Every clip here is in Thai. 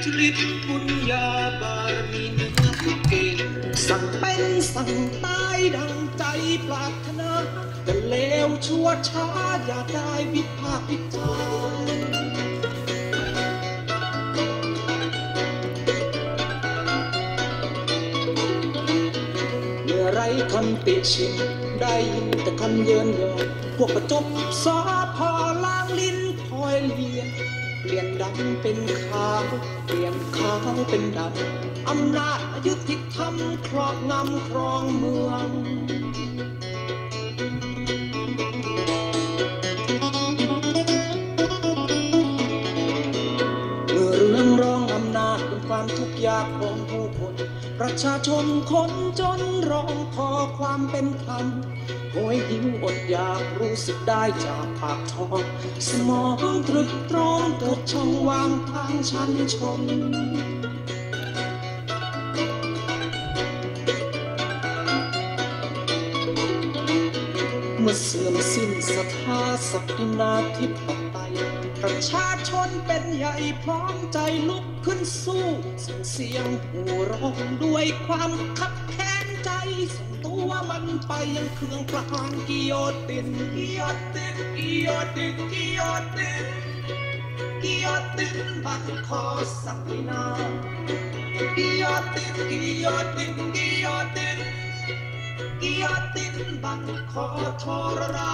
ฤทธิ์บุญญาบารมีเหนือเกณฑ์สั่งเป็นสั่งตายดังใจปรารถนาแต่เลวชั่วช้าอย่าได้วิพากษ์วิจารณ์เมื่อไรคำติชินได้ยินแต่คำเยินยอพวกประจบสอพอล้างลิ้นคอยเลียนเปลี่ยนดำเป็นขาวเปลี่ยนขาวเป็นดำอำนาจยุติธรรมครอบงำครองเมืองเมื่อเรื่องร้องอำนาจเป็นความทุกข์ยากของผู้คนประชาชนคนจนร้องขอความเป็นธรรมโหยหิวอดอยากรู้สึกได้จากปากท้องสมองตรึกตรองเกิดช่องว่างทางชั้นชนเมื่อเสื่อมสิ้นศรัทธาศักดินาธิปไตยประชาชนเป็นใหญ่พร้อมใจลุกขึ้นสู้ส่งเสียงโห่ร้องด้วยความคับแค้นใจส่งตัวมันไปยังเครื่องประหารกิโยตินกิโยตินกิโยตินกิโยตินกิโยตินบังคอศักดินากิโยตินกิโยตินกิโยตินกิโยตินบังคอทรรา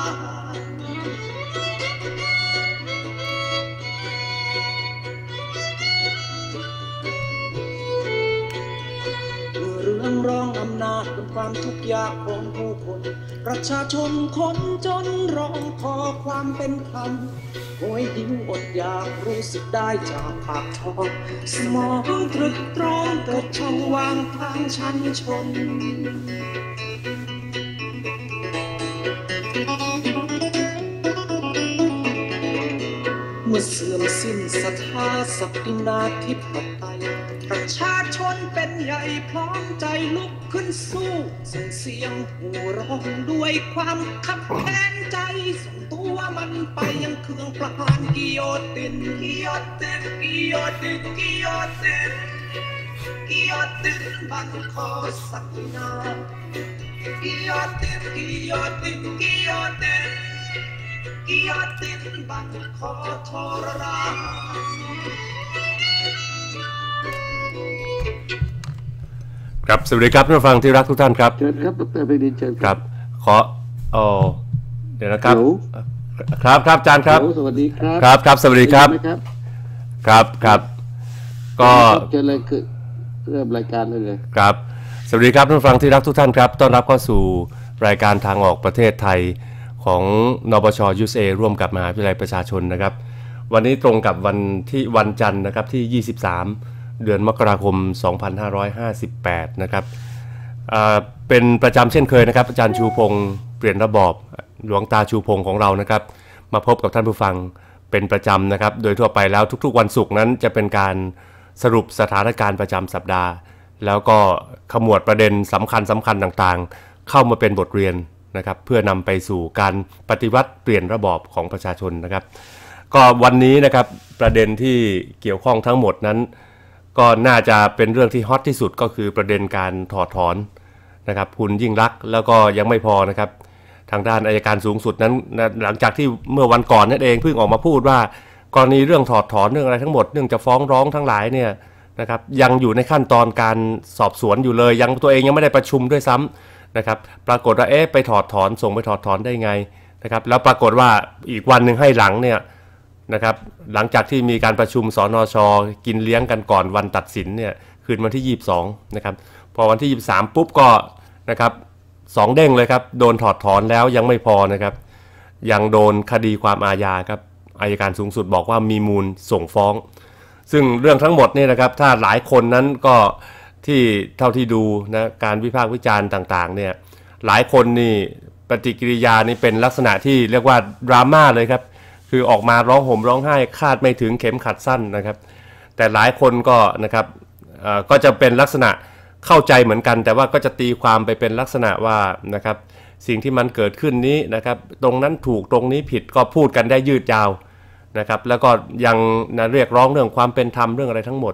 เรื่องร้องอำนาจเป็นความทุกข์ยากของผู้คนประชาชนคนจนร้องขอความเป็นธรรมโหยหิวอดอยากรู้สึกได้จากปากท้องสมองตรึกตรองเกิดช่องว่างทางชั้นชนเมื่อเสื่อมสิ้นศรัทธาศักดินาธิปไตยประชาชนเป็นใหญ่พร้อมใจลุกขึ้นสู้ส่งเสียงโห่ร้องด้วยความคับแค้นใจส่งตัวมันไปยังเครื่องประหารกิโยตินกิโยตินกิโยตินกิโยตินกิโยตินบังคอศักดินากิโยตินกิโยตินกิโยตินกิโยตินบังคอทรราครับสวัสดีครับท่านผู้ฟังที่รักทุกท่านครับเชิญครับดร.ไพรินทร์เชิญครับขอเดี๋ยวนะครับครับอาจารย์ครับสวัสดีครับครับสวัสดีครับครับก็เชิญเลยคือเริ่มรายการเลยครับสวัสดีครับท่านผู้ฟังที่รักทุกท่านครับต้อนรับเข้าสู่รายการทางออกประเทศไทยของนปช.ยูสเอร่วมกับมหาวิทยาลัยประชาชนนะครับวันนี้ตรงกับวันจันทร์นะครับที่23เดือนมกราคม2558นะครับเป็นประจำเช่นเคยนะครับอาจารย์ชูพงศ์เปลี่ยนระบอบหลวงตาชูพงศ์ของเรานะครับมาพบกับท่านผู้ฟังเป็นประจำนะครับโดยทั่วไปแล้วทุกๆวันศุกร์นั้นจะเป็นการสรุปสถานการณ์ประจำสัปดาห์แล้วก็ขมวดประเด็นสำคัญต่างๆเข้ามาเป็นบทเรียนนะครับเพื่อนำไปสู่การปฏิวัติเปลี่ยนระบอบของประชาชนนะครับก็วันนี้นะครับประเด็นที่เกี่ยวข้องทั้งหมดนั้นก็น่าจะเป็นเรื่องที่ฮอตที่สุดก็คือประเด็นการถอดถอนนะครับคุณยิ่งลักษณ์แล้วก็ยังไม่พอนะครับทางด้านอัยการสูงสุดนั้นหลังจากที่เมื่อวันก่อนนั่นเองเพิ่งออกมาพูดว่ากรณีเรื่องถอดถอนเรื่องอะไรทั้งหมดเรื่องจะฟ้องร้องทั้งหลายเนี่ยนะครับยังอยู่ในขั้นตอนการสอบสวนอยู่เลยยังตัวเองยังไม่ได้ประชุมด้วยซ้ำนะครับปรากฏว่าไปถอดถอนส่งไปถอดถอนได้ไงนะครับแล้วปรากฏว่าอีกวันนึงให้หลังเนี่ยนะครับหลังจากที่มีการประชุมสนช.กินเลี้ยงกันก่อนวันตัดสินเนี่ยคืนวันที่22นะครับพอวันที่23ปุ๊บก็นะครับ2เด้งเลยครับโดนถอดถอนแล้วยังไม่พอนะครับยังโดนคดีความอาญาครับอัยการสูงสุดบอกว่ามีมูลส่งฟ้องซึ่งเรื่องทั้งหมดนี่นะครับถ้าหลายคนนั้นก็ที่เท่าที่ดูนะการวิพากษ์วิจารณ์ต่างๆเนี่ยหลายคนนี่ปฏิกิริยานี่เป็นลักษณะที่เรียกว่าดราม่าเลยครับคือออกมาร้องห่มร้องไห้คาดไม่ถึงเข็มขัดสั้นนะครับแต่หลายคนก็นะครับก็จะเป็นลักษณะเข้าใจเหมือนกันแต่ว่าก็จะตีความไปเป็นลักษณะว่านะครับสิ่งที่มันเกิดขึ้นนี้นะครับตรงนั้นถูกตรงนี้ผิดก็พูดกันได้ยืดยาวนะครับแล้วก็ยังเรียกร้องเรื่องความเป็นธรรมเรื่องอะไรทั้งหมด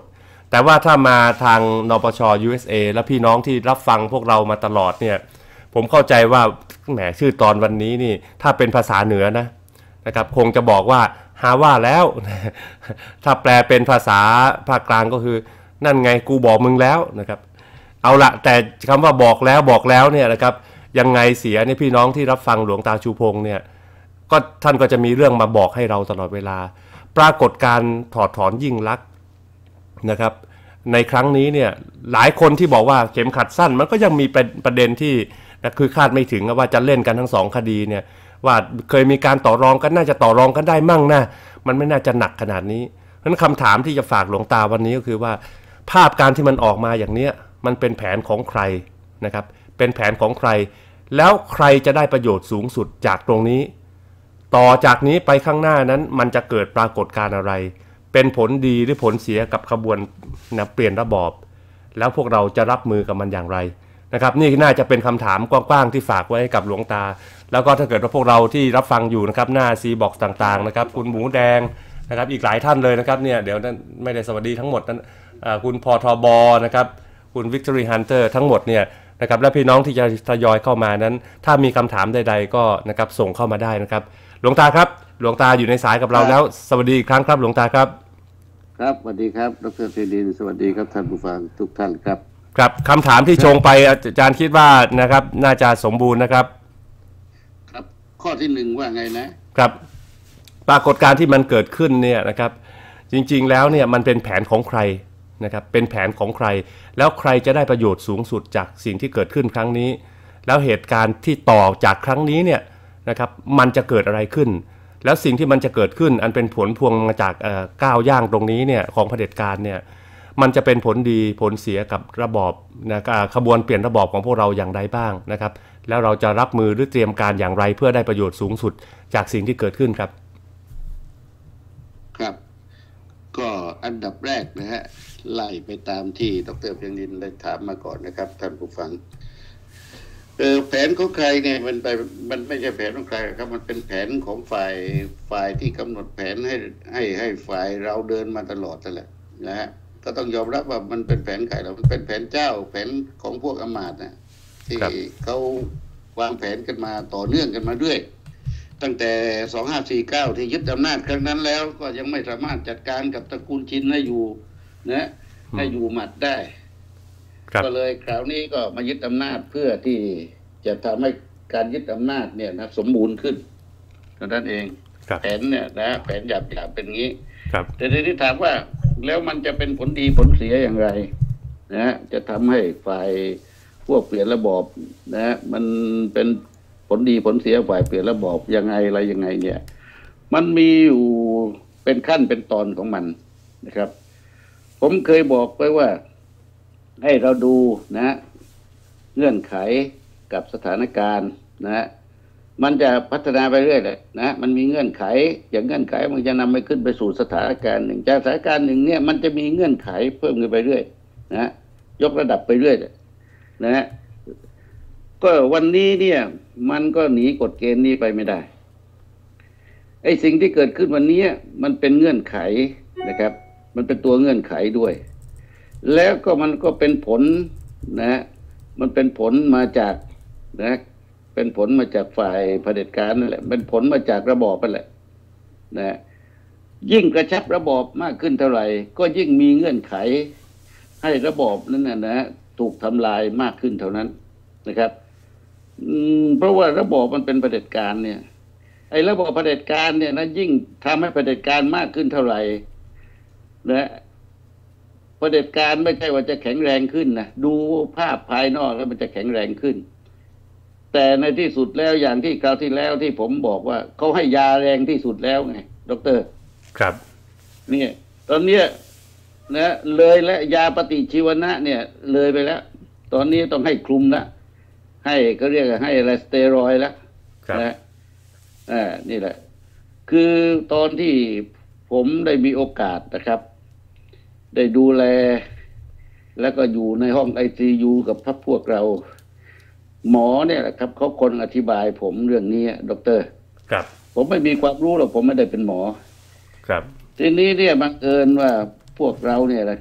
แต่ว่าถ้ามาทางนปช USA และพี่น้องที่รับฟังพวกเรามาตลอดเนี่ยผมเข้าใจว่าแหมชื่อตอนวันนี้นี่ถ้าเป็นภาษาเหนือนะครับคงจะบอกว่าหาว่าแล้ว ถ้าแปลเป็นภาษาภาคกลางก็คือนั่นไงกูบอกมึงแล้วนะครับเอาละแต่คำว่าบอกแล้วเนี่ยนะครับยังไงเสียเนี่ยพี่น้องที่รับฟังหลวงตาชูพงษ์เนี่ยก็ท่านก็จะมีเรื่องมาบอกให้เราตลอดเวลาปรากฏการถอดถอนยิ่งลักษณ์นะครับในครั้งนี้เนี่ยหลายคนที่บอกว่าเข็มขัดสั้นมันก็ยังมีประเด็นที่คือคาดไม่ถึงว่าจะเล่นกันทั้งสองคดีเนี่ยว่าเคยมีการต่อรองกันน่าจะต่อรองกันได้มั่งนะมันไม่น่าจะหนักขนาดนี้เพราะฉะนั้นคำถามที่จะฝากหลวงตาวันนี้ก็คือว่าภาพการที่มันออกมาอย่างเนี้ยมันเป็นแผนของใครนะครับเป็นแผนของใครแล้วใครจะได้ประโยชน์สูงสุดจากตรงนี้ต่อจากนี้ไปข้างหน้านั้นมันจะเกิดปรากฏการณ์อะไรเป็นผลดีหรือผลเสียกับขบวนเปลี่ยนระบอบแล้วพวกเราจะรับมือกับมันอย่างไรนะครับนี่น่าจะเป็นคำถามกว้างๆที่ฝากไว้กับหลวงตาแล้วก็ถ้าเกิดว่าพวกเราที่รับฟังอยู่นะครับหน้าซีบ็อกซ์ต่างๆนะครับคุณหมูแดงนะครับอีกหลายท่านเลยนะครับเนี่ยเดี๋ยวนั้นไม่ได้สวัสดีทั้งหมดนั้นคุณพทบนะครับคุณ Victory Hunter ทั้งหมดเนี่ยนะครับและพี่น้องที่จะทยอยเข้ามานั้นถ้ามีคำถามใดๆก็นะครับส่งเข้ามาได้นะครับหลวงตาครับหลวงตาอยู่ในสายกับเราแล้วสวัสดีอีกครั้งครับหลวงตาครับครับสวัสดีครับดร.เทดินสวัสดีครับท่านผู้ฟังทุกท่านครับครับคำถามที่ชงไปอาจารย์คิดว่านะครับน่าจะสมบูรณ์นะครับครับข้อที่หนึ่งว่าไงนะครับปรากฏการณ์ที่มันเกิดขึ้นเนี่ยนะครับจริงๆแล้วเนี่ยมันเป็นแผนของใครนะครับเป็นแผนของใครแล้วใครจะได้ประโยชน์สูงสุดจากสิ่งที่เกิดขึ้นครั้งนี้แล้วเหตุการณ์ที่ต่อจากครั้งนี้เนี่ยนะครับมันจะเกิดอะไรขึ้นแล้วสิ่งที่มันจะเกิดขึ้นอันเป็นผลพวงมาจากก้าวย่างตรงนี้เนี่ยของเผด็จการเนี่ยมันจะเป็นผลดีผลเสียกับระบอบนะขบวนเปลี่ยนระบอบของพวกเราอย่างไรบ้างนะครับแล้วเราจะรับมือหรือเตรียมการอย่างไรเพื่อได้ประโยชน์สูงสุดจากสิ่งที่เกิดขึ้นครับครับก็อันดับแรกนะฮะไล่ไปตามที่ดร.เพียงดินได้ถามมาก่อนนะครับท่านผู้ฟังแผนของใครเนี่ยมันไม่ใช่แผนของใครครับมันเป็นแผนของฝ่ายที่กำหนดแผนให้ฝ่ายเราเดินมาตลอดนั่นแหละนะฮะก็ต้องยอมรับว่ามันเป็นแผนใครแล้วมันเป็นแผนเจ้าแผนของพวกอำมาตย์นะที่เขาวางแผนกันมาต่อเนื่องกันมาด้วยตั้งแต่2549ที่ยึดอำนาจครั้งนั้นแล้วก็ยังไม่สามารถจัดการกับตระกูลชินให้อยู่นะให้อยู่หมัดได้ก็เลยคราวนี้ก็มายึดอำนาจเพื่อที่จะทำให้การยึดอำนาจเนี่ยนะสมบูรณ์ขึ้นนั่นเองแผนเนี่ยนะแผนหยาบๆเป็นงี้แต่ทีนี้ถามว่าแล้วมันจะเป็นผลดีผลเสียอย่างไรนะจะทำให้ฝ่ายพวกเปลี่ยนระบอบนะมันเป็นผลดีผลเสียฝ่ายเปลี่ยนระบอบยังไงอะไรยังไงเนี่ยมันมีอยู่เป็นขั้นเป็นตอนของมันนะครับผมเคยบอกไว้ว่าให้เราดูนะเงื่อนไขกับสถานการณ์นะมันจะพัฒนาไปเรื่อยเลยนะมันมีเงื่อนไขอย่างเงื่อนไขมันจะนำไปขึ้นไปสู่สถานการณ์หนึ่งจากสถานการณ์หนึ่งเนี่ยมันจะมีเงื่อนไขเพิ่มขึ้นไปเรื่อยนะยกระดับไปเรื่อยนะก็วันนี้เนี่ยมันก็หนีกฎเกณฑ์นี้ไปไม่ได้ไอ้สิ่งที่เกิดขึ้นวันนี้มันเป็นเงื่อนไขนะครับมันเป็นตัวเงื่อนไขด้วยแล้วก็มันก็เป็นผลนะมันเป็นผลมาจากนะเป็นผลมาจากฝ่ายเผด็จการนั่นแหละเป็นผลมาจากระบอบนั่นแหละนะยิ่งกระชับระบอบมากขึ้นเท่าไหร่ก็ยิ่งมีเงื่อนไขให้ระบอบนั้นนะถูกทำลายมากขึ้นเท่านั้นนะครับเพราะว่าระบอบมันเป็นเผด็จการเนี่ยไอ้ระบอบเผด็จการเนี่ยนะยิ่งทำให้เผด็จการมากขึ้นเท่าไหร่นะเผด็จการไม่ใช่ว่าจะแข็งแรงขึ้นนะดูภาพภายนอกแล้วมันจะแข็งแรงขึ้นแต่ในที่สุดแล้วอย่างที่คราวที่แล้วที่ผมบอกว่าเขาให้ยาแรงที่สุดแล้วไงดร. ครับเนี่ยตอนนี้นะเลยและยาปฏิชีวนะเนี่ยเลยไปแล้วตอนนี้ต้องให้คลุมละให้ก็เรียกให้อะไรสเตียรอยด์แล้วนะนี่แหละคือตอนที่ผมได้มีโอกาสนะครับได้ดูแลแล้วก็อยู่ในห้อง ICU กับพวกเราหมอเนี่ยแหละครับเขาคนอธิบายผมเรื่องนี้ดร. ครับผมไม่มีความรู้หรอกผมไม่ได้เป็นหมอครับทีนี้เนี่ยบังเอิญว่าพวกเราเนี่ยแหละครับ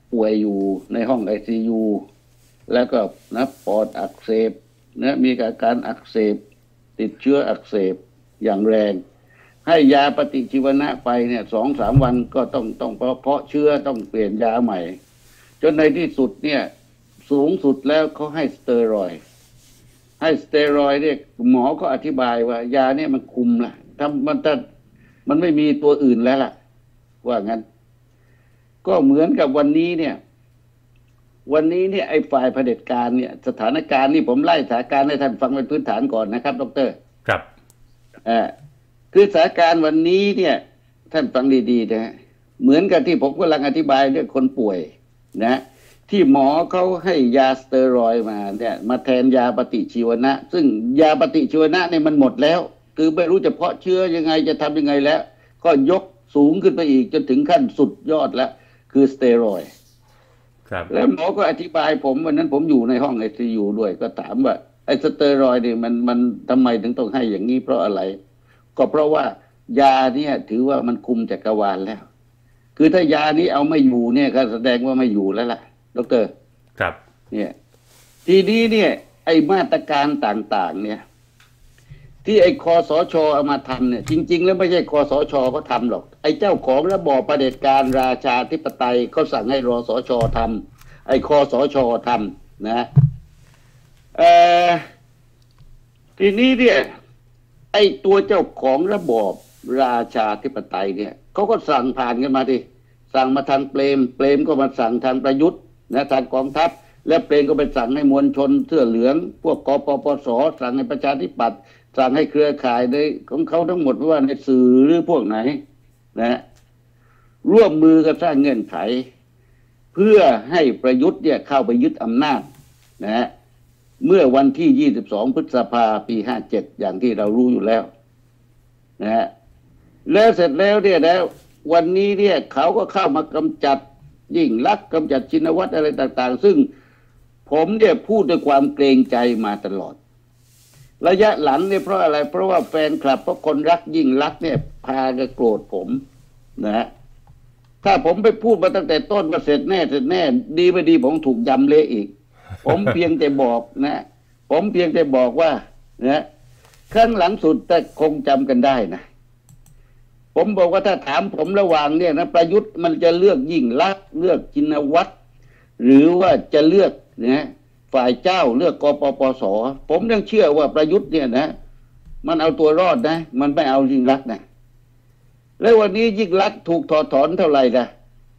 ป่วยอยู่ในห้อง ICU แล้วก็นะปอดอักเสบนะมีอาการอักเสบติดเชื้ออักเสบอย่างแรงให้ยาปฏิชีวนะไปเนี่ย2-3 วันก็ต้องเพาะเชื้อต้องเปลี่ยนยาใหม่จนในที่สุดเนี่ยสูงสุดแล้วเขาให้สเตียรอยด์เนี่ยหมอก็อธิบายว่ายาเนี่ยมันคุมละถ้ามันไม่มีตัวอื่นแล้วล่ะว่างั้นก็เหมือนกับวันนี้เนี่ยไอ้ฝ่ายเผด็จการเนี่ยสถานการณ์นี่ผมไล่สถานการณ์ให้ท่านฟังเป็นพื้นฐานก่อนนะครับดร. ครับคือสถานการณ์วันนี้เนี่ยท่านฟังดีๆนะฮะเหมือนกับที่ผมกำลังอธิบายเรื่องคนป่วยนะที่หมอเขาให้ยาสเตียรอยด์มาเนี่ยมาแทนยาปฏิชีวนะซึ่งยาปฏิชีวนะเนี่ยมันหมดแล้วคือไม่รู้จะเพาะเชื้อยังไงจะทำยังไงแล้วก็ยกสูงขึ้นไปอีกจนถึงขั้นสุดยอดแล้วคือสเตียรอยด์แล้วหมอก็อธิบายผมวันนั้นผมอยู่ในห้อง ICU ด้วยก็ถามว่าไอ้สเตียรอยด์เนี่ยมันทำไมถึงต้องให้อย่างนี้เพราะอะไรก็เพราะว่ายาเนี่ยถือว่ามันคุมจักรวาลแล้วคือถ้ายานี้เอาไม่อยู่เนี่ยก็แสดงว่าไม่อยู่แล้วล่ะดร. ครับเนี่ยทีนี้เนี่ยไอ้มาตรการต่างๆเนี่ยที่ไอ้คสช.เอามาทำเนี่ยจริงๆแล้วไม่ใช่คสช.เขาทำหรอกไอ้เจ้าของระบอบเผด็จการราชาธิปไตยเขาสั่งให้รสช.ทำไอ้คสช.ทำนะทีนี้เนี่ยไอ้ตัวเจ้าของระบอบราชาธิปไตยเนี่ยเขาก็สั่งผ่านกันมาดิสั่งมาทางเปรมก็มาสั่งทางประยุทธ์นะทางกองทัพและเปรมก็ไปสั่งให้มวลชนเสื้อเหลืองพวกกปปส.สั่งให้ประชาธิปัตย์สั่งให้เครือข่ายในของเขาทั้งหมดว่าในสื่อหรือพวกไหนนะร่วมมือกันสร้างเงื่อนไขเพื่อให้ประยุทธ์เนี่ยเข้าไปยึดอำนาจนะเมื่อวันที่22 พฤษภาคม ปี 57อย่างที่เรารู้อยู่แล้วนะแล้วเสร็จแล้วเนี่ยนะวันนี้เนี่ยเขาก็เข้ามากำจัดยิ่งลักษณ์กำจัดชินวัตรอะไรต่างๆซึ่งผมเนี่ยพูดด้วยความเกรงใจมาตลอดระยะหลังเนี่ยเพราะอะไรเพราะว่าแฟนคลับเพราะคนรักยิ่งลักษณ์เนี่ยพากันโกรธผมนะถ้าผมไปพูดมาตั้งแต่ต้นว่าเสร็จแน่ดีไม่ดีผมถูกยำเละอีกผมเพียงแต่บอกนะผมเพียงแต่บอกว่านะครั้งหลังสุดแต่คงจำกันได้นะผมบอกว่าถ้าถามผมระหว่างเนี่ยนะประยุทธ์มันจะเลือกยิ่งลักษณ์เลือกชินวัตรหรือว่าจะเลือกนะฝ่ายเจ้าเลือกกปปส.ผมยังเชื่อว่าประยุทธ์เนี่ยนะมันเอาตัวรอดนะมันไม่เอายิ่งลักษณ์นะแล้ววันนี้ยิ่งลักษณ์ถูกถอดถอนเท่าไหร่ล่ะ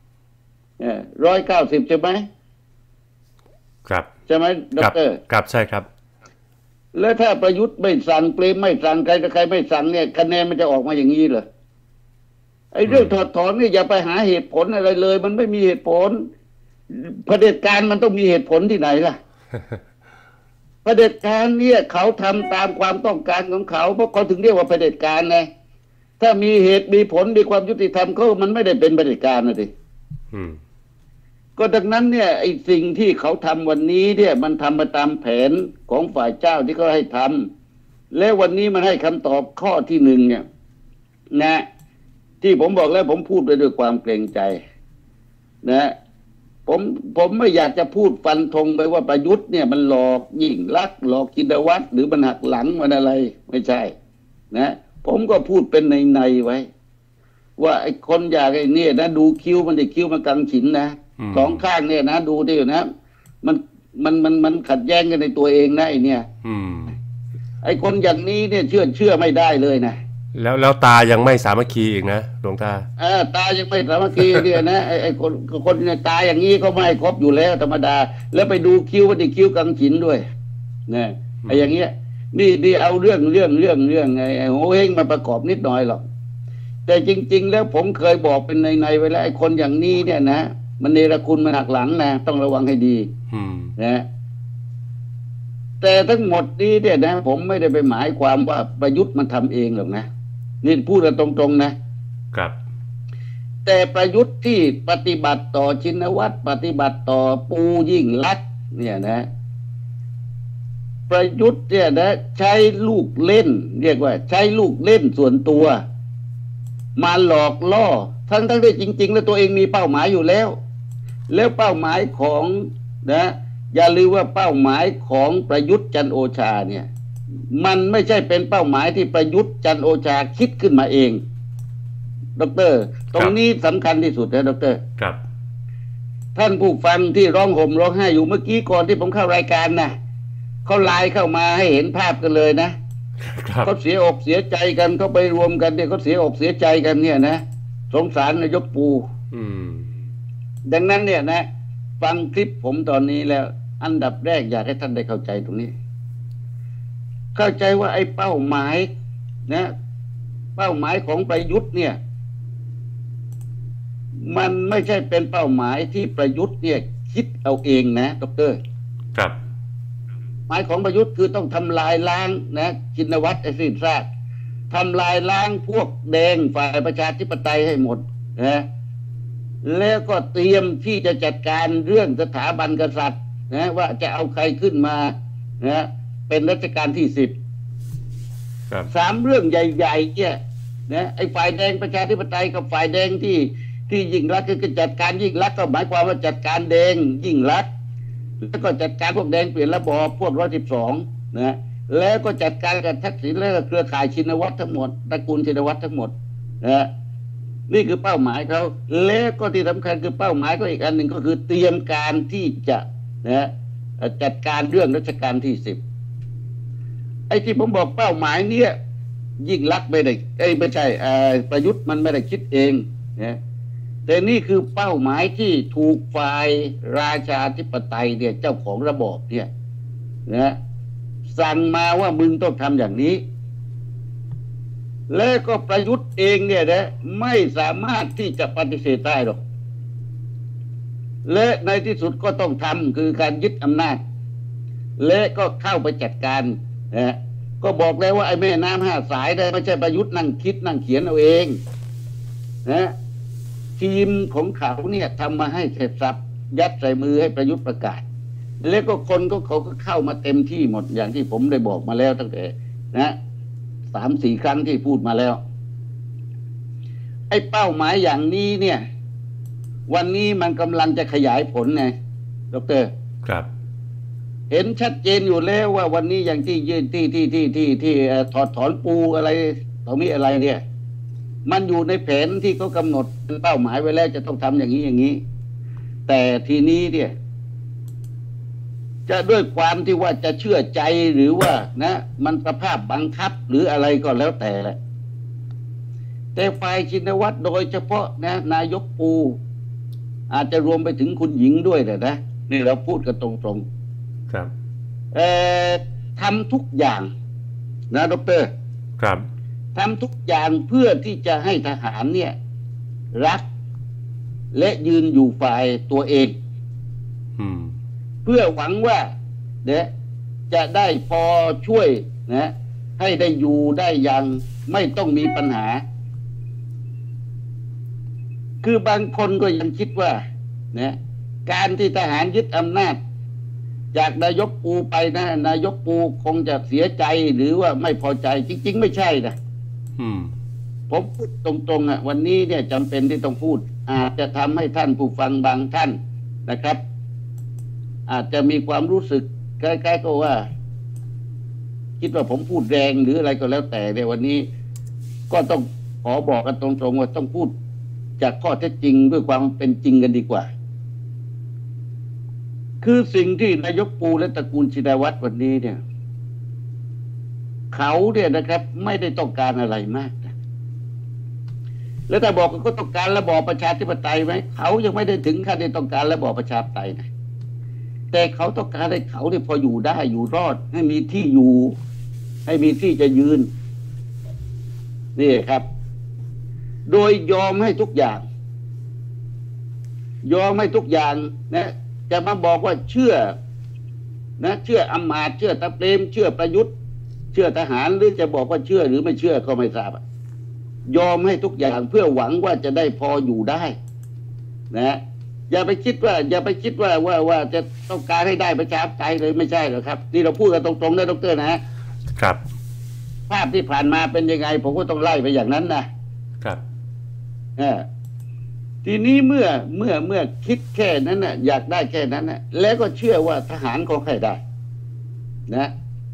190ใช่ไหมครับใช่ไหมดร. ครับใช่ครับแล้วถ้าประยุทธ์ไม่สั่งเปรมไม่สั่งใครไม่สั่งเนี่ยคะแนนมันจะออกมาอย่างนี้เหรอไอ้เรื่องถอดถอนนี่อย่าไปหาเหตุผลอะไรเลยมันไม่มีเหตุผลเผด็จการมันต้องมีเหตุผลที่ไหนล่ะ เผด็จการเนี่ยเขาทำตามความต้องการของเขาเพราะเขาถึงเรียกว่าเผด็จการไงถ้ามีเหตุมีผลมีความยุติธรรมเขามันไม่ได้เป็นเผด็จการนะดิก็ดังนั้นเนี่ยไอ้สิ่งที่เขาทำวันนี้เนี่ยมันทำมาตามแผนของฝ่ายเจ้าที่เขาให้ทำและวันนี้มันให้คำตอบข้อที่1เนี่ยนะที่ผมบอกแล้วผมพูดไปด้วยความเกรงใจนะผมไม่อยากจะพูดฟันธงไปว่าประยุทธ์เนี่ยมันหลอกยิ่งลักษณ์หลอกชินวัตรหรือมันหักหลังมันอะไรไม่ใช่นะผมก็พูดเป็นในไว้ว่าไอ้คนอยากไอ้นี่นะดูคิ้วมันดิคิ้วมันกังฉินนะสองข้างเนี่ยนะดูดินะมันขัดแย้งกันในตัวเองนะไอ้เนี่ยไอ้คนอย่างนี้เนี่ยเชื่อไม่ได้เลยนะแล้วตายังไม่สามัคคีอีกนะหลวงตาตายังไม่สามัคคีเนี่ยนะไอ้คนเนี่ยตาอย่างนี้ก็ไม่ครบอยู่แล้วธรรมดาแล้วไปดูคิ้วมันดิคิ้วกังฉินด้วยนะไอ้อย่างเงี้ยนี่เอาเรื่องไงโหเฮงมาประกอบนิดหน่อยหรอกแต่จริงๆแล้วผมเคยบอกเป็นในไว้แล้วไอ้คนอย่างนี้เนี่ยนะมันเนรคุณมันหักหลังนะต้องระวังให้ดีนะแต่ทั้งหมดนี้เนี่ยนะผมไม่ได้ไปหมายความว่าประยุทธ์มันทำเองหรอกนะนี่พูดกันตรงๆนะครับแต่ประยุทธ์ที่ปฏิบัติต่อชินวัตรปฏิบัติต่อปูยิ่งลักษณ์เนี่ยนะประยุทธ์เนี่ยนะใช้ลูกเล่นเรียกว่าใช้ลูกเล่นส่วนตัวมาหลอกล่อทั้งที่จริงๆแล้วตัวเองมีเป้าหมายอยู่แล้วแล้วเป้าหมายของนะอย่าลืมว่าเป้าหมายของประยุทธ์จันทร์โอชาเนี่ยมันไม่ใช่เป็นเป้าหมายที่ประยุทธ์จันทร์โอชาคิดขึ้นมาเองดร.ตรงนี้สำคัญที่สุดนะดร. ครับท่านผู้ฟังที่ร้องห่มร้องไห้อยู่เมื่อกี้ก่อนที่ผมเข้ารายการนะเขาไลน์เข้ามาให้เห็นภาพกันเลยนะเขาเสียอกเสียใจกันเขาไปรวมกันเนี่ยเขาเสียอกเสียใจกันเนี่ยนะสงสารนายกปูดังนั้นเนี่ยนะฟังคลิปผมตอนนี้แล้วอันดับแรกอยากให้ท่านได้เข้าใจตรงนี้เข้าใจว่าไอ้เป้าหมายนะเป้าหมายของประยุทธ์เนี่ยมันไม่ใช่เป็นเป้าหมายที่ประยุทธ์เนี่ยคิดเอาเองนะดร. ครับหมายของประยุทธ์คือต้องทำลายล้างนะชินวัตรไอ้สิ้นซากทำลายล้างพวกแดงฝ่ายประชาธิปไตยให้หมดนะแล้วก็เตรียมที่จะจัดการเรื่องสถาบันกษัตริย์นะว่าจะเอาใครขึ้นมานะเป็นรัชกาลที่10 3 เรื่องใหญ่ๆเนี่ยนะไอ้ฝ่ายแดงประชาธิปไตยกับฝ่ายแดงที่ยิ่งรักก็จัดการยิ่งรักก็หมายความว่าจัดการแดงยิ่งรักแล้วก็จัดการพวกแดงเปลี่ยนระบอบพวก112นะแล้วก็จัดการกับทักษิณและเครือข่ายชินวัตรทั้งหมดตระกูลชินวัตรทั้งหมดนะนี่คือเป้าหมายเขาแล้วก็ที่สำคัญคือเป้าหมายก็อีกอันหนึ่งก็คือเตรียมการที่จะนะจัดการเรื่องรัชกาลที่10ไอ้ที่ผมบอกเป้าหมายเนี่ยยิ่งรักไม่ได้ไม่ใช่ประยุทธ์มันไม่ได้คิดเองนะแต่นี่คือเป้าหมายที่ถูกฝ่ายราชาธิปไตยเนี่ยเจ้าของระบอบเนี่ยนะสั่งมาว่ามึงต้องทำอย่างนี้และก็ประยุทธ์เองเนี่ยนะไม่สามารถที่จะปฏิเสธได้หรอกและในที่สุดก็ต้องทำคือการยึดอำนาจและก็เข้าไปจัดการนะก็บอกแล้วว่าไอ้แม่น้ำ5 สายได้ไม่ใช่ประยุทธ์นั่งคิดนั่งเขียนเอาเองนะทีมของเขาเนี่ยทำมาให้เสร็จสับยัดใส่มือให้ประยุทธ์ประกาศแล้วก็คนก็เขาก็เข้ามาเต็มที่หมดอย่างที่ผมได้บอกมาแล้วตั้งแต่นะ3-4 ครั้งที่พูดมาแล้วไอ้เป้าหมายอย่างนี้เนี่ยวันนี้มันกำลังจะขยายผลไงดร. ครับเห็นชัดเจนอยู่แล้วว่าวันนี้อย่างที่ยื่นที่ถอดถอนปูอะไรตรงนี้อะไรเนี่ยมันอยู่ในแผนที่เขากำหนดเป้าหมายไว้แล้วจะต้องทำอย่างนี้อย่างนี้แต่ทีนี้เนี่ยจะด้วยความที่ว่าจะเชื่อใจหรือว่านะมันสภาพบังคับหรืออะไรก็แล้วแต่แหละแต่ฝ่ายชินวัตรโดยเฉพาะนะนายกปูอาจจะรวมไปถึงคุณหญิงด้วยแต่นะนี่เราพูดกันตรงๆครับทำทุกอย่างนะดร. ครับทำทุกอย่างเพื่อที่จะให้ทหารเนี่ยรักและยืนอยู่ฝ่ายตัวเองเพื่อหวังว่าเนี่ยจะได้พอช่วยนะให้ได้อยู่ได้อย่างไม่ต้องมีปัญหาคือบางคนก็ยังคิดว่านะการที่ทหารยึดอำนาจจากนายกปูไปนะนายกปูคงจะเสียใจหรือว่าไม่พอใจจริงๆไม่ใช่นะผมพูดตรงๆวันนี้เนี่ยจำเป็นที่ต้องพูดอาจจะทำให้ท่านผู้ฟังบางท่านนะครับอาจจะมีความรู้สึกใกล้ๆก็ว่าคิดว่าผมพูดแรงหรืออะไรก็แล้วแต่ในวันนี้ก็ต้องขอบอกกันตรงๆว่าต้องพูดจากข้อเท็จจริงด้วยความเป็นจริงกันดีกว่าคือสิ่งที่นายกปูและตระกูลชินวัตรวันนี้เนี่ยเขาเนี่ยนะครับไม่ได้ต้องการอะไรมากนะแล้วแต่บอกก็ต้องการระบอบประชาธิปไตยไหมเขายังไม่ได้ถึงขั้นที่ต้องการระบอบประชาธิปไตยนะแต่เขาต้องการให้เขาเนี่ยพออยู่ได้อยู่รอดให้มีที่อยู่ให้มีที่จะยืนนี่ครับโดยยอมให้ทุกอย่างนะจะมาบอกว่าเชื่อนะเชื่ออำมาตย์เชื่อตะเปรมเชื่อประยุทธ์เชื่อทหารหรือจะบอกว่าเชื่อหรือไม่เชื่อก็ไม่ทราบยอมให้ทุกอย่างเพื่อหวังว่าจะได้พออยู่ได้นะอย่าไปคิดว่าจะต้องการให้ได้ประชาธิปไตยเลยไม่ใช่หรอกครับนี่เราพูดกันตรงๆนะดร.นะครับภาพที่ผ่านมาเป็นยังไงผมก็ต้องไล่ไปอย่างนั้นนะครับทีนี้เมื่อคิดแค่นั้นน่ะอยากได้แค่นั้นน่ะแล้วก็เชื่อว่าทหารก็ให้ได้นะ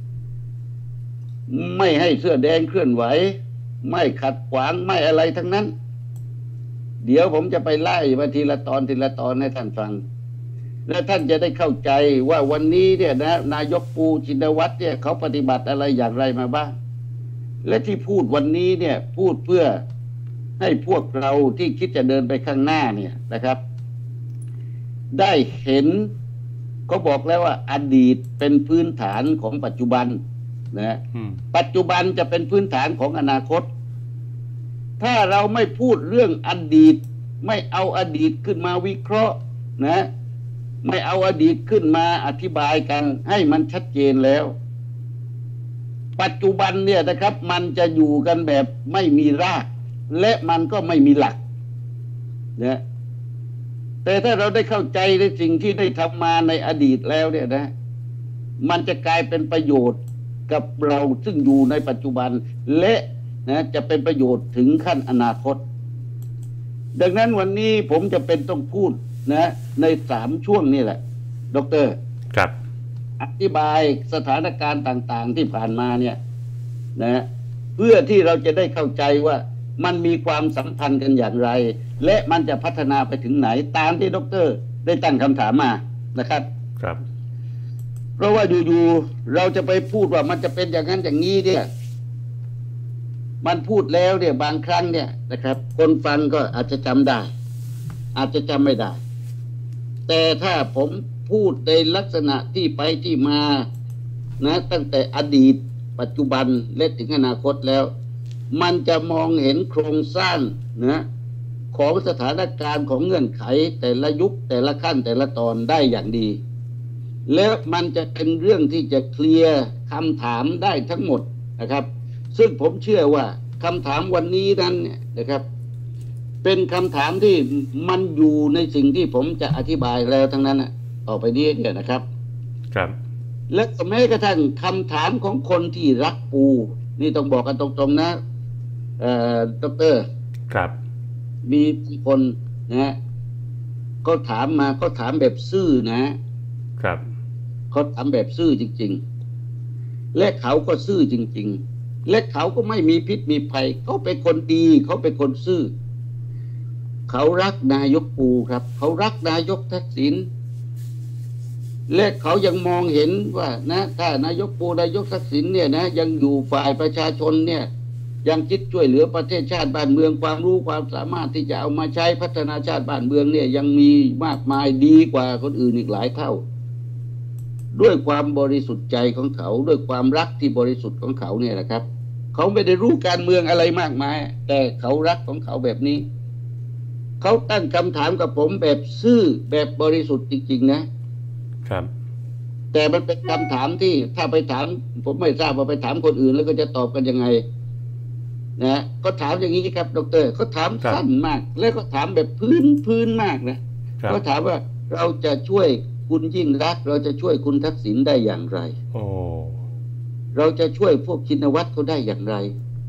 ไม่ให้เสื้อแดงเคลื่อนไหวไม่ขัดขวางไม่อะไรทั้งนั้นเดี๋ยวผมจะไปไล่มาทีละตอนให้ท่านฟังและท่านจะได้เข้าใจว่าวันนี้เนี่ยนะนายกปูชินวัตรเนี่ยเขาปฏิบัติอะไรอย่างไรมาบ้างและที่พูดวันนี้เนี่ยพูดเพื่อให้พวกเราที่คิดจะเดินไปข้างหน้าเนี่ยนะครับได้เห็นเขาบอกแล้วว่าอดีตเป็นพื้นฐานของปัจจุบันนะปัจจุบันจะเป็นพื้นฐานของอนาคตถ้าเราไม่พูดเรื่องอดีตไม่เอาอดีตขึ้นมาวิเคราะห์นะไม่เอาอดีตขึ้นมาอธิบายกันให้มันชัดเจนแล้วปัจจุบันเนี่ยนะครับมันจะอยู่กันแบบไม่มีรากและมันก็ไม่มีหลักนะแต่ถ้าเราได้เข้าใจในสิ่งที่ได้ทำมาในอดีตแล้วเนี่ยนะมันจะกลายเป็นประโยชน์กับเราซึ่งอยู่ในปัจจุบันและนะจะเป็นประโยชน์ถึงขั้นอนาคตดังนั้นวันนี้ผมจะเป็นต้องพูดนะใน3 ช่วงนี่แหละดร. ครับอธิบายสถานการณ์ต่างๆที่ผ่านมาเนี่ยนะเพื่อที่เราจะได้เข้าใจว่ามันมีความสัมพันธ์กันอย่างไรและมันจะพัฒนาไปถึงไหนตามที่ดร.ได้ตั้งคำถามมานะครับครับเพราะว่าอยู่ๆเราจะไปพูดว่ามันจะเป็นอย่างนั้นอย่างนี้เนี่ยมันพูดแล้วเนี่ยบางครั้งเนี่ยนะครับคนฟังก็อาจจะจำได้อาจจะจำไม่ได้แต่ถ้าผมพูดในลักษณะที่ไปที่มานะตั้งแต่อดีตปัจจุบันและถึงอนาคตแล้วมันจะมองเห็นโครงสร้างนะของสถานการณ์ของเงื่อนไขแต่ละยุคแต่ละขั้นแต่ละตอนได้อย่างดีแล้วมันจะเป็นเรื่องที่จะเคลียร์คำถามได้ทั้งหมดนะครับซึ่งผมเชื่อว่าคำถามวันนี้นั้นเนี่ยนะครับเป็นคำถามที่มันอยู่ในสิ่งที่ผมจะอธิบายแล้วทั้งนั้นต่อไปนี้เนี่ยนะครับครับและแม้กระทั่งคำถามของคนที่รักปูนี่ต้องบอกกันตรงๆนะดร. ครับมีคนนะก็ถามมาเขาถามแบบซื่อนะครับเขาถามแบบซื่อจริงๆและเขาก็ซื่อจริงๆและเขาก็ไม่มีพิษมีภัยเขาเป็นคนดีเขาเป็นคนซื่อเขารักนายกปูครับเขารักนายกทักษิณและเขายังมองเห็นว่านะถ้านายกปูนายกทักษิณเนี่ยนะยังอยู่ฝ่ายประชาชนเนี่ยยังคิดช่วยเหลือประเทศชาติบ้านเมืองความรู้ความสามารถที่จะเอามาใช้พัฒนาชาติบ้านเมืองเนี่ยยังมีมากมายดีกว่าคนอื่นอีกหลายเท่าด้วยความบริสุทธิ์ใจของเขาด้วยความรักที่บริสุทธิ์ของเขาเนี่ยนะครับเขาไม่ได้รู้การเมืองอะไรมากมายแต่เขารักของเขาแบบนี้เขาตั้งคำถามกับผมแบบซื่อแบบบริสุทธิ์จริงๆนะครับแต่มันเป็นคำถามที่ถ้าไปถามผมไม่ทราบว่าไปถามคนอื่นแล้วก็จะตอบกันยังไงนะก็ถามอย่างนี้ครับดร.เขาถามสั้นมากแล้วก็ถามแบบพื้นมากนะเขาถามว่าเราจะช่วยคุณยิ่งรักเราจะช่วยคุณทักษิณได้อย่างไรเราจะช่วยพวกชินวัตรเขาได้อย่างไร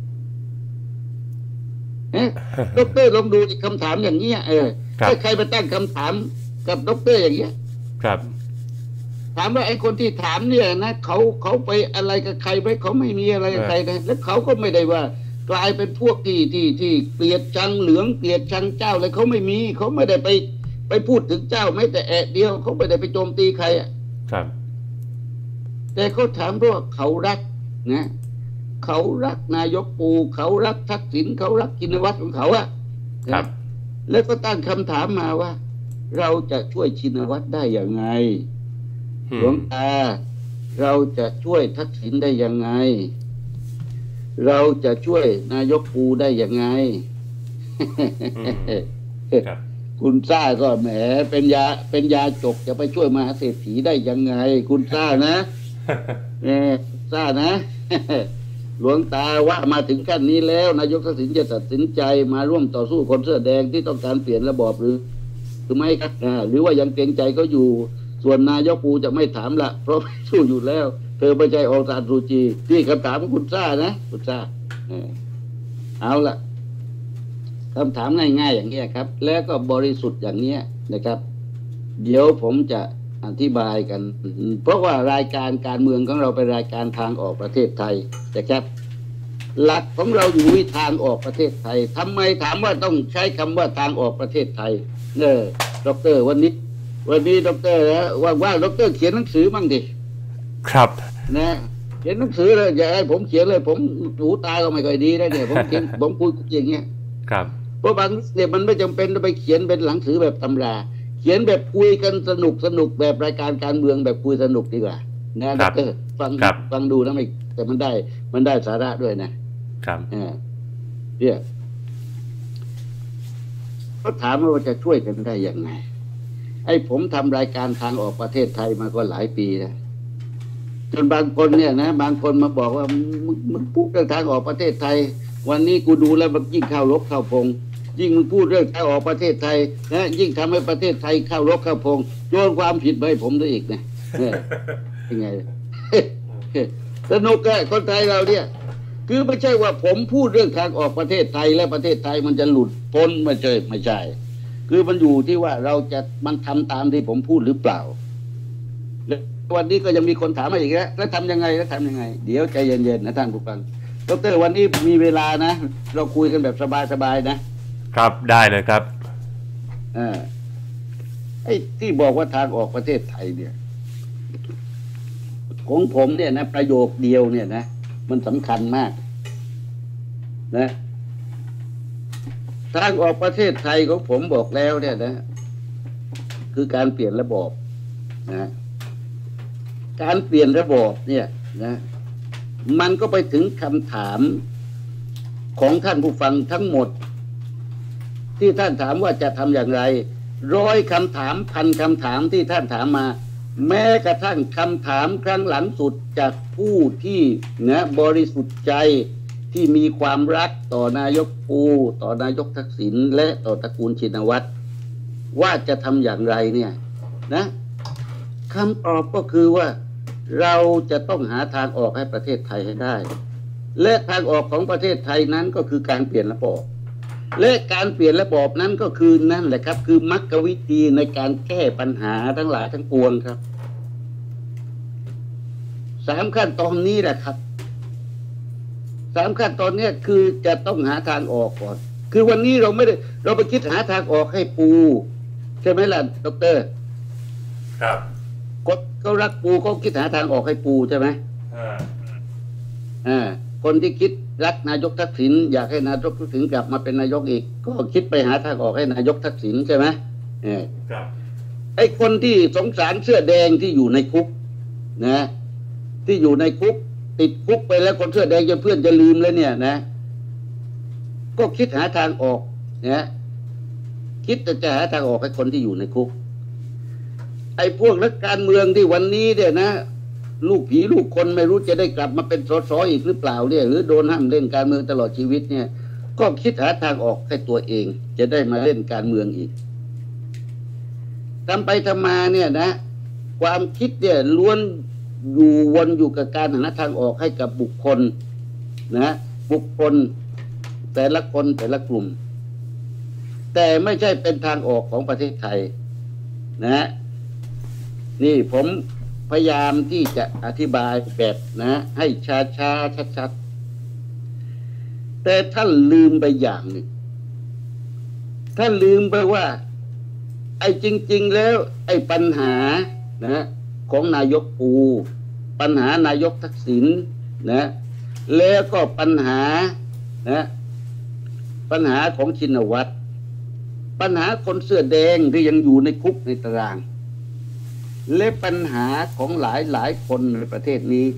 ดร.ลองดูคำถามอย่างนี้ถ้าใครไปตั้งคำถามกับดร.อย่างเงี้ยครับถามว่าไอ้คนที่ถามเนี่ยนะเขาไปอะไรกับใครไหมเขาไม่มีอะไรกับใครนะแล้วเขาก็ไม่ได้ว่ากลายเป็นพวกที่เกลียดชังเหลืองเกลียดชังเจ้าเลยเขาไม่มีเขาไม่ได้ไปพูดถึงเจ้าแม้แต่เดียวเขาไม่ได้ไปโจมตีใครครับแต่เขาถามเพราะเขารักนะเขารักนายกปูเขารักทักษิณเขารักชินวัตรของเขาครับแล้วก็ตั้งคำถามมาว่าเราจะช่วยชินวัตรได้อย่างไงหลวงตาเราจะช่วยทักษิณได้ยังไงเราจะช่วยนายกปูได้ยังไง คุณซ่าก็แหมเป็นยาจกจะไปช่วยมหาเศรษฐีได้ยังไงคุณซ่านะ ซ่านะ หลวงตาว่ามาถึงขั้นนี้แล้วนายกทักษิณจะตัดสินใจมาร่วมต่อสู้คนเสื้อแดงที่ต้องการเปลี่ยนระบอบหรือไม่ครับหรือว่ายังเกรงใจเขาอยู่ส่วนนายกปูจะไม่ถามละเพราะไม่สู้อยู่แล้วเธอประใจออกซานซูจีที่คำถามของคุณซ่านะคุณซ่าเอาละคำถามง่ายๆอย่างนี้ครับแล้วก็บริสุทธิ์อย่างนี้นะครับ เดี๋ยวผมจะอธิบายกันเพราะว่ารายการการเมืองของเราเป็นรายการทางออกประเทศไทยนะครับหลักของเราอยู่ที่ทางออกประเทศไทยทำไมถามว่าต้องใช้คำว่าทางออกประเทศไทยดร.วันนี้ดร.ว่าดร.เขียนหนังสือบ้างดิครับนะเขียนหนังสือเลยอย่าให้ผมเขียนเลยผมหูตาก็ไม่ค่อยดีได้เนี่ยผมเขียน ผมคุยอย่างเงี้ยครับเพราะบางเนี่ยมันไม่จำเป็นต้องไปเขียนเป็นหนังสือแบบตำราเขียนแบบคุยกันสนุกแบบรายการการเมืองแบบคุยสนุกดีกว่านะดร.ฟังดูนะไม่แต่มันได้สาระด้วยนะครับเนี่ยเขาถามว่าจะช่วยกันได้ยังไงไอ้ผมทำรายการทางออกประเทศไทยมาก็หลายปีแล้วจนบางคนเนี่ยนะบางคนมาบอกว่ามึงพูดเรื่องทางออกประเทศไทยวันนี้กูดูแล้วมันยิ่งเข้ารบเข้าพงยิ่งมึงพูดเรื่องทางออกประเทศไทยนะยิ่งทำให้ประเทศไทยเข้ารบเข้าพงโยนความผิดไปให้ผมด้วยอีกนะยังไงสนุกแก่คนไทยเราเนี่ยคือไม่ใช่ว่าผมพูดเรื่องทางออกประเทศไทยและประเทศไทยมันจะหลุดพ้นไม่ใช่คือมันอยู่ที่ว่าเราจะมันทำตามที่ผมพูดหรือเปล่าวันนี้ก็ยังมีคนถามมาอีกแล้วทำยังไงเดี๋ยวใจเย็นๆนะท่านผู้ฟังดร.วันนี้มีเวลานะเราคุยกันแบบสบายๆนะครับได้เลยครับไอ้ที่บอกว่าทางออกประเทศไทยเนี่ยของผมเนี่ยนะประโยคเดียวเนี่ยนะมันสำคัญมากนะทางออกประเทศไทยของผมบอกแล้วเนี่ยนะคือการเปลี่ยนระบอบนะการเปลี่ยนระบอบเนี่ยนะมันก็ไปถึงคำถามของท่านผู้ฟังทั้งหมดที่ท่านถามว่าจะทำอย่างไร100 คำถาม1,000 คำถามที่ท่านถามมาแม้กระทั่งคำถามครั้งหลังสุดจากผู้ที่นะบริสุทธิ์ใจที่มีความรักต่อนายกปูต่อนายกทักษิณและต่อตระกูลชินวัตรว่าจะทำอย่างไรเนี่ยนะคำตอบก็คือว่าเราจะต้องหาทางออกให้ประเทศไทยให้ได้และทางออกของประเทศไทยนั้นก็คือการเปลี่ยนระบอบและการเปลี่ยนระบอบนั้นก็คือนั่นแหละครับคือมรรควิธีในการแก้ปัญหาทั้งหลายทั้งปวงครับ3 ขั้นตอนนี้แหละครับ3 ขั้นตอนนี้คือจะต้องหาทางออกก่อนคือวันนี้เราไปคิดหาทางออกให้ปูใช่ไหมล่ะดร. ครับเขารักปูเขาคิดหาทางออกให้ปูใช่ไหมคนที่คิดรักนายกทักษิณอยากให้นายกทักษิณกลับมาเป็นนายกอีกก็คิดไปหาทางออกให้นายกทักษิณใช่ไหมไอ้คนที่สงสารเสื้อแดงที่อยู่ในคุกนะที่อยู่ในคุกติดคุกไปแล้วคนเสื้อแดงจะเพื่อนจะลืมแล้วเนี่ยนะก็คิดหาทางออกนะคิดจะหาทางออกให้คนที่อยู่ในคุกไอ้พวกนักการเมืองที่วันนี้เนี่ยนะลูกผีลูกคนไม่รู้จะได้กลับมาเป็นสสอีกหรือเปล่าเนี่ยหรือโดนห้ามเล่นการเมืองตลอดชีวิตเนี่ยก็คิดหาทางออกให้ตัวเองจะได้มาเล่นการเมืองอีกทำไปทำมาเนี่ยนะความคิดเนี่ยล้วนอยู่วนอยู่กับการหาทางออกให้กับบุคคลนะบุคคลแต่ละคนแต่ละกลุ่มแต่ไม่ใช่เป็นทางออกของประเทศไทยนะนี่ผมพยายามที่จะอธิบายแบบนะให้ช้าๆชัดๆแต่ท่านลืมไปอย่างหนึ่งท่านลืมไปว่าไอ้จริงๆแล้วไอ้ปัญหานะของนายกปูปัญหานายกทักษิณนะแล้วก็ปัญหาของชินวัตรปัญหาคนเสื้อแดงที่ยังอยู่ในคุกในตารางและปัญหาของหลายคนในประเทศนี้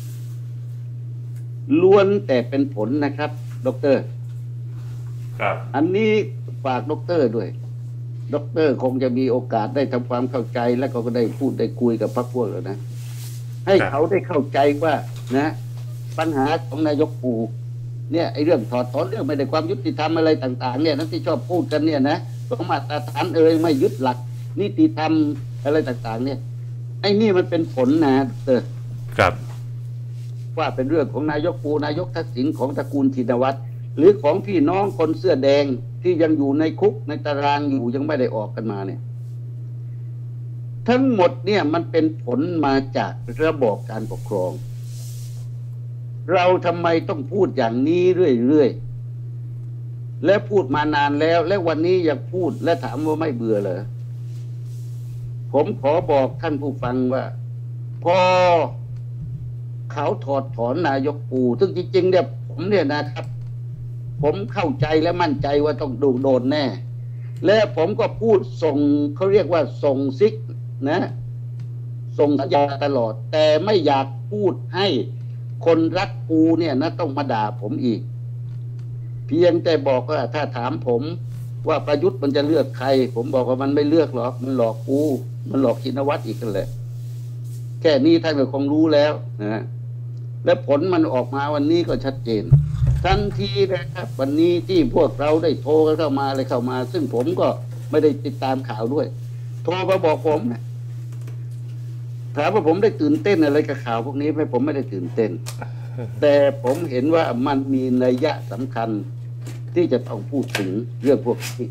ล้วนแต่เป็นผลนะครับดร. ครับอันนี้ฝากดร.ด้วยดร.คงจะมีโอกาสได้ทำความเข้าใจและก็ได้พูดได้คุยกับพรรคพวกแล้วนะให้เขาได้เข้าใจว่านะปัญหาของนายกปูเนี่ยไอ้เรื่องถอดถอนเรื่องไม่ได้ความยุติธรรมอะไรต่างๆเนี่ยนั่นที่ชอบพูดกันเนี่ยนะต้องมาตรฐานไม่ยึดหลักนิติธรรมอะไรต่างๆเนี่ยไอ้นี่มันเป็นผลนะครับว่าเป็นเรื่องของนายกปูนายกทักษิณของตระกูลชินวัตรหรือของพี่น้องคนเสื้อแดงที่ยังอยู่ในคุกในตารางอยู่ยังไม่ได้ออกกันมาเนี่ยทั้งหมดเนี่ยมันเป็นผลมาจากระบอบการปกครองเราทำไมต้องพูดอย่างนี้เรื่อยๆและพูดมานานแล้วและวันนี้ยังพูดและถามว่าไม่เบื่อเหรอผมขอบอกท่านผู้ฟังว่าพอเขาถอดถอนนายกปูซึ่งจริงๆเนี่ยผมเนี่ยนะครับผมเข้าใจและมั่นใจว่าต้องโดนแน่และผมก็พูดส่งเขาเรียกว่าส่งซิกนะส่งสัญญาตลอดแต่ไม่อยากพูดให้คนรักปูเนี่ยนะต้องมาด่าผมอีกเพียงแต่บอกว่าถ้าถามผมว่าประยุทธ์มันจะเลือกใครผมบอกว่ามันไม่เลือกหรอกมันหลอกปูมันหลอกชินวัตรอีกกันแหละแค่นี้ท่านก็คงรู้แล้วนะและผลมันออกมาวันนี้ก็ชัดเจนทันทีนะครับวันนี้ที่พวกเราได้โทรเข้ามาอะไรเข้ามาซึ่งผมก็ไม่ได้ติดตามข่าวด้วยโทรมาบอกผมนะถามว่าผมได้ตื่นเต้นอะไรกับข่าวพวกนี้ไหมผมไม่ได้ตื่นเต้นแต่ผมเห็นว่ามันมีนัยยะสำคัญที่จะต้องพูดถึงเรื่องพวกนี้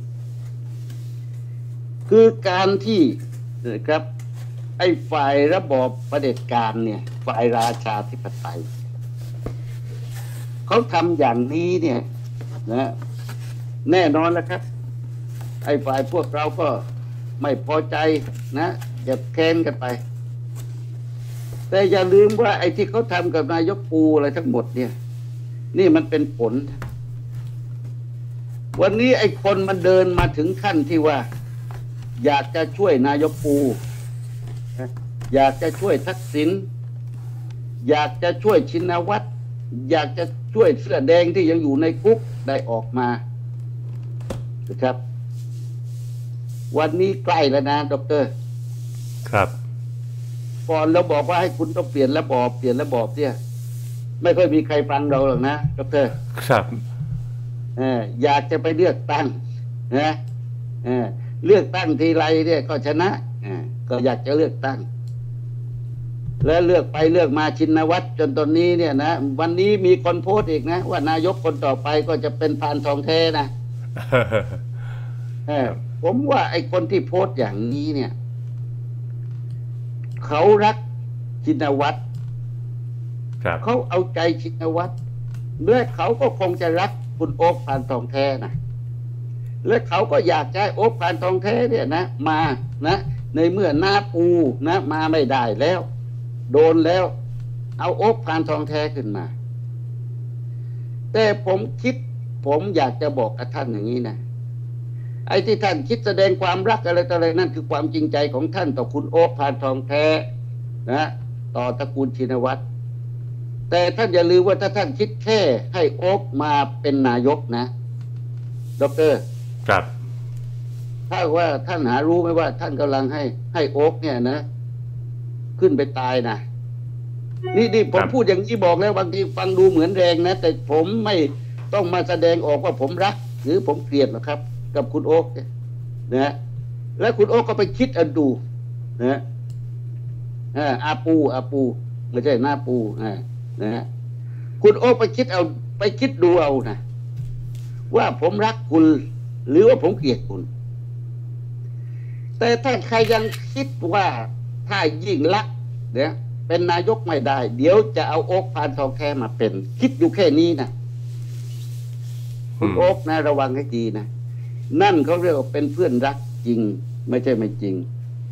คือการที่นะครับไอ้ฝ่ายระบอบเผด็จการเนี่ยฝ่ายราชาธิปไตยเขาทำอย่างนี้เนี่ยนะแน่นอนแล้วครับไอ้ฝ่ายพวกเราก็ไม่พอใจนะเจ็บแค้นกันไปแต่อย่าลืมว่าไอ้ที่เขาทำกับนายกปูอะไรทั้งหมดเนี่ยนี่มันเป็นผลวันนี้ไอ้คนมันเดินมาถึงขั้นที่ว่าอยากจะช่วยนายกปูอยากจะช่วยทักษิณอยากจะช่วยชินวัตรอยากจะช่วยเสื้อแดงที่ยังอยู่ในคุกได้ออกมานะครับวันนี้ใกล้แล้วนะดร. ครับก่อนเราบอกว่าให้คุณต้องเปลี่ยนระบอบเนี่ยไม่ค่อยมีใครฟังเราหรอกนะดร. ครับอยากจะไปเลือกตั้งนะเลือกตั้งทีไรเนี่ยก็ชนะก็อยากจะเลือกตั้งแล้วเลือกไปเลือกมาชินวัตรจนตอนนี้เนี่ยนะวันนี้มีคนโพสต์อีกนะว่านายกคนต่อไปก็จะเป็นพานทองแท้นะ ผมว่าไอ้คนที่โพสต์อย่างนี้เนี่ยเขารักชินวัตรเขาเอาใจชินวัตรและเขาก็คงจะรักคุณโอ๊คพานทองแท้นะและเขาก็อยากจะให้โอ๊คพานทองแท้เนี่ยนะมานะในเมื่อหน้าปูนะมาไม่ได้แล้วโดนแล้วเอาโอ๊คพานทองแท้ขึ้นมาแต่ผมอยากจะบอกกับท่านอย่างนี้นะไอ้ที่ท่านคิดแสดงความรักอะไรต่ออะไรนั่นคือความจริงใจของท่านต่อคุณโอ๊คพานทองแท้นะต่อตระกูลชินวัตรแต่ท่านอย่าลืมว่าถ้าท่านคิดแค่ให้โอ๊คมาเป็นนายกนะดร. ครับถ้าว่าท่านหารู้ไหมว่าท่านกำลังให้โอ๊คเนี่ยนะขึ้นไปตายนะนี่ผมพูดอย่างนี้บอกแล้วบางทีฟังดูเหมือนแรงนะแต่ผมไม่ต้องมาแสดงออกว่าผมรักหรือผมเกลียดหรอกครับกับคุณโอ๊คนะแล้วคุณโอ๊คก็ไปคิดดูนะอาปูไม่ใช่หน้าปูนะคุณโอ๊คไปคิดดูเอานะว่าผมรักคุณหรือว่าผมเกลียดคุณแต่ถ้าใครยังคิดว่าถ้ายิ่งลักษณ์เนี่ยเป็นนายกไม่ได้เดี๋ยวจะเอาโอ๊คพานทองแท้มาเป็นคิดอยู่แค่นี้นะคุณโอ๊คนะระวังให้ดีนะนั่นเขาเรียกว่าเป็นเพื่อนรักจริงไม่ใช่ไม่จริง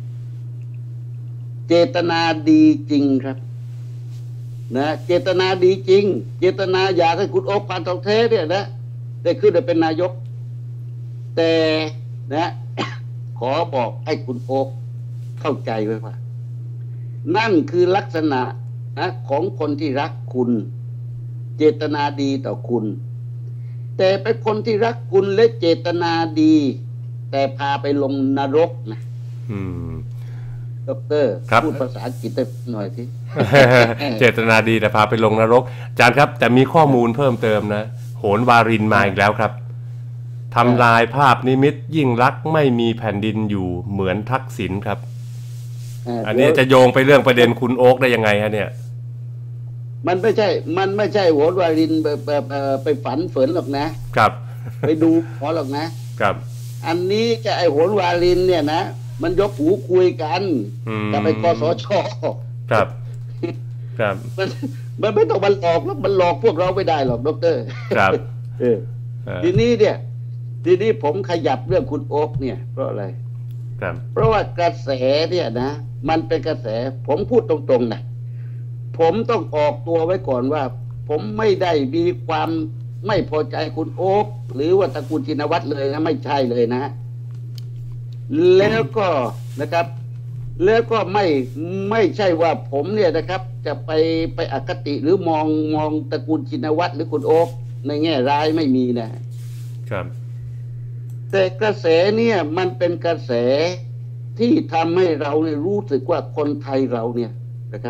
เจตนาดีจริงครับนะเจตนาดีจริงเจตนาอยากให้คุณโอ๊คพานทองแท้เนี่ยนะได้ขึ้นได้เป็นนายกแต่นะขอบอกให้คุณโอ๊คเข้าใจไว้ว่านั่นคือลักษณะนะของคนที่รักคุณเจตนาดีต่อคุณแต่เป็นคนที่รักคุณและเจตนาดีแต่พาไปลงนรกนะดร.พูดภาษาอังกฤษได้หน่อยทีเจตนาดีแต่พาไปลงนรกอาจารย์ครับแต่มีข้อมูลเพิ่มเติมนะโหนวารินมาอีกแล้วครับทำลายภาพนิมิตยิ่งรักไม่มีแผ่นดินอยู่เหมือนทักษิณครับอันนี้จะโยงไปเรื่องประเด็นคุณโอ๊คได้ยังไงฮะเนี่ยมันไม่ใช่โหนวารินไปฝันฝืนหรอกนะครับไปดูขอหรอกนะครับอันนี้จะไอโหนวารินเนี่ยนะมันยกหูคุยกันกับไปกสชครับครับมันไม่ต้องมาหลอกแล้วมันหลอกพวกเราไม่ได้หรอกดร. ครับทีนี้ผมขยับเรื่องคุณโอ๊คเนี่ยเพราะอะไรครับเพราะว่ากระแสเนี่ยนะมันเป็นกระแสผมพูดตรงๆนะผมต้องออกตัวไว้ก่อนว่าผมไม่ได้มีความไม่พอใจคุณโอ๊คหรือว่าตระกูลชินวัตรเลยนะไม่ใช่เลยนะแล้วก็นะครับแล้วก็ไม่ใช่ว่าผมเนี่ยนะครับจะไปอคติหรือมองตระกูลชินวัตรหรือคุณโอ๊คในแง่ร้ายไม่มีนะครับแต่กระแสเนี่ยมันเป็นกระแสที่ทำให้เราเนี่ยรู้สึกว่าคนไทยเราเนี่ยนะครับ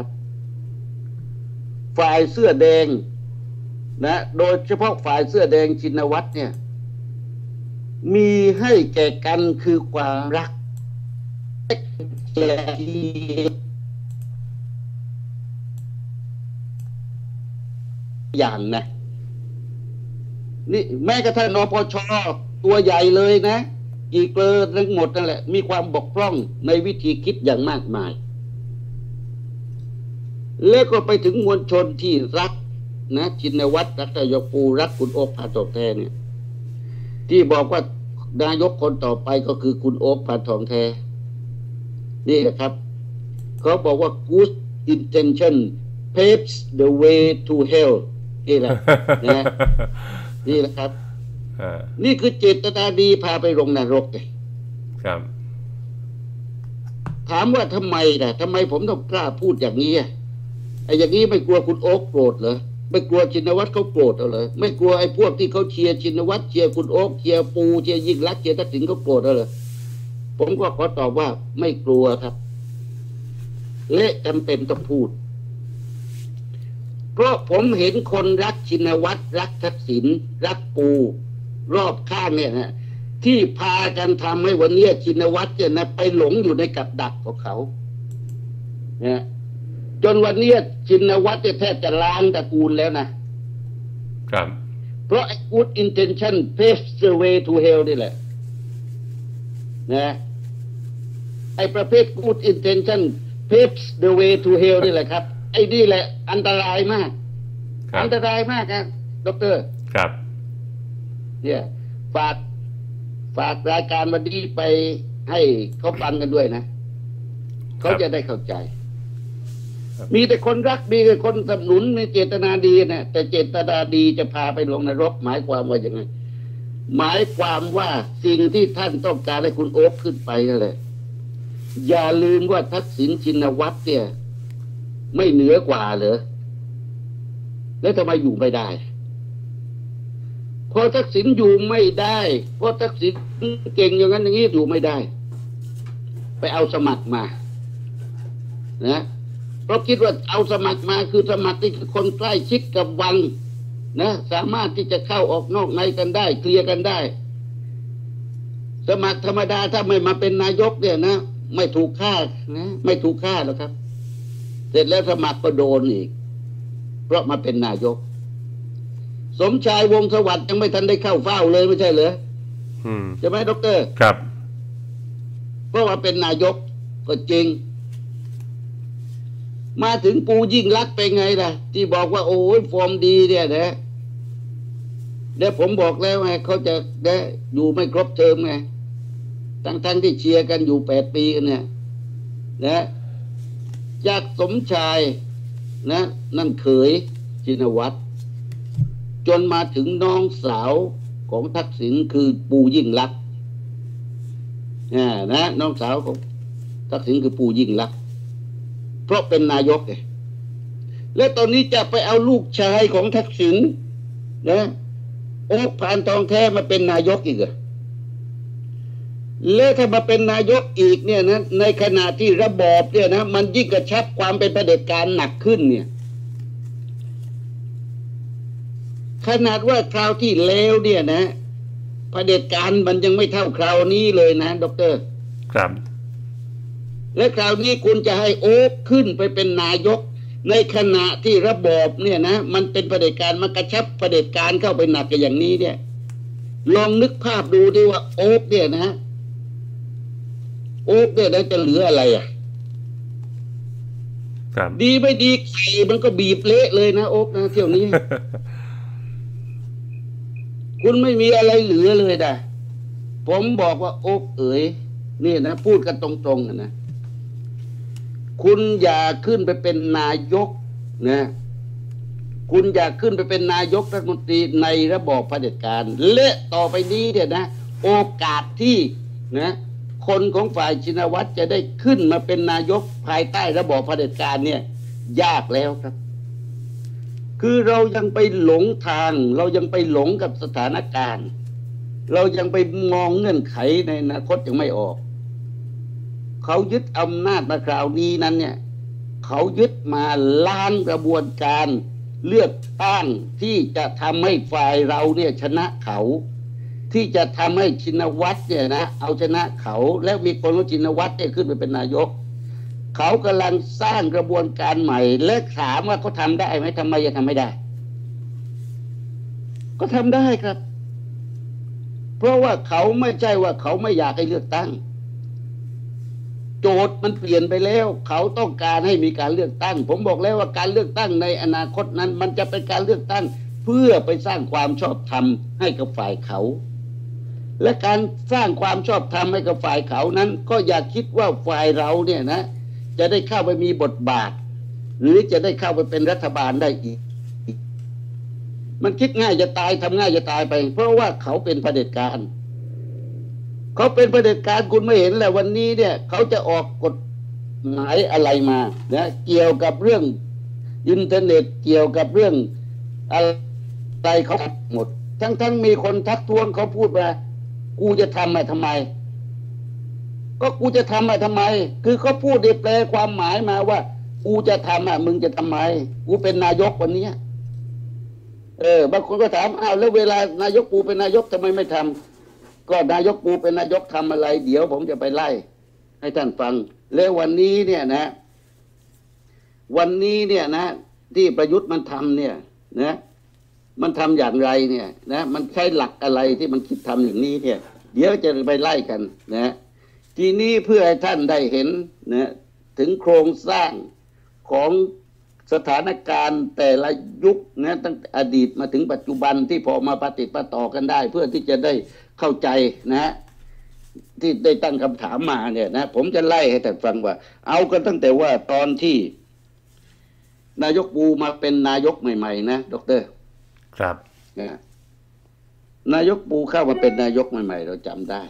ฝ่ายเสื้อแดงนะโดยเฉพาะฝ่ายเสื้อแดงชินวัตรเนี่ยมีให้แก่กันคือความรักอย่างนะนี่แม้กระทั่งนปช.ตัวใหญ่เลยนะกี่เกลอทั้งหมดนั่นแหละมีความบกพร่องในวิธีคิดอย่างมากมายแล้วก็ไปถึงมวลชนที่รักนะชินวัตรรัตยปูรักคุณโอ๊ค พานทองแท้เนี่ยที่บอกว่านายกคนต่อไปก็คือคุณโอ๊ค พานทองแท้นี่แหละครับเขาบอกว่า good intention paves the way to hell นี่แหละนะนี่แหละครับนี่คือเจตนาดีพาไปลงนรกเลยครับถามว่าทำไมผมต้องกล้าพูดอย่างนี้ไอ้อย่างนี้ไม่กลัวคุณโอ๊คโกรธเหรอไม่กลัวชินวัตรเขาโกรธเหรอไม่กลัวไอ้พวกที่เขาเชียร์ชินวัตรเชียร์คุณโอ๊คเชียร์ปูเชียร์ยิ่งลักษณ์เชียร์ทักษิณเขาโกรธเหรอผมก็ขอตอบว่าไม่กลัวครับและจำเป็นต้องพูดเพราะผมเห็นคนรักชินวัตรรักทักษิณรักปูรอบข้างเนี่ยนะที่พากันทำให้วันนี้ชินวัตรเนี่ยนะไปหลงอยู่ในกับดักของเขาเนี่ยจนวันนี้ชินวัตรแทบจะล้างตระกูลแล้วนะครับเพราะ good intention paves the way to hell นี่แหละนะไอ้ประเภท good intention paves the way to hell นี่แหละครับไอ้นี่แหละอันตรายมากอันตรายมากครับดร. ครับเนี่ยฝากรายการวันนี้ไปให้เขาฟังกันด้วยนะเขาจะได้เข้าใจมีแต่คนรักมีแต่คนสนับสนุนมีเจตนาดีนะแต่เจตนาดีจะพาไปลงนรกหมายความว่าอย่างไรหมายความว่าสิ่งที่ท่านต้องการให้คุณโอ๊คขึ้นไปนั่นแหละอย่าลืมว่าทักษิณชินวัตรเนี่ยไม่เหนือกว่าเหรอแล้วทำไมอยู่ไม่ได้พอทักษิณอยู่ไม่ได้เพราะทักษิณเก่งอย่างนั้นอย่างนี้อยู่ไม่ได้ไปเอาสมัครมานะเพราะคิดว่าเอาสมัครมาคือสมัครที่คือคนใกล้ชิดกับวังนะสามารถที่จะเข้าออกนอกในกันได้เคลียร์กันได้สมัครธรรมดาถ้าไม่มาเป็นนายกเนี่ยนะไม่ถูกฆ่านะไม่ถูกฆ่าหรอกครับเสร็จแล้วสมัครก็โดนอีกเพราะมาเป็นนายกสมชายวงศ์สวัสดิ์ยังไม่ทันได้เข้าเฝ้าเลยไม่ใช่เหรอใช่ไหมดร. ครับเพราะว่าเป็นนายกก็จริงมาถึงปูยิ่งลักษณ์เป็นไงล่ะที่บอกว่าโอ้ยฟอร์มดีเนี่ยนะเดี๋ยวผมบอกแล้วไงเขาจะได้อยู่ไม่ครบเทอมไงทั้งที่เชียร์กันอยู่8 ปีกันเนี่ยนะจากสมชายนะนั่นเขยชินวัตรจนมาถึงน้องสาวของทักษิณคือปูยิ่งลักษณ์นะน้องสาวของทักษิณคือปูยิ่งลักษณ์เพราะเป็นนายกไงและตอนนี้จะไปเอาลูกชายของทักษิณนะโอ๊ค พานทองแท้มาเป็นนายกอีกเหรอและถ้ามาเป็นนายกอีกเนี่ยนะในขณะที่ระบอบเนี่ยนะมันยิ่งกระชับความเป็นเผด็จการหนักขึ้นเนี่ยขนาดว่าคราวที่แล้วเนี่ยนะเผด็จการมันยังไม่เท่าคราวนี้เลยนะดร. ครับและคราวนี้คุณจะให้โอ๊คขึ้นไปเป็นนายกในขณะที่ระบอบเนี่ยนะมันเป็นเผด็จการมันกระชับเผด็จการเข้าไปหนักอย่างนี้เนี่ยลองนึกภาพดูดิว่าโอ๊กเนี่ยนะโอ๊กเนี่ยจะเหลืออะไรอ่ะดีไม่ดีไข่มันก็บีบเละเลยนะโอ๊กนะเที่ยวนี้ คุณไม่มีอะไรเหลือเลยนะผมบอกว่าโอ๊กเอ๋ยนี่นะพูดกันตรงๆนะคุณอย่าขึ้นไปเป็นนายกนะคุณอย่าขึ้นไปเป็นนายกรัฐมนตรีในระบอบเผด็จการและต่อไปนี้เนี่ยนะโอกาสที่นะคนของฝ่ายชินวัตรจะได้ขึ้นมาเป็นนายกภายใต้ระบอบเผด็จการเนี่ยยากแล้วครับคือเรายังไปหลงทางเรายังไปหลงกับสถานการณ์เรายังไปมองเงื่อนไขในอนาคตยังไม่ออกเขายึดอำนาจมาคราวนี้นั้นเนี่ยเขายึดมาล้างกระบวนการเลือกตั้งที่จะทำให้ฝ่ายเราเนี่ยชนะเขาที่จะทำให้ชินวัตรเนี่ยนะเอาชนะเขาแล้วมีคนของชินวัตรเนี่ยขึ้นไปเป็นนายกเขากำลังสร้างกระบวนการใหม่และถามว่าเขาทำได้ไหมทำไมจะทำไม่ได้ก็ทำได้ครับเพราะว่าเขาไม่ใช่ว่าเขาไม่อยากให้เลือกตั้งโจทย์มันเปลี่ยนไปแล้วเขาต้องการให้มีการเลือกตั้งผมบอกแล้วว่าการเลือกตั้งในอนาคตนั้นมันจะเป็นการเลือกตั้งเพื่อไปสร้างความชอบธรรมให้กับฝ่ายเขาและการสร้างความชอบธรรมให้กับฝ่ายเขานั้นก็อย่าคิดว่าฝ่ายเราเนี่ยนะจะได้เข้าไปมีบทบาทหรือจะได้เข้าไปเป็นรัฐบาลได้อีกมันคิดง่ายจะตายทำง่ายจะตายไปเพราะว่าเขาเป็นเผด็จการเขาเป็นเผด็จการคุณไม่เห็นแหละวันนี้เนี่ยเขาจะออกกฎหมายอะไรมานะเกี่ยวกับเรื่องอินเทอร์เน็ตเกี่ยวกับเรื่องอะไรเขาหมดทั้งมีคนทักท้วงเขาพูดว่ากูจะทำมาทำไมก็กูจะทำมาทำไมคือเขาพูดได้แปลความหมายมาว่ากูจะทำมึงจะทำไมกูเป็นนายกวันนี้บางคนก็ถามอ้าวแล้วเวลานายกปูเป็นนายกทำไมไม่ทำก็นายกปูเป็นนายกทำอะไรเดี๋ยวผมจะไปไล่ให้ท่านฟังแล้ววันนี้เนี่ยนะที่ประยุทธ์มันทำเนี่ยนะมันทำอย่างไรเนี่ยนะมันใช้หลักอะไรที่มันคิดทำอย่างนี้เนี่ยเดี๋ยวจะไปไล่กันนะทีนี้เพื่อให้ท่านได้เห็นนะถึงโครงสร้างของสถานการณ์แต่ละยุคนะตั้งแต่อดีตมาถึงปัจจุบันที่พอมาปฏิปต่อกันได้เพื่อที่จะได้เข้าใจนะที่ได้ตั้งคำถามมาเนี่ยนะผมจะไล่ให้ท่านฟังว่าเอากันตั้งแต่ว่าตอนที่นายกปูมาเป็นนายกใหม่ๆนะดร. ครับนะนายกปูเข้ามาเป็นนายกใหม่ๆเราจำได้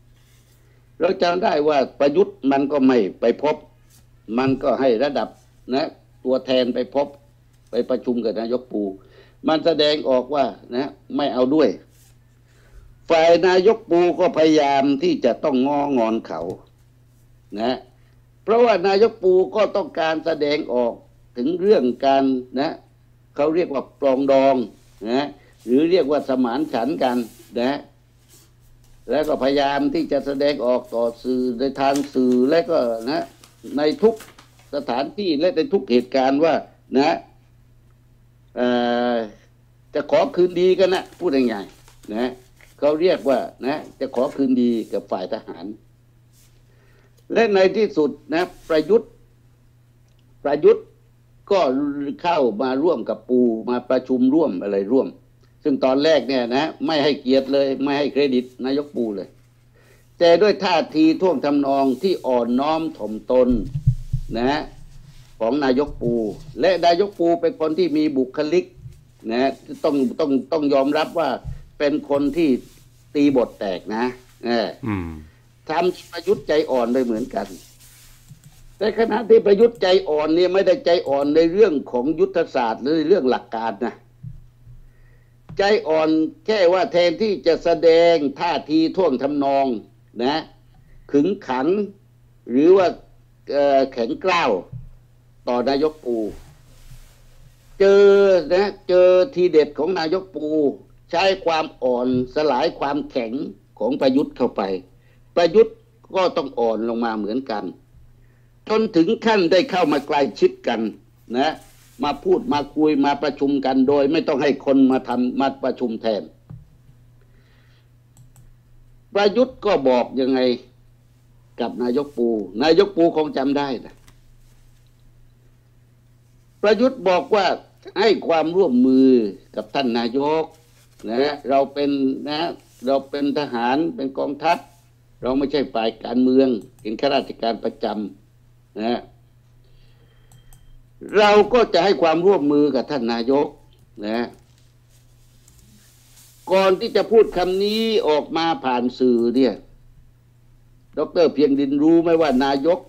ว่าประยุทธ์มันก็ไม่ไปพบมันก็ให้ระดับนะตัวแทนไปพบไปประชุมกับนายกปูมันแสดงออกว่านะไม่เอาด้วยฝ่ายนายกปูก็พยายามที่จะต้องงอนเขานะเพราะว่านายกปูก็ต้องการแสดงออกถึงเรื่องการนะเขาเรียกว่าปรองดองนะหรือเรียกว่าสมานฉันท์กันนะแล้วก็พยายามที่จะแสดงออกต่อสื่อในทางสื่อและก็นะในทุกสถานที่และในทุกเหตุการณ์ว่านะจะขอคืนดีกันนะพูดง่ายๆนะเขาเรียกว่านะจะขอคืนดีกับฝ่ายทหารและในที่สุดนะประยุทธ์ก็เข้ามาร่วมกับปูมาประชุมร่วมอะไรร่วมซึ่งตอนแรกเนี่ยนะไม่ให้เกียรติเลยไม่ให้เครดิตนายกปูเลยแต่ด้วยท่าทีท่วงทำนองที่อ่อนน้อมถ่อมตนนะของนายกปูและนายกปูเป็นคนที่มีบุคลิกนะต้องยอมรับว่าเป็นคนที่ตีบทแตกนะทำประยุทธ์ใจอ่อนไปเหมือนกันแต่ขณะที่ประยุทธ์ใจอ่อนเนี่ยไม่ได้ใจอ่อนในเรื่องของยุทธศาสตร์หรือเรื่องหลักการนะใจอ่อนแค่ว่าแทนที่จะแสดงท่าทีท่วงทำนองนะขึงขังหรือว่าแข็งกร้าวต่อนายกปูเจอทีเด็ดของนายกปูใช้ความอ่อนสลายความแข็งของประยุทธ์เข้าไปประยุทธ์ก็ต้องอ่อนลงมาเหมือนกันจนถึงขั้นได้เข้ามาใกล้ชิดกันนะมาพูดมาคุยมาประชุมกันโดยไม่ต้องให้คนมาประชุมแทนประยุทธ์ก็บอกยังไงกับนายกปูคงจำได้นะประยุทธ์บอกว่าให้ความร่วมมือกับท่านนายกนะเราเป็นทหารเป็นกองทัพเราไม่ใช่ฝ่ายการเมืองเป็นข้าราชการประจำนะเราก็จะให้ความร่วมมือกับท่านนายกนะก่อนที่จะพูดคำนี้ออกมาผ่านสื่อเนี่ยดร.เพียงดินรู้ไหมว่านายก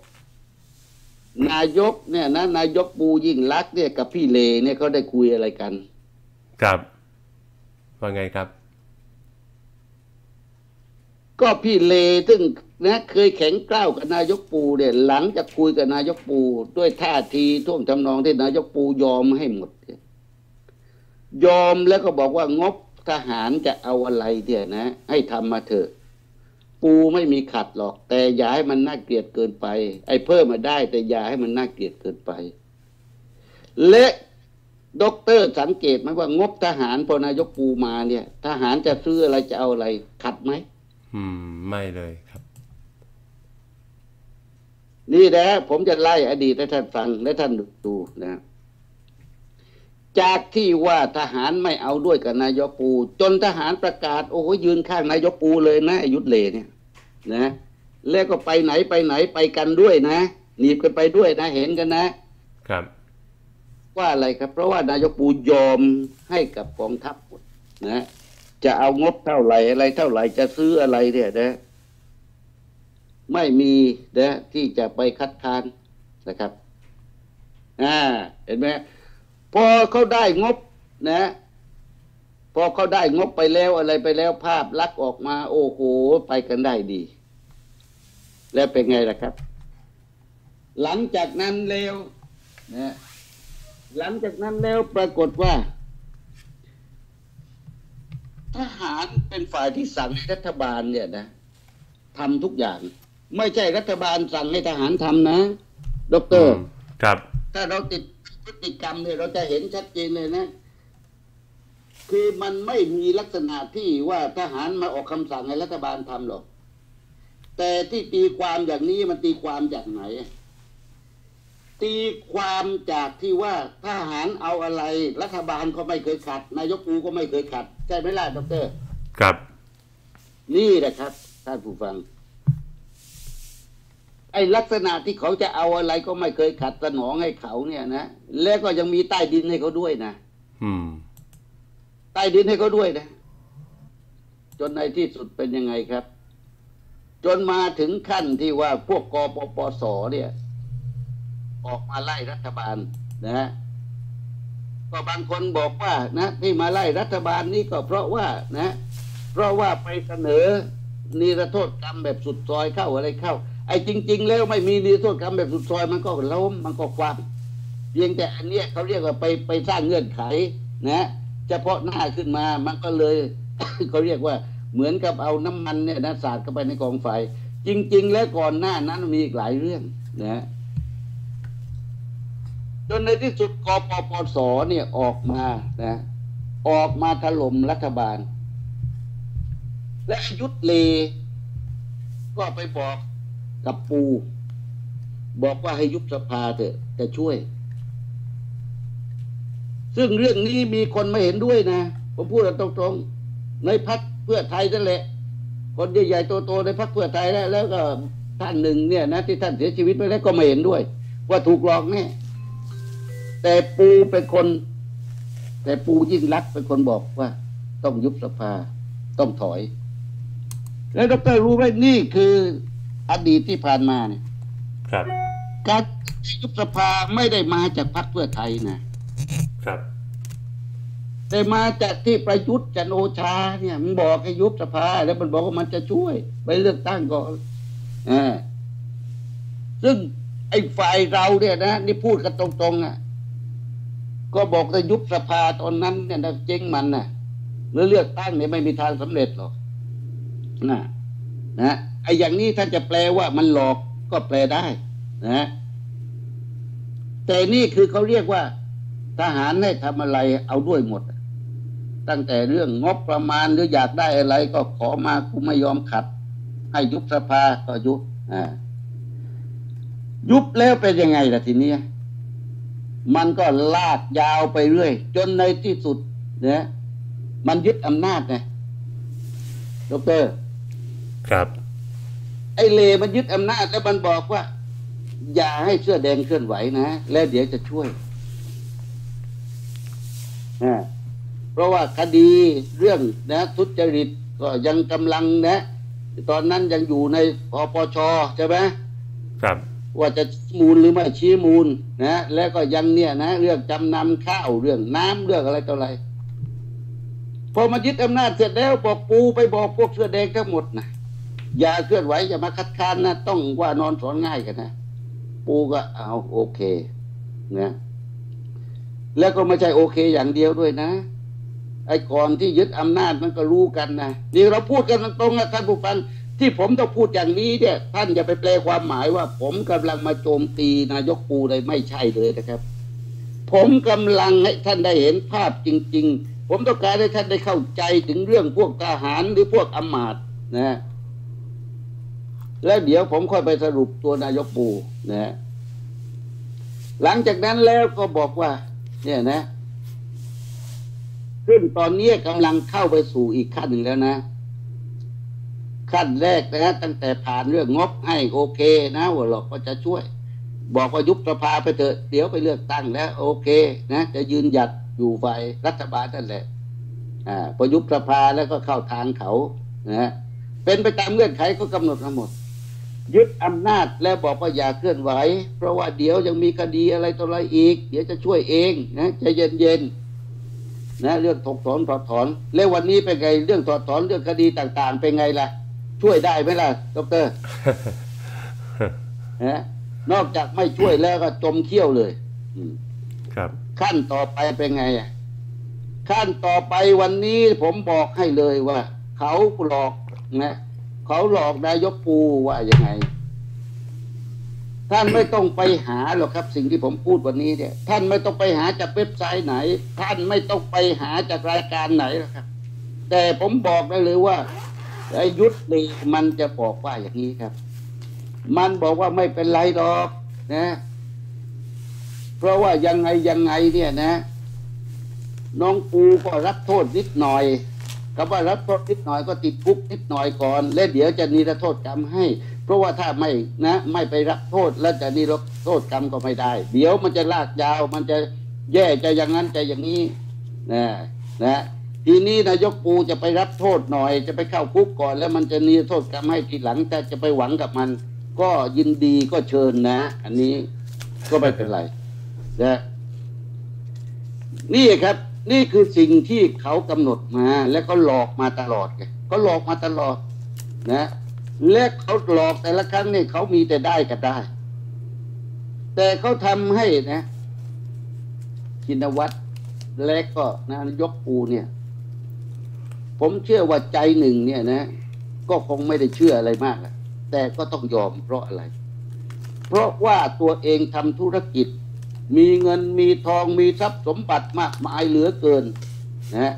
เนี่ยนะนายกปูยิ่งลักษณ์เนี่ยกับพี่เลเนี่ยเขาได้คุยอะไรกันครับว่าไงครับก็พี่เลซึ่งนะเคยแข็งกร้าวกับนายกปูเนี่ยหลังจากคุยกับนายกปูด้วยท่าทีท่วงทำนองที่นายกปูยอมให้หมดยอมแล้วก็บอกว่างบทหารจะเอาอะไรเนี่ยนะให้ทำมาเถอะปูไม่มีขัดหรอกแต่อย่าให้มันน่าเกลียดเกินไปไอ้เพิ่มมาได้แต่อย่าให้มันน่าเกลียดเกินไปและด็อกเตอร์สังเกตไหมว่างบทหารพอนายกปูมาเนี่ยทหารจะซื้ออะไรจะเอาอะไรขัดไหมไม่เลยครับนี่นะผมจะไล่อดีตให้ท่านฟังและท่านดูนะจากที่ว่าทหารไม่เอาด้วยกับนายกปูจนทหารประกาศโอ้โหยืนข้างนายกปูเลยนะยุทธเลเนี่ยนะแล้วก็ไปไหนไปกันด้วยนะหนีบกันไปด้วยนะเห็นกันนะครับว่าอะไรครับเพราะว่านายกปูยอมให้กับกองทัพหมดนะจะเอางบเท่าไหร่อะไรเท่าไหร่จะซื้ออะไรเนี่ยนะไม่มีนะที่จะไปคัดค้านนะครับเห็นไหมพอเขาได้งบนะพอเขาได้งบไปแล้วอะไรไปแล้วภาพลักษณ์ออกมาโอ้โหไปกันได้ดีแล้วเป็นไงล่ะครับหลังจากนั้นแล้วนะหลังจากนั้นแล้วปรากฏว่าทหารเป็นฝ่ายที่สั่งรัฐบาลเนี่ยนะทำทุกอย่างไม่ใช่รัฐบาลสั่งให้ทหารทำนะดร. ครับถ้าเราติดพฤติกรรมเนี่ยเราจะเห็นชัดเจนเลยนะคือมันไม่มีลักษณะที่ว่าทหารมาออกคำสั่งให้รัฐบาลทำหรอกแต่ที่ตีความอย่างนี้มันตีความจากไหนตีความจากที่ว่าทหารเอาอะไรรัฐบาลก็ไม่เคยขัดนายกปูก็ไม่เคยขัดใช่ไหมล่ะดร. ครับนี่แหละครับท่านผู้ฟังไอ้ลักษณะที่เขาจะเอาอะไรก็ไม่เคยขัดสนองให้เขาเนี่ยนะแล้วก็ยังมีใต้ดินให้เขาด้วยนะใต้ดินให้เขาด้วยนะจนในที่สุดเป็นยังไงครับจนมาถึงขั้นที่ว่าพวกกปปสเนี่ยออกมาไล่รัฐบาลนะก็บางคนบอกว่านะที่มาไล่รัฐบาลนี้ก็เพราะว่านะเพราะว่าไปเสนอนิรโทษกรรมแบบสุดซอยเข้าอะไรเข้าไอ้จริงๆแล้วไม่มีนิรโทษกรรมแบบสุดซอยมันก็ล้มมันก็คว่ำเพียงแต่อันเนี้ยเขาเรียกว่าไปสร้างเงื่อนไขนะเฉพาะหน้าขึ้นมามันก็เลย เขาเรียกว่าเหมือนกับเอาน้ำมันเนี่ยนะสาดเข้าไปในกองไฟจริงๆแล้วก่อนหน้านั้นมีอีกหลายเรื่องนะจนในที่สุดกปปสเนี่ยออกมานะออกมาถล่มรัฐบาลและยุทธเลก็ไปบอกกับปูบอกว่าให้ยุบสภาเถอะจะช่วยซึ่งเรื่องนี้มีคนไม่เห็นด้วยนะผมพูดตรงๆในพรรคเพื่อไทยนั่นแหละคนใหญ่ๆโตๆในพรรคเพื่อไทยแล้วก็ท่านหนึ่งเนี่ยนะที่ท่านเสียชีวิตไปแล้วก็ไม่เห็นด้วยว่าถูกหลอกแน่แต่ปูยิ่งลักษณ์เป็นคนบอกว่าต้องยุบสภาต้องถอยแล้วดร.รู้ไหมนี่คืออดีตที่ผ่านมาเนี่ยครับการยุบสภาไม่ได้มาจากพรรคเพื่อไทยนะครับแต่มาจากที่ประยุทธ์จันทร์โอชาเนี่ยมันบอกให้ยุบสภาแล้วมันบอกว่ามันจะช่วยไปเลือกตั้งก่อนซึ่งไอ้ฝ่ายเราเนี่ยนะนี่พูดกันตรงๆก็บอกจะยุบสภาตอนนั้นเนี่ยนะเจ๊งมันนะหรือเลือกตั้งเนี่ยไม่มีทางสำเร็จหรอกนะไอ้อย่างนี้ถ้าจะแปลว่ามันหลอกก็แปลได้นะแต่นี่คือเขาเรียกว่าทหารให้ทำอะไรเอาด้วยหมดตั้งแต่เรื่องงบประมาณหรืออยากได้อะไรก็ขอมากูไม่ยอมขัดให้ยุบสภาก็ยุบยุบแล้วเป็นยังไงล่ะทีนี้มันก็ลากยาวไปเรื่อยจนในที่สุดเนี่ยมันยึดอำนาจไงดร. ครับไอ้เลมันยึดอำนาจแล้วมันบอกว่าอย่าให้เสื้อแดงเคลื่อนไหวนะแล้วเดี๋ยวจะช่วยเพราะว่าคดีเรื่องนะทุจริตก็ยังกำลังนะตอนนั้นยังอยู่ในปปช.ใช่ไหมครับว่าจะมูลหรือไม่ชี้มูลนะแล้วก็ยังเนี่ยนะเรื่องจำนำข้าวเรื่องน้ำเรื่องอะไรต่ออะไรพอมายึดอำนาจเสร็จแล้วบอกปูไปบอกพวกเสื้อแดงทั้งหมดนะอย่าเคลื่อนไหวอย่ามาคัดค้านนะต้องว่านอนสอนง่ายกันนะปูก็เอาโอเคนะแล้วก็ไม่ใช่โอเคอย่างเดียวด้วยนะไอ้ก่อนที่ยึดอำนาจมันก็รู้กันนะนี่เราพูดกันตรงๆนะท่านผู้ฟังที่ผมต้องพูดอย่างนี้เนี่ยท่านอย่าไปแปลความหมายว่าผมกำลังมาโจมตีนายกปูเลยไม่ใช่เลยนะครับผมกำลังให้ท่านได้เห็นภาพจริงๆผมต้องการให้ท่านได้เข้าใจถึงเรื่องพวกทหารหรือพวกอำมาตย์นะแล้วเดี๋ยวผมค่อยไปสรุปตัวนายกปูนะหลังจากนั้นแล้วก็บอกว่าเนี่ยนะซึ่งตอนนี้กำลังเข้าไปสู่อีกขั้นหนึ่งแล้วนะขั้นแรกนะตั้งแต่ผ่านเรื่องงบให้โอเคนะว่าหรอกก็จะช่วยบอกว่ายุบสภาไปเถอะเดี๋ยวไปเลือกตั้งแล้วโอเคนะจะยืนหยัดอยู่ฝ่ายรัฐบาลนั่นแหละพอยุบสภาแล้วก็เข้าทางเขานะเป็นไปตามเงื่อนไขก็กำหนดมาหมดยึดอำนาจแล้วบอกว่าอย่าเคลื่อนไหวเพราะว่าเดี๋ยวยังมีคดีอะไรต่ออะไรอีกเดี๋ยวจะช่วยเองนะใจเย็นๆนะเรื่องถอดถอนแล้ววันนี้เป็นไงเรื่องถอดถอนเรื่องคดีต่างๆเป็นไงล่ะช่วยได้ไหมล่ะดร.นะนอกจากไม่ช่วยแล้วก็จมเขี้ยวเลยครับขั้นต่อไปเป็นไงขั้นต่อไปวันนี้ผมบอกให้เลยว่าเขาหลอกนะเขาหลอกนายกปูว่ายังไงท่านไม่ต้องไปหาหรอกครับสิ่งที่ผมพูดวันนี้เนี่ยท่านไม่ต้องไปหาจากเว็บไซต์ไหนท่านไม่ต้องไปหาจากรายการไหนหรอกครับแต่ผมบอกได้เลยว่าไอ้ยุทธนี่มันจะบอกว่าอย่างนี้ครับมันบอกว่าไม่เป็นไรหรอกนะเพราะว่ายังไงเนี่ยนะน้องปูก็รับโทษนิดหน่อยคำว่ารับโทษนิดหน่อยก็ติดคุกนิดหน่อยก่อนแล้วเดี๋ยวจะนิรโทษกรรมให้เพราะว่าถ้าไม่ไปรับโทษแล้วจะนิรโทษกรรมก็ไม่ได้เดี๋ยวมันจะลากยาวมันจะแย่จะอย่างนั้นจะอย่างนี้นะทีนี้นายกปูจะไปรับโทษหน่อยจะไปเข้าคุกก่อนแล้วมันจะนิรโทษกรรมให้ทีหลังแต่จะไปหวังกับมันก็ยินดีก็เชิญนะอันนี้ก็ไม่เป็นไรนะนี่ครับนี่คือสิ่งที่เขากำหนดมาและก็หลอกมาตลอดไงเขาหลอกมาตลอดนะและเขาหลอกแต่ละครั้งนี่เขามีแต่ได้กับได้แต่เขาทำให้นะชินวัตรและก็นายกปูเนี่ยผมเชื่อว่าใจหนึ่งเนี่ยนะก็คงไม่ได้เชื่ออะไรมากแต่ก็ต้องยอมเพราะอะไรเพราะว่าตัวเองทำธุรกิจมีเงินมีทองมีทรัพย์สมบัติมากมายเหลือเกินนะ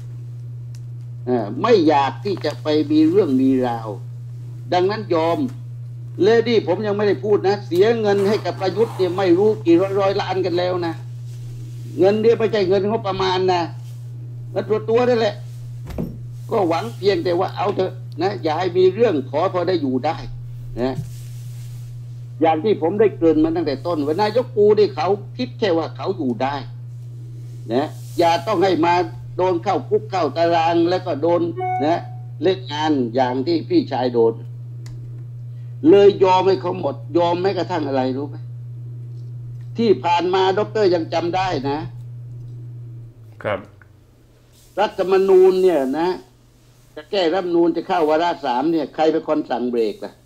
ไม่อยากที่จะไปมีเรื่องมีราวดังนั้นยอมเลดี้ผมยังไม่ได้พูดนะเสียเงินให้กับประยุทธ์เนี่ยไม่รู้กี่ร้อยล้านกันแล้วนะเงินเนี่ยไม่ใช่เงินงบประมาณนะมันตัวนั่นแหละก็หวังเพียงแต่ว่าเอาเถอะนะอย่าให้มีเรื่องขอพอได้อยู่ได้นะอย่างที่ผมได้เกริ่นมาตั้งแต่ต้นว่านายกปูนี่เขาคิดแค่ว่าเขาอยู่ได้นะอย่าต้องให้มาโดนเข้าคุกเข้าตารางแล้วก็โดนนะเล่นงานอย่างที่พี่ชายโดนเลยยอมให้เขาหมดยอมแม้กระทั่งอะไรรู้ไหมที่ผ่านมาดร.ยังจำได้นะครับรัฐธรรมนูญเนี่ยนะจะแก้รัฐธรรมนูญจะเข้าวาระ3เนี่ยใครเป็นคนสั่งเบรกล่ะ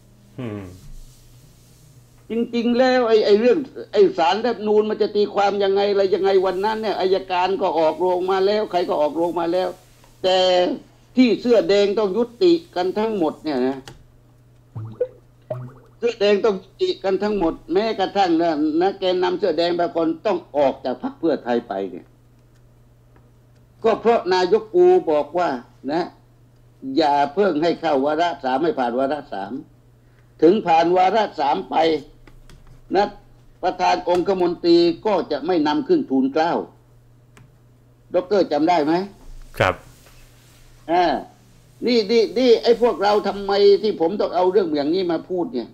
จริงๆแล้วไอ้เรื่องไอ้ศาลรัฐธรรมนูญมันจะตีความยังไงอะไรยังไงวันนั้นเนี่ยอัยการก็ออกโรงมาแล้วใครก็ออกโรงมาแล้วแต่ที่เสื้อแดงต้องยุติกันทั้งหมดเนี่ยนะสื้อแดงต้องติกันทั้งหมดแม้กระทั่งนะแกนนำเสื้อแดงบางคนต้องออกจากพรรคเพื่อไทยไปเนี่ยก็เพราะนายกปูบอกว่านะอย่าเพิ่งให้เข้าวาระสามไม่ผ่านวาระสามถึงผ่านวาระสามไปนะประธานองคมนตรีก็จะไม่นำขึ้นทูลเกล้าดร.จำได้ไหมครับนี่ไอ้พวกเราทำไมที่ผมต้องเอาเรื่องอย่างนี้มาพูดเนี่ย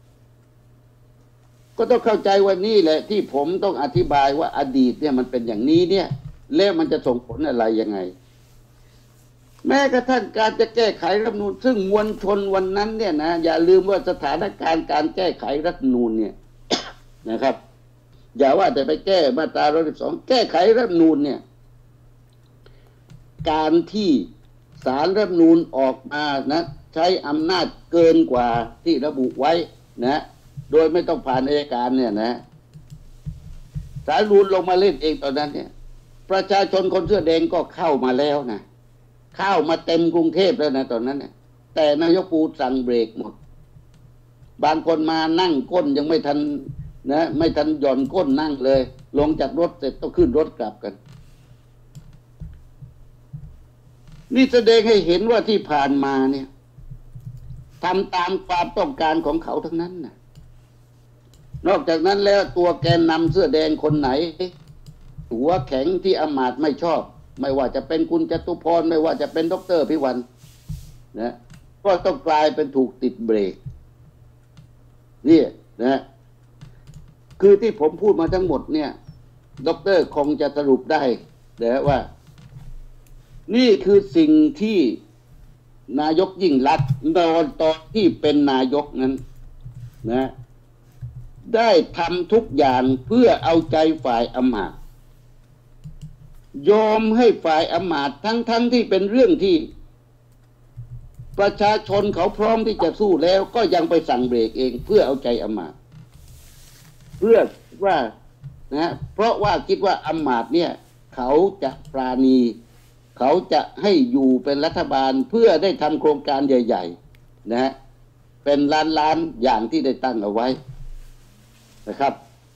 ก็ต้องเข้าใจว่านี่แหละที่ผมต้องอธิบายว่าอดีตเนี่ยมันเป็นอย่างนี้เนี่ยแล้วมันจะส่งผลอะไรยังไงแม้กระทั่งการจะแก้ไขรัฐธรรมนูญซึ่งมวลชนวันนั้นเนี่ยนะอย่าลืมว่าสถานการณ์การแก้ไขรัฐธรรมนูญเนี่ย นะครับอย่าว่าแต่ไปแก้มาตรา112แก้ไขรัฐธรรมนูญเนี่ยการที่ศาลรัฐธรรมนูญออกมานะใช้อำนาจเกินกว่าที่ระบุไว้นะโดยไม่ต้องผ่านอัยการเนี่ยนะศาลรัฐธรรมนูญลงมาเล่นเองตอนนั้นเนี่ยประชาชนคนเสื้อแดงก็เข้ามาแล้วนะเข้ามาเต็มกรุงเทพแล้วนะตอนนั้นเนี่ยแต่นายกปูสั่งเบรกหมดบางคนมานั่งก้นยังไม่ทันนะไม่ทันหย่อนก้นนั่งเลยลงจากรถเสร็จต้องขึ้นรถกลับกันนี่แสดงให้เห็นว่าที่ผ่านมาเนี่ยทำตามความต้องการของเขาทั้งนั้นนะนอกจากนั้นแล้วตัวแกนนำเสื้อแดงคนไหนหัวแข็งที่อำมาตย์ไม่ชอบไม่ว่าจะเป็นคุณจตุพรไม่ว่าจะเป็นดร.พิวันนะก็ต้องกลายเป็นถูกติดเบรกนี่นะคือที่ผมพูดมาทั้งหมดเนี่ยดร.คงจะสรุปได้นะว่านี่คือสิ่งที่นายกยิ่งลักษณ์ตอนที่เป็นนายกนั้นนะได้ทำทุกอย่างเพื่อเอาใจฝ่ายอำมาตย์ยอมให้ฝ่ายอำมาตย์ทั้งที่เป็นเรื่องที่ประชาชนเขาพร้อมที่จะสู้แล้วก็ยังไปสั่งเบรกเองเพื่อเอาใจอำมาตย์เพื่อว่านะเพราะว่าคิดว่าอำมาตย์เนี่ยเขาจะปราณีเขาจะให้อยู่เป็นรัฐบาลเพื่อได้ทำโครงการใหญ่ๆนะเป็นล้านอย่างที่ได้ตั้งเอาไว้นะครับ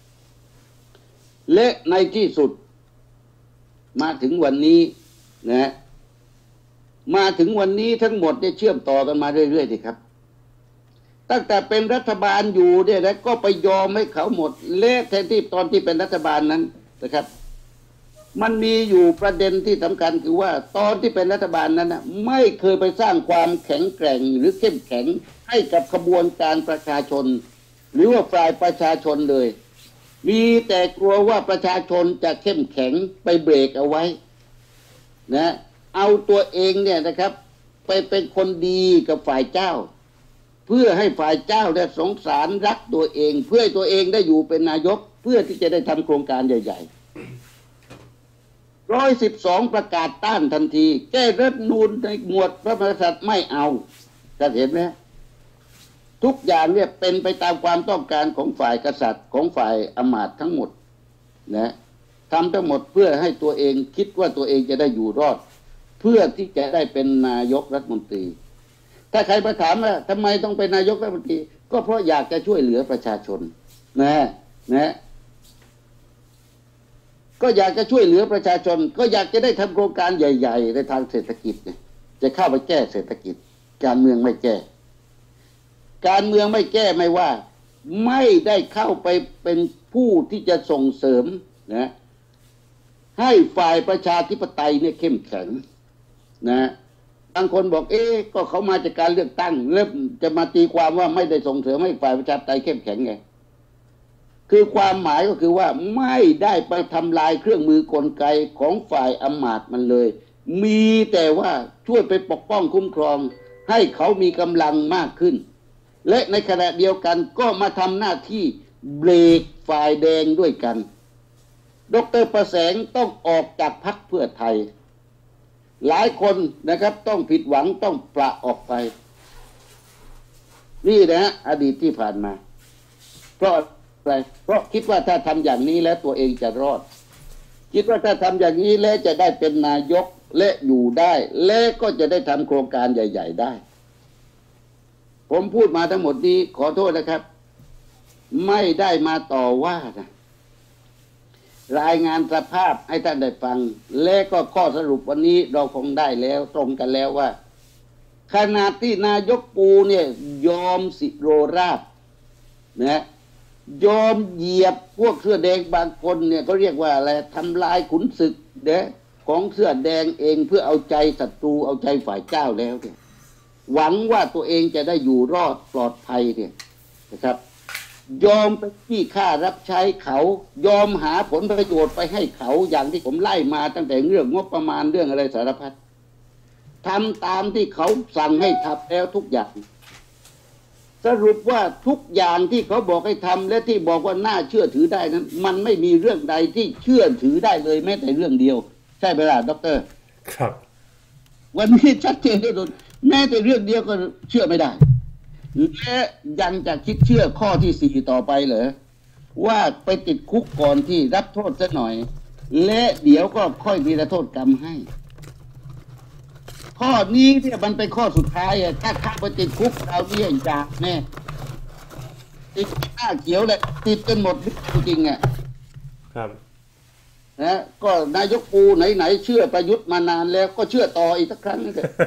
และในที่สุดมาถึงวันนี้นะมาถึงวันนี้ทั้งหมดได้เชื่อมต่อกันมาเรื่อยๆสิครับตั้งแต่เป็นรัฐบาลอยู่เนี่ยนะก็ไปยอมให้เขาหมดเละแทนที่ตอนที่เป็นรัฐบาลนั้นนะครับมันมีอยู่ประเด็นที่สำคัญคือว่าตอนที่เป็นรัฐบาลนั้นนะไม่เคยไปสร้างความแข็งแกร่งหรือเข้มแข็งให้กับขบวนการประชาชนหรือว่าฝ่ายประชาชนเลยมีแต่กลัวว่าประชาชนจะเข้มแข็งไปเบรกเอาไว้นะเอาตัวเองเนี่ยนะครับไปเป็นคนดีกับฝ่ายเจ้าเพื่อให้ฝ่ายเจ้าได้สงสารรักตัวเองเพื่อให้ตัวเองได้อยู่เป็นนายกเพื่อที่จะได้ทำโครงการใหญ่ๆ112ประกาศต้านทันทีแก้รัฐธรรมนูญในหมวดพระมหากษัตริย์ไม่เอาจะเห็นไหมทุกอย่างเนี่ยเป็นไปตามความต้องการของฝ่ายกษัตริย์ของฝ่ายอำมาตย์ทั้งหมดนะทำทั้งหมดเพื่อให้ตัวเองคิดว่าตัวเองจะได้อยู่รอดเพื่อที่จะได้เป็นนายกรัฐมนตรีถ้าใครมาถามว่าทำไมต้องเป็นนายกรัฐมนตรีก็เพราะอยากจะช่วยเหลือประชาชนนะก็อยากจะช่วยเหลือประชาชนก็อยากจะได้ทำโครงการใหญ่ๆในทางเศรษฐกิจเนี่ยจะเข้าไปแก้เศรษฐกิจการเมืองไม่แก้การเมืองไม่แก้ไม่ว่าไม่ได้เข้าไปเป็นผู้ที่จะส่งเสริมนะให้ฝ่ายประชาธิปไตยเนี่ยเข้มแข็งนะบางคนบอกก็เขามาจากการเลือกตั้งแล้วจะมาตีความว่าไม่ได้ส่งเสริมให้ฝ่ายประชาธิปไตยเข้มแข็งไงคือความหมายก็คือว่าไม่ได้ไปทำลายเครื่องมือกลไกของฝ่ายอำมาตย์มันเลยมีแต่ว่าช่วยไปปกป้องคุ้มครองให้เขามีกำลังมากขึ้นและในขณะเดียวกันก็มาทำหน้าที่เบรกฝ่ายแดงด้วยกันดร.ประแสงต้องออกจากพรรคเพื่อไทยหลายคนนะครับต้องผิดหวังต้องปละออกไปนี่นะอดีตที่ผ่านมาเพราะอะไรเพราะคิดว่าถ้าทำอย่างนี้แล้วตัวเองจะรอดคิดว่าถ้าทำอย่างนี้แล้วจะได้เป็นนายกและอยู่ได้และก็จะได้ทำโครงการใหญ่ๆได้ผมพูดมาทั้งหมดนี้ขอโทษนะครับไม่ได้มาต่อว่านะรายงานสภาพให้ท่านได้ฟังและก็ข้อสรุปวันนี้เราคงได้แล้วตรงกันแล้วว่าขณะที่นายกปูเนี่ยยอมสิโรราบนะยอมเหยียบพวกเสื้อแดงบางคนเนี่ยก็เรียกว่าอะไรทำลายขุนศึกเด้ของเสื้อแดงเองเพื่อเอาใจศัตรูเอาใจฝ่ายเจ้าแล้วเนี่ยหวังว่าตัวเองจะได้อยู่รอดปลอดภัยเนี่ยนะครับยอมไปที่ฆ่ารับใช้เขายอมหาผลประโยชน์ไปให้เขาอย่างที่ผมไล่มาตั้งแต่เรื่องงบประมาณเรื่องอะไรสารพัดทำตามที่เขาสั่งให้ทำแล้วทุกอย่างสรุปว่าทุกอย่างที่เขาบอกให้ทำและที่บอกว่าน่าเชื่อถือได้นั้นมันไม่มีเรื่องใดที่เชื่อถือได้เลยแม้แต่เรื่องเดียวใช่ไหมล่ะดร. ครับวันนี้ชัดเจนที่สุดแม้แต่เรื่องเดียวก็เชื่อไม่ได้และยังจะคิดเชื่อข้อที่สี่ต่อไปเหรอว่าไปติดคุกก่อนที่รับโทษซะหน่อยและเดี๋ยวก็ค่อยมีโทษกรรมให้ข้อนี้เนี่ยมันเป็นข้อสุดท้ายอะถ้าข้าไปติดคุกเราเนี่ยจากแน่ติดหน้าเขียวเลยติดจนหมดจริงๆอ่ะครับนะก็นายกปูไหนๆเชื่อประยุทธ์มานานแล้วก็เชื่อต่ออีกสักครั้งนึงเถอะ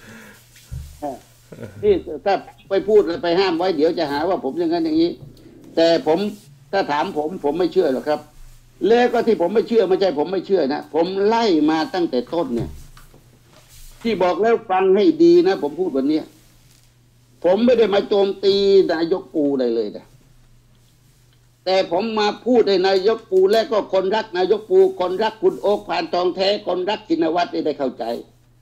ที่ถ้าไปพูดไปห้ามไว้เดี๋ยวจะหาว่าผมอย่างนั้นอย่างนี้แต่ผมถ้าถามผมไม่เชื่อหรอกครับแล้วก็ที่ผมไม่เชื่อไม่ใช่ผมไม่เชื่อนะผมไล่มาตั้งแต่ต้นเนี่ยที่บอกแล้วฟังให้ดีนะผมพูดวันนี้ผมไม่ได้มาโจมตีนายกปูเลยนะแต่ผมมาพูดในนายกปูและก็คนรักนายกปูคนรักคุณโอ๊ค พานทองแท้คนรักชินวัตรได้เข้าใจ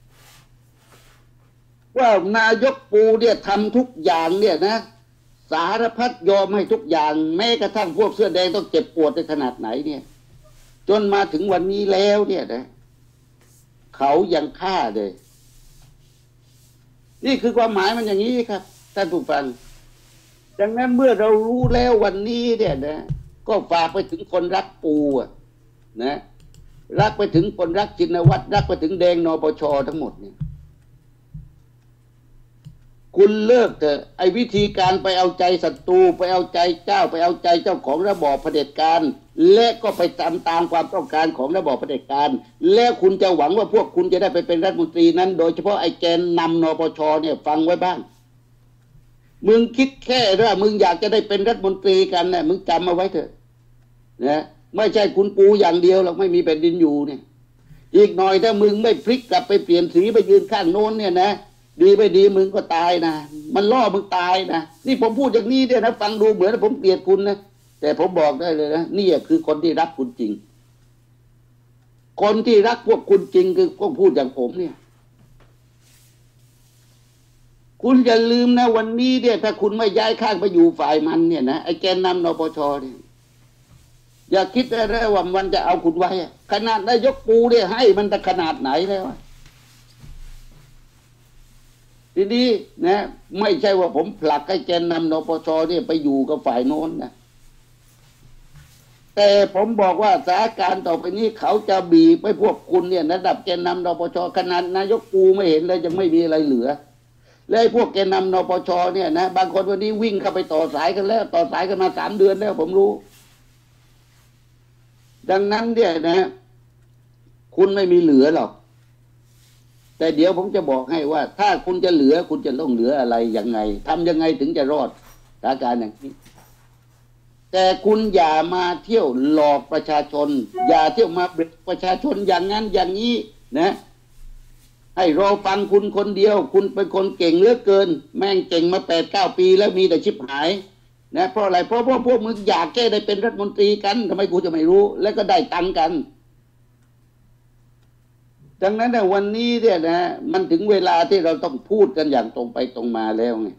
ว่านายกปูเนี่ยทำทุกอย่างเนี่ยนะสารพัดยอมให้ทุกอย่างแม้กระทั่งพวกเสื้อแดงต้องเจ็บปวดในขนาดไหนเนี่ยจนมาถึงวันนี้แล้วเนี่ยนะเขายังฆ่าเลยนี่คือความหมายมันอย่างนี้ครับท่านผู้ฟังดังนั้นเมื่อเรารู้แล้ววันนี้เนี่ยนะก็ฝากไปถึงคนรักปูนะรักไปถึงคนรักชินวัตรรักไปถึงแดงนปช.ทั้งหมดเนี่ยคุณเลิกเถอะไอ้วิธีการไปเอาใจศัตรูไปเอาใจเจ้าไปเอาใจเจ้าของระบอบเผด็จการและก็ไปตามความต้องการของระบอบเผด็จการแล้วคุณจะหวังว่าพวกคุณจะได้ไปเป็นรัฐมนตรีนั้นโดยเฉพาะไอ้แกนนำนปช.เนี่ยฟังไว้บ้างมึงคิดแค่ว่ามึงอยากจะได้เป็นรัฐมนตรีกันเนี่ยมึงจำเอาไว้เถอะนะไม่ใช่คุณปูอย่างเดียวหรอกไม่มีแผ่นดินอยู่เนี่ยอีกหน่อยถ้ามึงไม่พลิกกลับไปเปลี่ยนสีไปยืนข้างโน้นเนี่ยนะดีไม่ดีมึงก็ตายนะมันล่อมึงตายนะนี่ผมพูดอย่างนี้เนี่ยนะฟังดูเหมือนผมเกลียดคุณนะแต่ผมบอกได้เลยนะนี่คือคนที่รักคุณจริงคนที่รักพวกคุณจริงคือพวกพูดอย่างผมเนี่ยคุณอย่าลืมนะวันนี้เนี่ยถ้าคุณไม่ย้ายข้างไปอยู่ฝ่ายมันเนี่ยนะไอ้แกนนำนปช.เนี่ยอย่าคิดได้ว่ามันจะเอาคุณไว้ขนาดนายกปูเนี่ยให้มันจะขนาดไหนแล้วทีนี้นะไม่ใช่ว่าผมผลักให้แกนนำนปช.เนี่ยไปอยู่กับฝ่ายโน้นนะแต่ผมบอกว่าสถานการณ์ต่อไปนี้เขาจะบีบไปพวกคุณเนี่ยระดับแกนนำนปช.ขนาดนายกปูไม่เห็นเลยยังไม่มีอะไรเหลือและพวกแกนนำนปช.เนี่ยนะบางคนวันนี้วิ่งเข้าไปต่อสายกันแล้วต่อสายกันมา3 เดือนแล้วผมรู้ดังนั้นเนี่ยนะคุณไม่มีเหลือหรอกแต่เดี๋ยวผมจะบอกให้ว่าถ้าคุณจะเหลือคุณจะต้องเหลืออะไรยังไงทำยังไงถึงจะรอดสถานการณ์อย่างนี้แต่คุณอย่ามาเที่ยวหลอกประชาชนอย่าเที่ยวมาเบรกประชาชนอย่างนั้นอย่างนี้นะให้รอฟังคุณคนเดียวคุณเป็นคนเก่งเหลือเกินแม่งเก่งมา8-9 ปีแล้วมีแต่ชิบหายนะเพราะอะไรเพราะพวกมึงอยากแก้ได้เป็นรัฐมนตรีกันทำไมกูจะไม่รู้แล้วก็ได้ตังค์กันดังนั้นในวันนี้เนี่ยนะมันถึงเวลาที่เราต้องพูดกันอย่างตรงไปตรงมาแล้วไง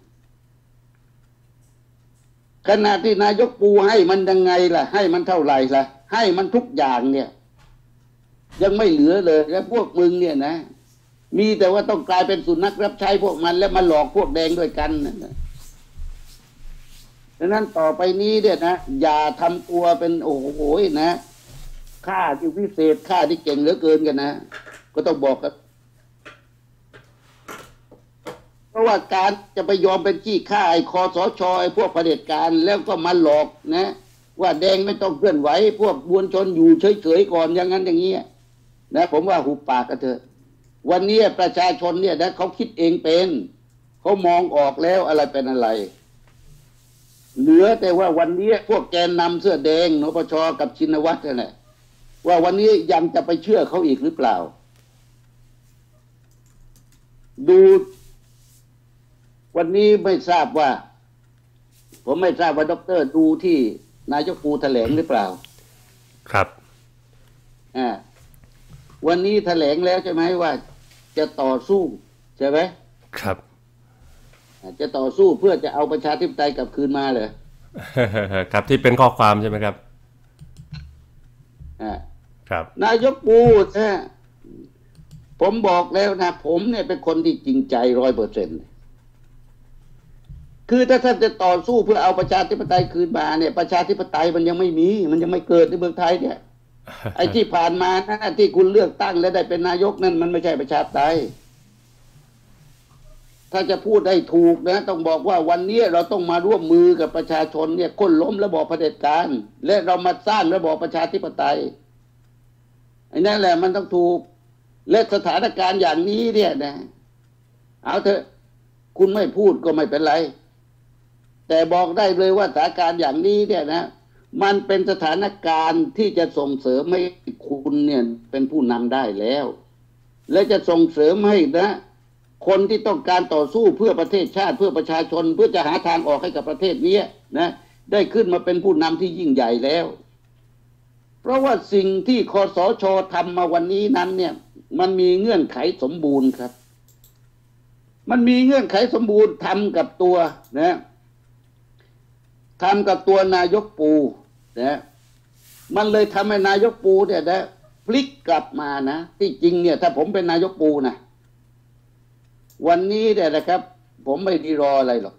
ขณะที่นายกปูให้มันยังไงล่ะให้มันเท่าไหร่ล่ะให้มันทุกอย่างเนี่ยยังไม่เหลือเลยแล้วพวกมึงเนี่ยนะมีแต่ว่าต้องกลายเป็นสุนัขรับใช้พวกมันแล้วมาหลอกพวกแดงด้วยกันนะดังนั้นต่อไปนี้เนี่ยนะอย่าทำตัวเป็นโอ้โหนะข้าที่พิเศษข้าที่เก่งเหลือเกินกันนะก็ต้องบอกกันเพราะว่าว่าการจะไปยอมเป็นขี้ข้าไอ้คสชไอ้พวกเผด็จการแล้วก็มาหลอกนะว่าแดงไม่ต้องเคลื่อนไหวพวกมวลชนอยู่เฉยๆก่อนอย่างนั้นอย่างนี้นะผมว่าหุบปากกันเถอะวันนี้ประชาชนเนี่ยนะเขาคิดเองเป็นเขามองออกแล้วอะไรเป็นอะไรเหลือแต่ว่าวันนี้พวกแกนนำเสื้อแดงนปช.กับชินวัตรนั่นแหละว่าวันนี้ยังจะไปเชื่อเขาอีกหรือเปล่าดูวันนี้ไม่ทราบว่าผมไม่ทราบว่าด็อกเตอร์ดูที่นายกปูแถลงหรือเปล่าครับวันนี้แถลงแล้วใช่ไหมว่าจะต่อสู้ใช่ไหมครับจะต่อสู้เพื่อจะเอาประชาธิปไตยกลับคืนมาเลยครับที่เป็นข้อความใช่ไหมครับครับนายกปูผมบอกแล้วนะผมเนี่ยเป็นคนที่จริงใจ100%คือถ้าท่านจะต่อสู้เพื่อเอาประชาธิปไตยคืนมาเนี่ยประชาธิปไตยมันยังไม่มีมันยังไม่เกิดในเมืองไทยเนี่ย ไอ้ที่ผ่านมานะที่คุณเลือกตั้งและได้เป็นนายกนั่นมันไม่ใช่ประชาธิปไตยถ้าจะพูดได้ถูกนะต้องบอกว่าวันนี้เราต้องมาร่วมมือกับประชาชนเนี่ยก้นล้มระบอบเผด็จการและเรามาสร้างระบอบประชาธิปไตยไอ้นั่นแหละมันต้องถูกและสถานการณ์อย่างนี้เนี่ยนะเอาเถอะคุณไม่พูดก็ไม่เป็นไรแต่บอกได้เลยว่าสถานการณ์อย่างนี้เนี่ยนะมันเป็นสถานการณ์ที่จะส่งเสริมให้คุณเนี่ยเป็นผู้นำได้แล้วและจะส่งเสริมให้นะคนที่ต้องการต่อสู้เพื่อประเทศชาติเพื่อประชาชนเพื่อจะหาทางออกให้กับประเทศนี้นะได้ขึ้นมาเป็นผู้นำที่ยิ่งใหญ่แล้วเพราะว่าสิ่งที่คสช.ทำมาวันนี้นั้นเนี่ยมันมีเงื่อนไขสมบูรณ์ครับมันมีเงื่อนไขสมบูรณ์ทำกับตัวนะทำกับตัวนายกปูนะมันเลยทำให้นายกปูเนี่ยนะพลิกกลับมานะที่จริงเนี่ยถ้าผมเป็นนายกปูนะวันนี้เนี่ยนะครับผมไม่ได้รออะไรหรอก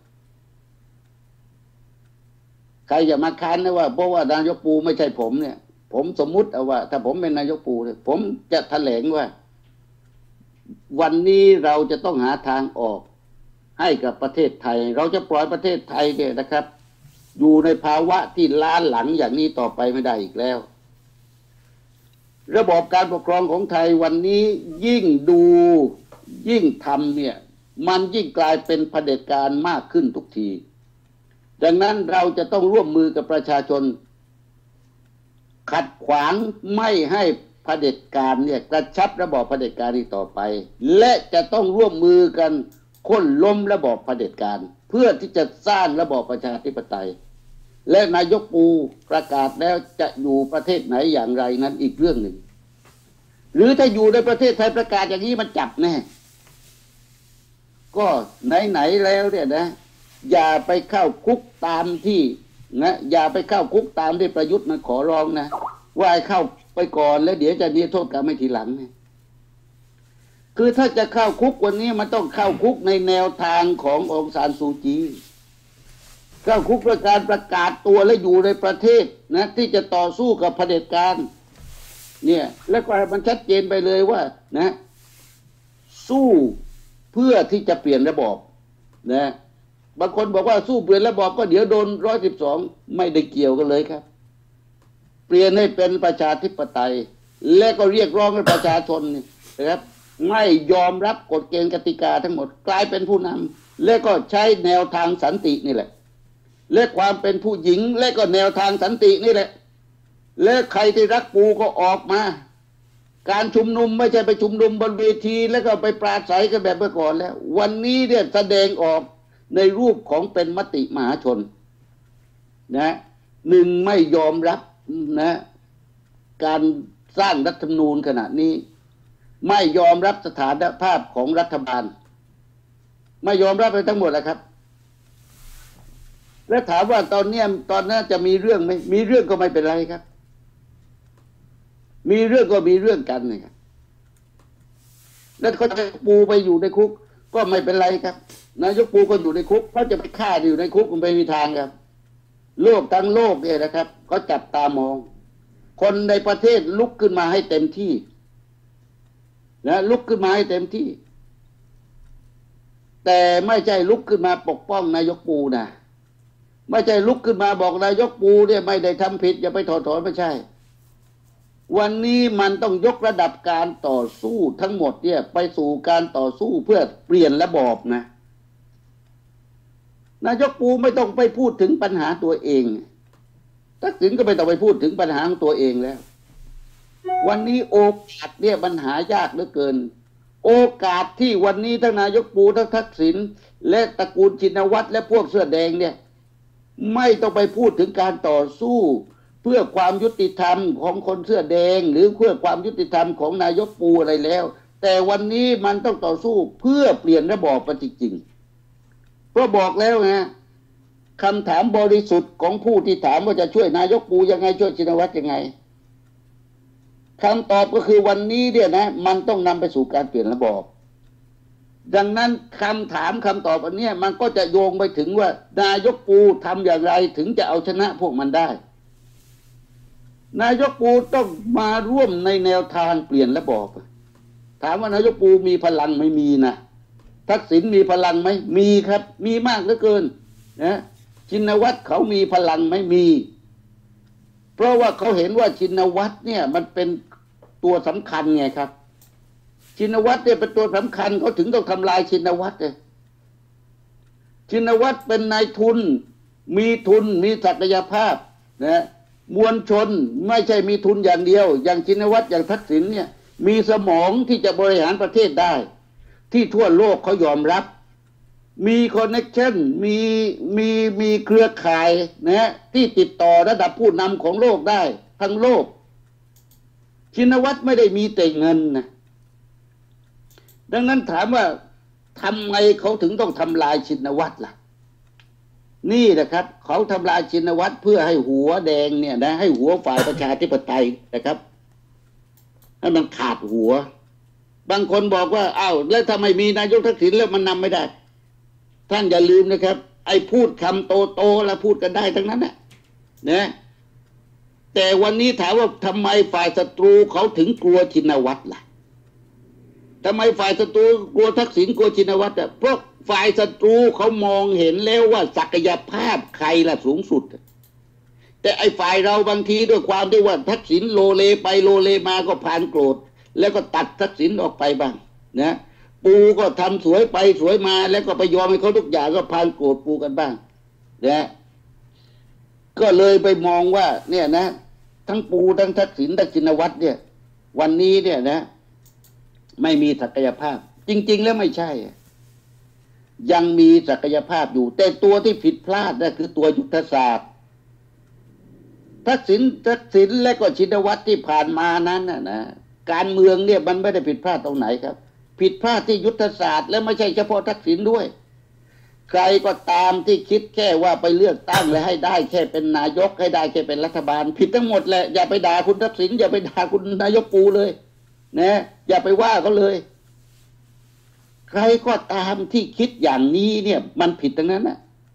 ใครอย่ามาค้านนะว่าเพราะว่านายกปูไม่ใช่ผมเนี่ยผมสมมุติเอาว่าถ้าผมเป็นนายกปูเนี่ยผมจะแถลงว่าวันนี้เราจะต้องหาทางออกให้กับประเทศไทยเราจะปล่อยประเทศไทยเนี่ยนะครับอยู่ในภาวะที่ล้าหลังอย่างนี้ต่อไปไม่ได้อีกแล้วระบบการปกครองของไทยวันนี้ยิ่งดูยิ่งทำเนี่ยมันยิ่งกลายเป็นเผด็จการมากขึ้นทุกทีดังนั้นเราจะต้องร่วมมือกับประชาชนขัดขวางไม่ให้เผด็จการเนี่ยกระชับระบอบเผด็จการอีกต่อไปและจะต้องร่วมมือกันค้นล้มระบอบเผด็จการเพื่อที่จะสร้างระบอบประชาธิปไตยและนายกปูประกาศแล้วจะอยู่ประเทศไหนอย่างไรนั้นอีกเรื่องหนึ่งหรือถ้าอยู่ในประเทศไทยประกาศอย่างนี้มันจับแน่ก็ไหนๆแล้วเนี่ยนะอย่าไปเข้าคุกตามที่นะอย่าไปเข้าคุกตามที่ประยุทธ์มันขอร้องนะว่าเข้าไปก่อนแล้วเดี๋ยวจะมีโทษกรรมให้ทีหลังนะคือถ้าจะเข้าคุกวันนี้มันต้องเข้าคุกในแนวทางขององซานซูจีเข้าคุกด้วยการประกาศตัวและอยู่ในประเทศนะที่จะต่อสู้กับเผด็จการเนี่ยแล้วก็มันชัดเจนไปเลยว่านะสู้เพื่อที่จะเปลี่ยนระบอบนะบางคนบอกว่าสู้เปลี่ยนระบอบก็เดี๋ยวโดน112ไม่ได้เกี่ยวกันเลยครับเปลี่ยนให้เป็นประชาธิปไตยและก็เรียกร้องให้ประชาชนนะครับไม่ยอมรับกฎเกณฑ์กติกาทั้งหมดกลายเป็นผู้นำและก็ใช้แนวทางสันตินี่แหละและความเป็นผู้หญิงและก็แนวทางสันตินี่แหละและใครที่รักปูก็ออกมาการชุมนุมไม่ใช่ไปชุมนุมบนเวทีแล้วก็ไปปราศัยกันแบบเมื่อก่อนแล้ววันนี้เนี่ยแสดงออกในรูปของเป็นมติมหาชนนะหนึ่งไม่ยอมรับนะการสร้างรัฐธรรมนูญขณะนี้ไม่ยอมรับสถานภาพของรัฐบาลไม่ยอมรับไปทั้งหมดแล้วครับแล้วถามว่าตอนนั้นจะมีเรื่องไหมมีเรื่องก็ไม่เป็นไรครับมีเรื่องก็มีเรื่องกันนะครับแล้วเขาจะปูไปอยู่ในคุกก็ไม่เป็นไรครับนายกปูก็อยู่ในคุกเขาจะไปฆ่าอยู่ในคุกมันไม่มีทางครับโลกทั้งโลกเนี่ยนะครับเขาจับตามองคนในประเทศลุกขึ้นมาให้เต็มที่นะลุกขึ้นมาให้เต็มที่แต่ไม่ใช่ลุกขึ้นมาปกป้องนายกปูนะไม่ใช่ลุกขึ้นมาบอกนายกปูเนี่ยไม่ได้ทำผิดอย่าไปถอดถอนไม่ใช่วันนี้มันต้องยกระดับการต่อสู้ทั้งหมดเนี่ยไปสู่การต่อสู้เพื่อเปลี่ยนระบอบนะนายกปูไม่ต้องไปพูดถึงปัญหาตัวเองทักษิณก็ไม่ต้องไปพูดถึงปัญหาของตัวเองแล้ววันนี้โอกาสเนี่ยปัญหายากเหลือเกินโอกาสที่วันนี้ทั้งนายกปูทั้งทักษิณและตระกูลชินวัตรและพวกเสื้อแดงเนี่ยไม่ต้องไปพูดถึงการต่อสู้เพื่อความยุติธรรมของคนเสื้อแดงหรือเพื่อความยุติธรรมของนายกปูอะไรแล้วแต่วันนี้มันต้องต่อสู้เพื่อเปลี่ยนระบอบจริงๆเพราะบอกแล้วนะคำถามบริสุทธิ์ของผู้ที่ถามว่าจะช่วยนายกปูยังไงช่วยชินวัตรยังไงคำตอบก็คือวันนี้เนี่ยนะมันต้องนำไปสู่การเปลี่ยนระบอบดังนั้นคำถามคำตอบอันนี้มันก็จะโยงไปถึงว่านายกปูทำอย่างไรถึงจะเอาชนะพวกมันได้นายกปูต้องมาร่วมในแนวทางเปลี่ยนระบอบถามว่านายกปูมีพลังไม่มีนะทักษิณมีพลังไหมมีครับมีมากเหลือเกินนะชินวัตรเขามีพลังไหมมีเพราะว่าเขาเห็นว่าชินวัตรเนี่ยมันเป็นตัวสำคัญไงครับชินวัตรเนี่ยเป็นตัวสำคัญเขาถึงต้องทำลายชินวัตรเลยชินวัตรเป็นนายทุนมีศักยภาพนะมวลชนไม่ใช่มีทุนอย่างเดียวอย่างชินวัตรอย่างทักษิณเนี่ยมีสมองที่จะบริหารประเทศได้ที่ทั่วโลกเขายอมรับมีคอนเนคชั่นมีเครือข่ายนะที่ติดต่อระดับผู้นำของโลกได้ทั้งโลกชินวัตรไม่ได้มีแต่เงินนะดังนั้นถามว่าทำไมเขาถึงต้องทำลายชินวัตรล่ะนี่นะครับเขาทำลายชินวัตรเพื่อให้หัวแดงเนี่ยนะให้หัวฝ่ายประชาธิปไตยนะครับให้มันขาดหัวบางคนบอกว่าอ้าวแล้วถ้าไม่มีนายกทักษิณแล้วมันนำไม่ได้ท่านอย่าลืมนะครับไอ้พูดคำโตแล้วพูดกันได้ทั้งนั้นนะแต่วันนี้ถามว่าทำไมฝ่ายศัตรูเขาถึงกลัวชินวัตรล่ะทำไมฝ่ายศัตรูกลัวทักษิณกลัวชินวัตรเพราะฝ่ายศัตรูเขามองเห็นแล้วว่าศักยภาพใครล่ะสูงสุดแต่ไอ้ฝ่ายเราบางทีด้วยความที่ว่าทักษิณโลเลไปโลเลมาก็ผ่านโกรธแล้วก็ตัดทักษิณออกไปบ้างนะปูก็ทำสวยไปสวยมาแล้วก็ไปยอมให้เขาทุกอย่างก็ผ่านโกรธปูกันบ้างนะก็เลยไปมองว่าเนี่ยนะทั้งปูทั้งทักษิณทั้งชินวัตรเนี่ยวันนี้เนี่ยนะไม่มีศักยภาพจริงๆแล้วไม่ใช่ยังมีศักยภาพอยู่แต่ตัวที่ผิดพลาดนั่นคือตัวยุทธศาสตร์ทักษิณและก็ชินวัตรที่ผ่านมานั้นนะการเมืองเนี่ยมันไม่ได้ผิดพลาดตรงไหนครับผิดพลาดที่ยุทธศาสตร์และไม่ใช่เฉพาะทักษิณด้วยใครก็ตามที่คิดแค่ว่าไปเลือกตั้งและให้ได้แค่เป็นนายกให้ได้แค่เป็นรัฐบาลผิดทั้งหมดแหละอย่าไปด่าคุณทักษิณอย่าไปด่าคุณนายกปูเลยนะอย่าไปว่าเขาเลยใครก็ตามที่คิดอย่างนี้เนี่ยมันผิดทั้งนั้นนะ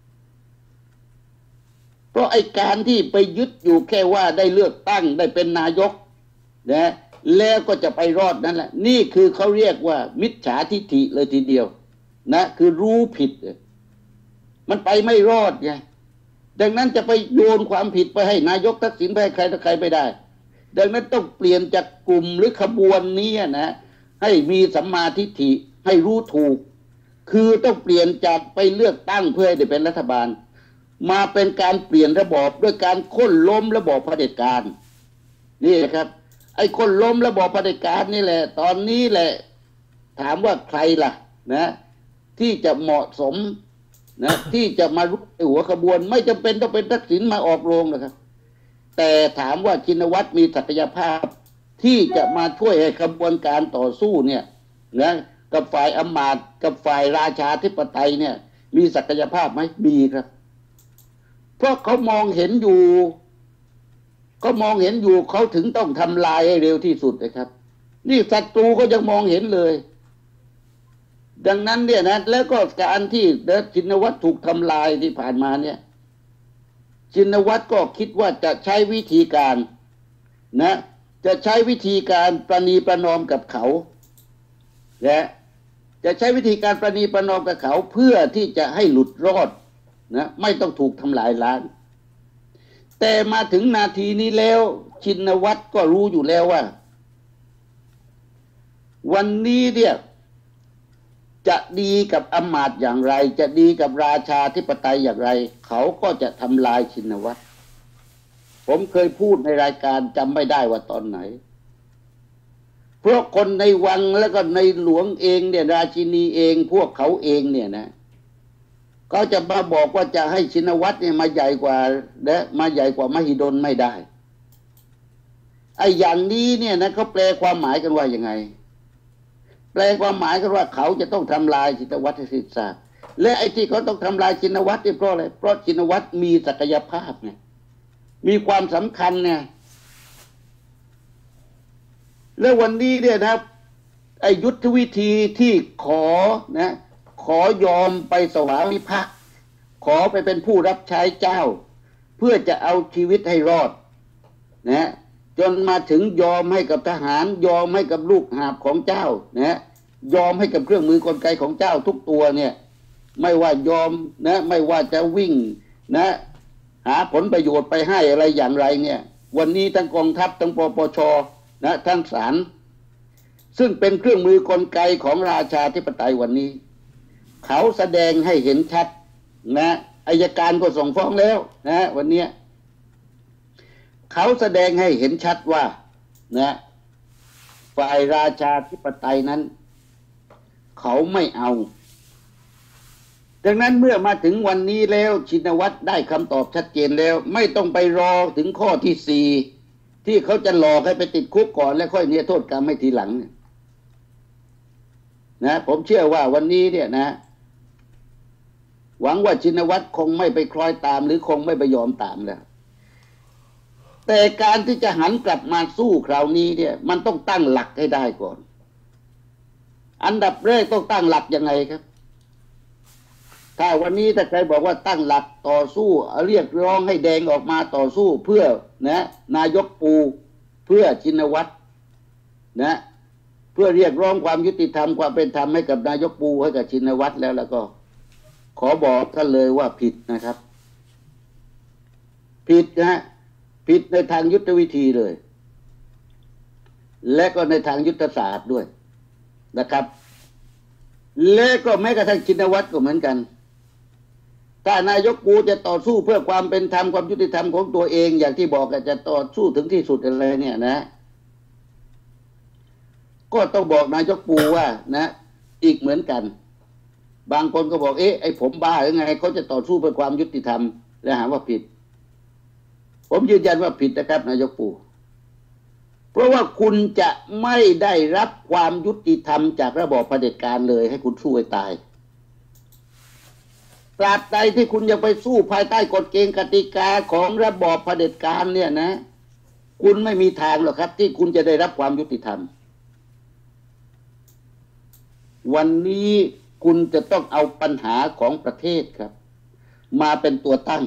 เพราะไอ้การที่ไปยึดอยู่แค่ว่าได้เลือกตั้งได้เป็นนายกนะแล้วก็จะไปรอดนั่นแหละนี่คือเขาเรียกว่ามิจฉาทิฏฐิเลยทีเดียวนะคือรู้ผิดมันไปไม่รอดไงดังนั้นจะไปโยนความผิดไปให้นายกทักษิณไปให้ใครต่อใครไม่ได้ดังนั้นต้องเปลี่ยนจากกลุ่มหรือขบวนนี้นะให้มีสัมมาทิฏฐิให้รู้ถูกคือต้องเปลี่ยนจากไปเลือกตั้งเพื่อให้ได้เป็นรัฐบาลมาเป็นการเปลี่ยนระบอบด้วยการโค่นล้มระบอบเผด็จการนี่นะครับไอ้คนล้มระบอบเผด็จการนี่แหละตอนนี้แหละถามว่าใครล่ะนะที่จะเหมาะสมนะที่จะมารุกหัวขบวนไม่จำเป็นต้องเป็นทักษิณมาออกโรงนะครับแต่ถามว่าชินวัตรมีศักยภาพที่จะมาช่วยให้ขบวนการต่อสู้เนี่ยนะกับฝ่ายอำมาตย์กับฝ่ายราชาธิปไตยเนี่ยมีศักยภาพไหมมีครับเพราะเขามองเห็นอยู่เขาถึงต้องทำลายให้เร็วที่สุดนะครับนี่ศัตรูก็ยังมองเห็นเลยดังนั้นเนี่ยนะแล้วก็การที่ชินวัตรถูกทำลายที่ผ่านมาเนี่ยชินวัตรก็คิดว่าจะใช้วิธีการนะจะใช้วิธีการประนีประนอมกับเขาและจะใช้วิธีการประนีประนอมกับเขาเพื่อที่จะให้หลุดรอดนะไม่ต้องถูกทำลายล้างแต่มาถึงนาทีนี้แล้วชินวัตรก็รู้อยู่แล้วว่าวันนี้เนี่ยจะดีกับอำมาตย์อย่างไรจะดีกับราชาธิปไตยอย่างไรเขาก็จะทำลายชินวัตรผมเคยพูดในรายการจำไม่ได้ว่าตอนไหนเพราะคนในวังแล้วก็ในหลวงเองเนี่ยราชินีเองพวกเขาเองเนี่ยนะเขาจะมาบอกว่าจะให้ชินวัตรเนี่ยมาใหญ่กว่าและมาใหญ่กว่ามหิดลไม่ได้ไอ้อย่างนี้เนี่ยนะเขาแปลความหมายกันว่ายังไงแปลความหมายกันว่าเขาจะต้องทำลายชินวัตรให้สิ้นซากและไอ้ที่เขาต้องทำลายชินวัตรนี่เพราะอะไรเพราะชินวัตรมีศักยภาพไงมีความสำคัญเนี่ยแล้ววันนี้เนี่ยนะไอ้ยุทธวิธีที่ขอยอมไปสวามิภักดิ์ขอไปเป็นผู้รับใช้เจ้าเพื่อจะเอาชีวิตให้รอดนะจนมาถึงยอมให้กับทหารยอมให้กับลูกหาบของเจ้านะยอมให้กับเครื่องมือกลไกของเจ้าทุกตัวเนี่ยไม่ว่ายอมนะไม่ว่าจะวิ่งนะหาผลประโยชน์ไปให้อะไรอย่างไรเนี่ยวันนี้ทั้งกองทัพทั้งปปชนะทั้งศาลซึ่งเป็นเครื่องมือกลไกของราชาธิปไตยวันนี้เขาแสดงให้เห็นชัดนะอัยการก็ส่งฟ้องแล้วนะวันนี้เขาแสดงให้เห็นชัดว่านะฝ่ายราชาธิปไตยนั้นเขาไม่เอาดังนั้นเมื่อมาถึงวันนี้แล้วชินวัตรได้คำตอบชัดเจนแล้วไม่ต้องไปรอถึงข้อที่4ที่เขาจะหลอกให้ไปติดคุกก่อนแล้วค่อยเนี่ยโทษกรรมให้ทีหลังนะผมเชื่อว่าวันนี้เนี่ยนะหวังว่าชินวัตรคงไม่ไปคล้อยตามหรือคงไม่ไปยอมตามแล้วแต่การที่จะหันกลับมาสู้คราวนี้เนี่ยมันต้องตั้งหลักให้ได้ก่อนอันดับแรกต้องตั้งหลักยังไงครับถ้าวันนี้ถ้าใครบอกว่าตั้งหลักต่อสู้เรียกร้องให้แดงออกมาต่อสู้เพื่อนะนายกปูเพื่อชินวัตรนะเพื่อเรียกร้องความยุติธรรมความเป็นธรรมให้กับนายกปูให้กับชินวัตรแล้วก็ขอบอกท่านเลยว่าผิดนะครับผิดนะผิดในทางยุทธวิธีเลยและก็ในทางยุทธศาสตร์ด้วยนะครับและก็แม้กระทั่งชินวัตรก็เหมือนกันถ้านายกปูจะต่อสู้เพื่อความเป็นธรรมความยุติธรรมของตัวเองอย่างที่บอกจะต่อสู้ถึงที่สุดอะไรเนี่ยนะก็ต้องบอกนายกปูว่านะอีกเหมือนกันบางคนก็บอกไอ้ผมบ้าหรือไงเขาจะต่อสู้เพื่อความยุติธรรมและหาว่าผิดผมยืนยันว่าผิดนะครับนายกปูเพราะว่าคุณจะไม่ได้รับความยุติธรรมจากระบอบเผด็จการเลยให้คุณสู้ให้ตายตราบใดที่คุณยังไปสู้ภายใต้กฎเกณฑ์กติกาของระบอบเผด็จการเนี่ยนะคุณไม่มีทางหรอกครับที่คุณจะได้รับความยุติธรรมวันนี้คุณจะต้องเอาปัญหาของประเทศครับมาเป็นตัวตั้ง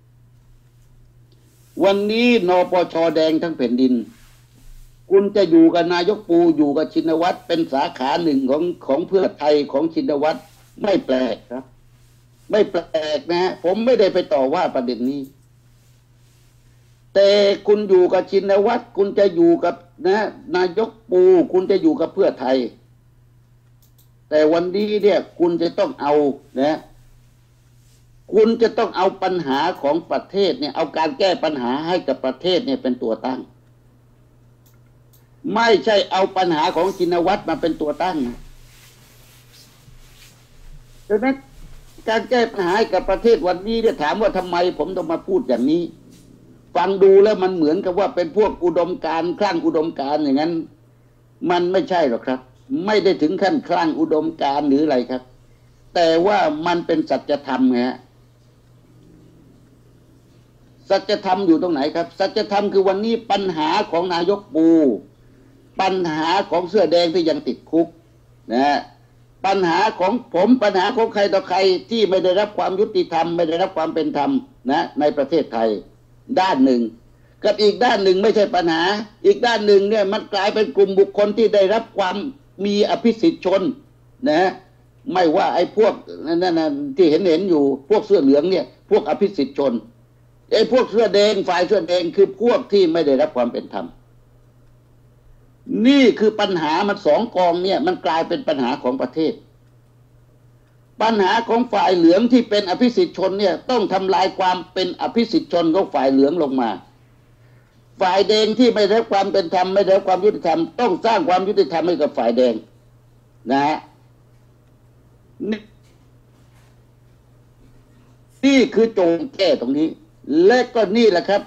วันนี้นปช.แดงทั้งแผ่นดินคุณจะอยู่กับนายกปูอยู่กับชินวัตรเป็นสาขาหนึ่งของเพื่อไทยของชินวัตรไม่แปลกครับไม่แปลกนะผมไม่ได้ไปต่อว่าประเด็นนี้แต่คุณอยู่กับชินวัตรคุณจะอยู่กับนะนายกปูคุณจะอยู่กับเพื่อไทยแต่วันนี้เนี่ยคุณจะต้องเอานะคุณจะต้องเอาปัญหาของประเทศเนี่ยเอาการแก้ปัญหาให้กับประเทศเนี่ยเป็นตัวตั้งไม่ใช่เอาปัญหาของชินวัตรมาเป็นตัวตั้งดังนั้นการแก้ปัญหาให้กับประเทศวันนี้เนี่ยถามว่าทำไมผมต้องมาพูดอย่างนี้ฟังดูแล้วมันเหมือนกับว่าเป็นพวกอุดมการณ์คลั่งอุดมการณ์อย่างนั้นมันไม่ใช่หรอกครับไม่ได้ถึงขั้นคลั่งอุดมการณ์หรืออะไรครับแต่ว่ามันเป็นสัจธรรมไงฮะสัจธรรมอยู่ตรงไหนครับสัจธรรมคือวันนี้ปัญหาของนายกปูปัญหาของเสื้อแดงที่ยังติดคุกนะปัญหาของผมปัญหาของใครต่อใครที่ไม่ได้รับความยุติธรรมไม่ได้รับความเป็นธรรมนะในประเทศไทยด้านหนึ่งกับอีกด้านหนึ่งไม่ใช่ปัญหาอีกด้านหนึ่งเนี่ยมันกลายเป็นกลุ่มบุคคลที่ได้รับความมีอภิสิทธิชนนะไม่ว่าไอ้พวกนั่นที่เห็นอยู่พวกเสื้อเหลืองเนี่ยพวกอภิสิทธิชนไอ้พวกเสื้อแดงฝ่ายเสื้อแดงคือพวกที่ไม่ได้รับความเป็นธรรมนี่คือปัญหามันสองกองเนี่ยมันกลายเป็นปัญหาของประเทศปัญหาของฝ่ายเหลืองที่เป็นอภิสิทธิชนเนี่ยต้องทำลายความเป็นอภิสิทธิชนของฝ่ายเหลืองลงมาฝ่ายแดงที่ไม่ได้รับความเป็นธรรมไม่ได้รับความยุติธรรมต้องสร้างความยุติธรรมให้กับฝ่ายแดงนะฮะนี่คือโจงแก้ตรงนี้และก็นี่แหละครับ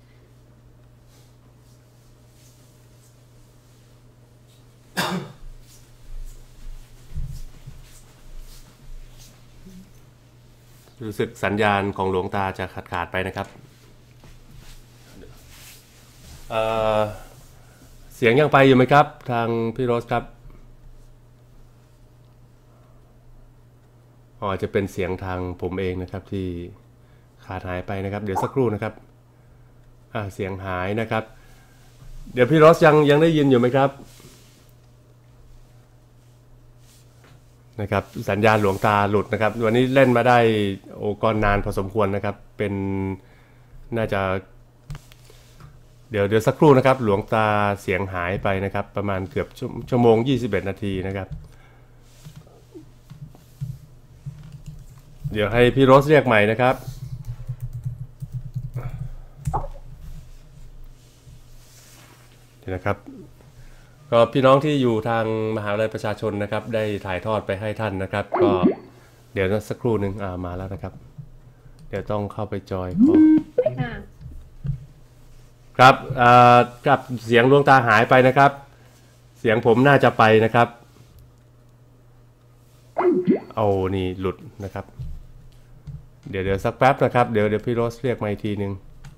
รู้สึกสัญญาณของหลวงตาจะขาดไปนะครับเสียงยังไปอยู่ไหมครับทางพี่โรสครับอาจจะเป็นเสียงทางผมเองนะครับที่ขาดหายไปนะครับเดี๋ยวสักครู่นะครับเสียงหายนะครับเดี๋ยวพี่โรสยังได้ยินอยู่ไหมครับนะครับสัญญาณหลวงตาหลุดนะครับวันนี้เล่นมาได้ก็นานพอสมควรนะครับเป็นน่าจะเดี๋ยวสักครู่นะครับหลวงตาเสียงหายไปนะครับประมาณเกือบชั่วโมง21นาทีนะครับเดี๋ยวให้พี่โรสเรียกใหม่นะครับนะครับก็พี่น้องที่อยู่ทางมหาวิทยาลัยประชาชนนะครับได้ถ่ายทอดไปให้ท่านนะครับก็เดี๋ยวสักครู่หนึ่งมาแล้วนะครับเดี๋ยวต้องเข้าไปจอยครับกับเสียงดวงตาหายไปนะครับเสียงผมน่าจะไปนะครับเอานี่หลุดนะครับเดี๋ยวสักแป๊บนะครับเดี๋ยวพี่โรสเรียกมาอีกทีหนึ่ง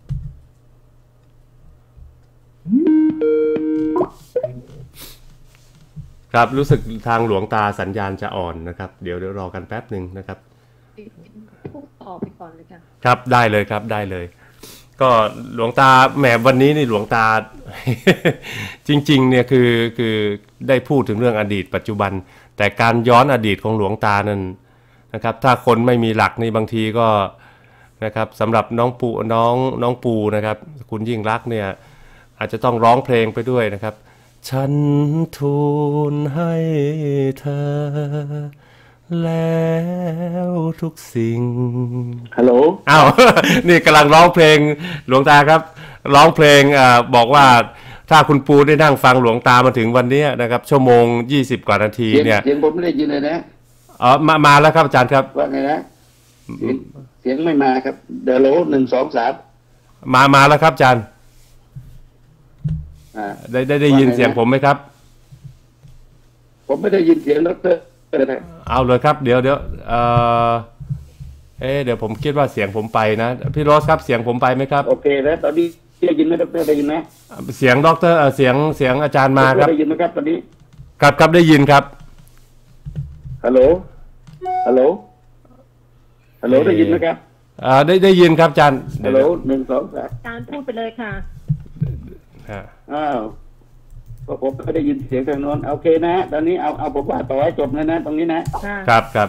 ครับรู้สึกทางหลวงตาสัญญาณจะอ่อนนะครับเดี๋ยวรอกันแป๊บหนึ่งนะครับพูดต่อไปก่อนเลยค่ะครับได้เลยครับได้เลยก็หลวงตาแหมวันนี้นี่หลวงตา จริงๆเนี่ยคือได้พูดถึงเรื่องอดีตปัจจุบันแต่การย้อนอดีตของหลวงตานั้นนะครับถ้าคนไม่มีหลักนี่บางทีก็นะครับสำหรับน้องปูนะครับคุณยิ่งรักเนี่ยอาจจะต้องร้องเพลงไปด้วยนะครับฉันทูลให้เธอแล้วทุกสิ่งฮัลโหลอ้าว นี่กำลังร้องเพลงหลวงตาครับร้องเพลงบอกว่าถ้าคุณปูได้นั่งฟังหลวงตามาถึงวันนี้นะครับชั่วโมง20กว่านาทีเนี่ยเสียงผมไม่ได้ยินเลยนะมาแล้วครับอาจารย์ครับว่าไงนะเสียงไม่มาครับเดลโล1 2 3 มาแล้วครับอาจารย์ได้ยินเสียงผมไหมครับผมไม่ได้ยินเสียงดร. เอาเลยครับเดี๋ยวเดี๋ยวผมคิดว่าเสียงผมไปนะพี่โรสครับเสียงผมไปไหมครับโอเคแล้วตอนนี้ได้ยินไหมดร.ได้ยินไหมเสียงดร.เสียงอาจารย์มาครับได้ยินไหมครับตอนนี้ครับได้ยินครับฮัลโหลได้ยินไหมครับได้ยินครับอาจารย์ฮัลโหล1 2 3 อาจารย์พูดไปเลยค่ะอ้าวก็ผมไม่ได้ยินเสียงทางโน้นโอเคนะตอนนี้เอาผมว่าต่อให้จบนะตรงนี้นะครับ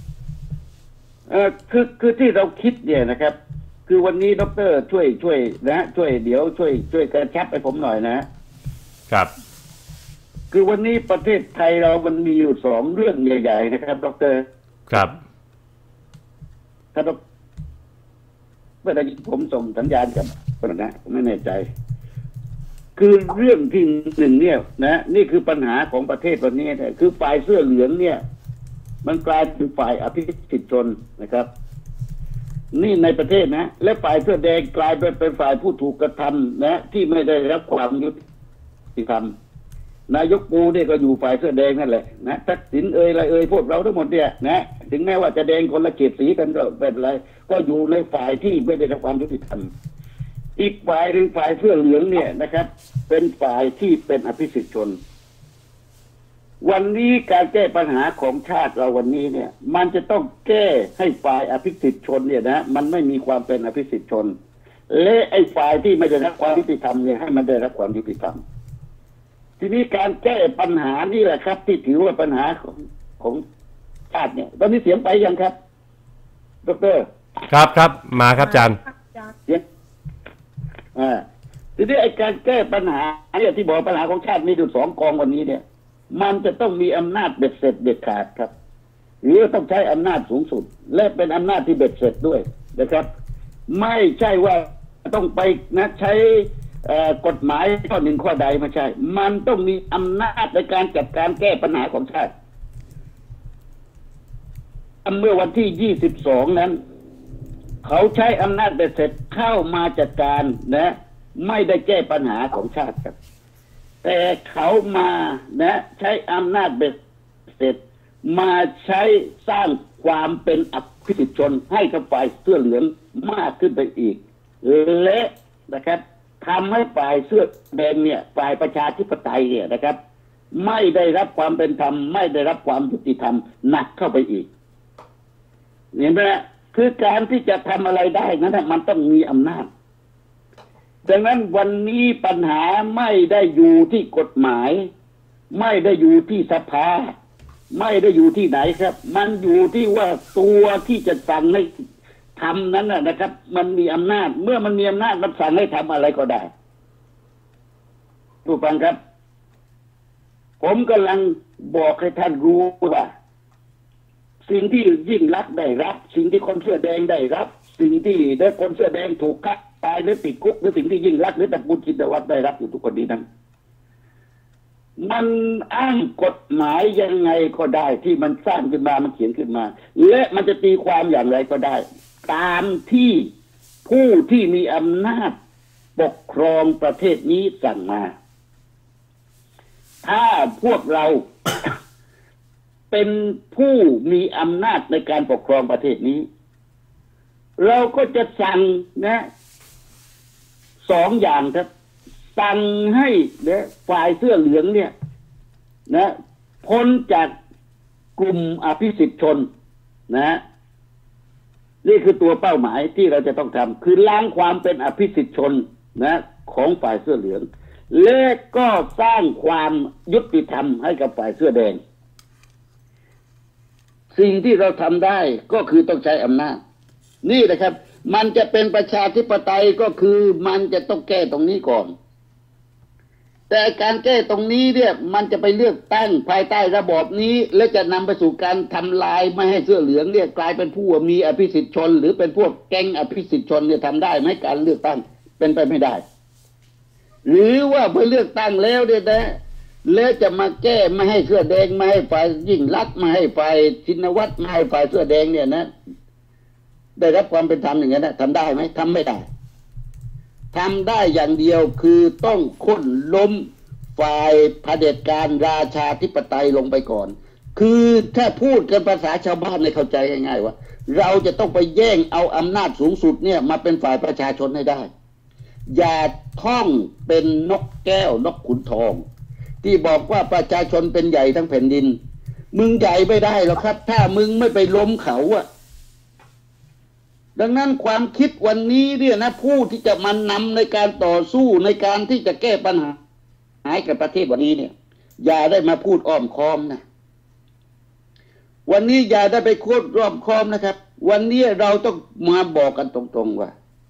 คือที่เราคิดเนี่ยนะครับคือวันนี้ดร.ช่วยนะช่วยเดี๋ยวช่วยกระชับให้ผมหน่อยนะครับคือวันนี้ประเทศไทยเรามันมีอยู่2เรื่องใหญ่ๆนะครับดร. ครับถ้าเมื่อได้ยินผมส่งสัญญาณกับคนนะผมไม่แน่ใจคือเรื่องที่1เนี่ยนะนี่คือปัญหาของประเทศวันนี้เนี่ยคือฝ่ายเสื้อเหลืองเนี่ยมันกลายเป็นฝ่ายอภิสิทธิชนนะครับนี่ในประเทศนะและฝ่ายเสื้อแดงกลายเป็นฝ่ายผู้ถูกกระทำนะที่ไม่ได้รับความยุติธรรมนายกปูเนี่ยก็อยู่ฝ่ายเสื้อแดงนั่นแหละนะทักษิณอะไรพวกเราทั้งหมดเนี่ยนะถึงแม้ว่าจะแดงคนละเฉดสีกันก็เป็นไรก็อยู่ในฝ่ายที่ไม่ได้รับความยุติธรรมอีกฝ่ายหนึ่งฝ่ายเสื้อเหลืองเนี่ยนะครับเป็นฝ่ายที่เป็นอภิสิทธิชนวันนี้การแก้ปัญหาของชาติเราวันนี้เนี่ยมันจะต้องแก้ให้ฝ่ายอภิสิทธิชนเนี่ยนะมันไม่มีความเป็นอภิสิทธิชนและไอ้ฝ่ายที่ไม่ได้รับความยุติธรรมเนี่ยให้มันได้รับความยุติธรรมทีนี้การแก้ปัญหานี่แหละครับที่ถือว่าปัญหาของชาติเนี่ยตอนนี้เสียงไปยังครับดร. ครับมาครับอาจารย์ทีนี้ไอ้การแก้ปัญหาเนี่ยที่บอกปัญหาของชาติมีอยู่สองกองวันนี้เนี่ยมันจะต้องมีอำนาจเบ็ดเสร็จเด็ดขาดครับหรือต้องใช้อำนาจสูงสุดและเป็นอำนาจที่เบ็ดเสร็จด้วยนะครับไม่ใช่ว่าต้องไปนะใช้กฎหมายข้อหนึ่งข้อใดไม่ใช่มันต้องมีอำนาจในการจัดการแก้ปัญหาของชาติเมื่อวันที่22นั้นเขาใช้อำนาจเบ็ดเสร็จเข้ามาจัดการนะไม่ได้แก้ปัญหาของชาติครับแต่เขามานะใช้อำนาจเบ็ดเสร็จมาใช้สร้างความเป็นอภิสิทธิชนให้กับฝ่ายเสื้อเหลืองมากขึ้นไปอีกและนะครับทำให้ฝ่ายเสื้อแดงเนี่ยฝ่ายประชาธิปไตยเนี่ยนะครับไม่ได้รับความเป็นธรรมไม่ได้รับความยุติธรรมหนักเข้าไปอีกเห็นไหมคือการที่จะทำอะไรได้นั้นมันต้องมีอำนาจดังนั้นวันนี้ปัญหาไม่ได้อยู่ที่กฎหมายไม่ได้อยู่ที่สภาไม่ได้อยู่ที่ไหนครับมันอยู่ที่ว่าตัวที่จะสั่งให้ทำนั้นนะครับมันมีอำนาจเมื่อมันมีอำนาจมันสั่งให้ทำอะไรก็ได้ทุกท่านครับผมกำลังบอกให้ท่านรู้ว่าสิ่งที่ยิ่งรักได้รับสิ่งที่คนเสื้อแดงได้รับสิ่งที่ได้คนเสื้อแดงถูกฆ่าตายหรือติดคุกหรือสิ่งที่ยิ่งรักหรือตระกูลชินวัตรได้รับอยู่ทุกคนนี้นั้นมันอ้างกฎหมายยังไงก็ได้ที่มันสร้างขึ้นมามันเขียนขึ้นมาและมันจะตีความอย่างไรก็ได้ตามที่ผู้ที่มีอำนาจปกครองประเทศนี้สั่งมาถ้าพวกเรา เป็นผู้มีอำนาจในการปกครองประเทศนี้เราก็จะสั่งนะสองอย่างครับสั่งให้นะฝ่ายเสื้อเหลืองเนี่ยนะพ้นจากกลุ่มอภิสิทธิชนนะนี่คือตัวเป้าหมายที่เราจะต้องทำคือล้างความเป็นอภิสิทธิชนนะของฝ่ายเสื้อเหลืองและก็สร้างความยุติธรรมให้กับฝ่ายเสื้อแดงสิ่งที่เราทำได้ก็คือต้องใช้อำนาจนี่นะครับมันจะเป็นประชาธิปไตยก็คือมันจะต้องแก้ตรงนี้ก่อนแต่การแก้ตรงนี้เนี่ยมันจะไปเลือกตั้งภายใต้ระบอบนี้และจะนำไปสู่การทำลายไม่ให้เสื้อเหลืองเนี่ยกลายเป็นผู้มีอภิสิทธิชนหรือเป็นพวกแก๊งอภิสิทธิชนเนี่ยทำได้ไหมการเลือกตั้งเป็นไปไม่ได้หรือว่าพอเลือกตั้งแล้วเนี่ยนะแล้วจะมาแก้ไม่ให้เสื้อแดงไม่ให้ฝ่ายยิ่งรักไม่ให้ฝ่ายชินวัตรไม่ให้ฝ่ายเสื้อแดงเนี่ยนะได้รับความเป็นธรรมอย่างนั้นทำได้ไหมทำไม่ได้ทำได้อย่างเดียวคือต้องค้นล้มฝ่ายเผด็จการราชาธิปไตยลงไปก่อนคือถ้าพูดกันภาษาชาวบ้านให้เข้าใจง่ายๆว่าเราจะต้องไปแย่งเอาอำนาจสูงสุดเนี่ยมาเป็นฝ่ายประชาชนให้ได้อย่าท่องเป็นนกแก้วนกขุนทองที่บอกว่าประชาชนเป็นใหญ่ทั้งแผ่นดินมึงใหญ่ไม่ได้หรอกครับถ้ามึงไม่ไปล้มเขาอะดังนั้นความคิดวันนี้เนี่ยนะผู้ที่จะมานำในการต่อสู้ในการที่จะแก้ปัญหาให้กับประเทศวันนี้เนี่ยอย่าได้มาพูดอ้อมค้อมนะวันนี้อย่าได้ไปพูดอ้อมค้อมนะครับวันนี้เราต้องมาบอกกันตรงๆว่า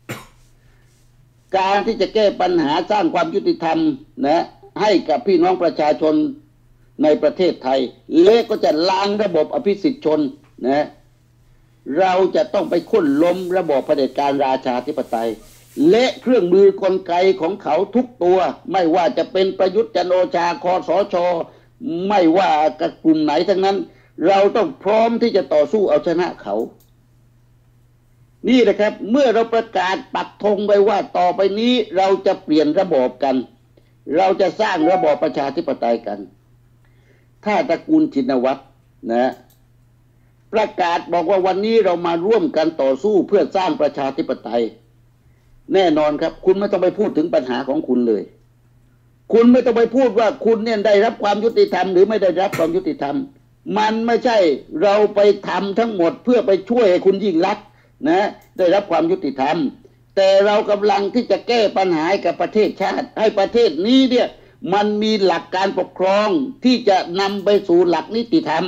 การที่จะแก้ปัญหาสร้างความยุติธรรมนะให้กับพี่น้องประชาชนในประเทศไทยและก็จะล้างระบบอภิสิทธิชนนะเราจะต้องไปค้นล้มระบอบเผด็จการราชาธิปไตยและเครื่องมือกลไกของเขาทุกตัวไม่ว่าจะเป็นประยุทธ์จันทร์โอชาคสช.ไม่ว่ากับกลุ่มไหนทั้งนั้นเราต้องพร้อมที่จะต่อสู้เอาชนะเขานี่นะครับเมื่อเราประกาศปักธงไว้ว่าต่อไปนี้เราจะเปลี่ยนระบอบกันเราจะสร้างระบอบประชาธิปไตยกันถ้าตระกูลชินวัตรนะประกาศบอกว่าวันนี้เรามาร่วมกันต่อสู้เพื่อสร้างประชาธิปไตยแน่นอนครับคุณไม่ต้องไปพูดถึงปัญหาของคุณเลยคุณไม่ต้องไปพูดว่าคุณเนี่ยได้รับความยุติธรรมหรือไม่ได้รับความยุติธรรมมันไม่ใช่เราไปทำทั้งหมดเพื่อไปช่วยให้คุณยิ่งรักนะได้รับความยุติธรรมแต่เรากำลังที่จะแก้ปัญหากับประเทศชาติให้ประเทศนี้เนี่ยมันมีหลักการปกครองที่จะนำไปสู่หลักนิติธรรม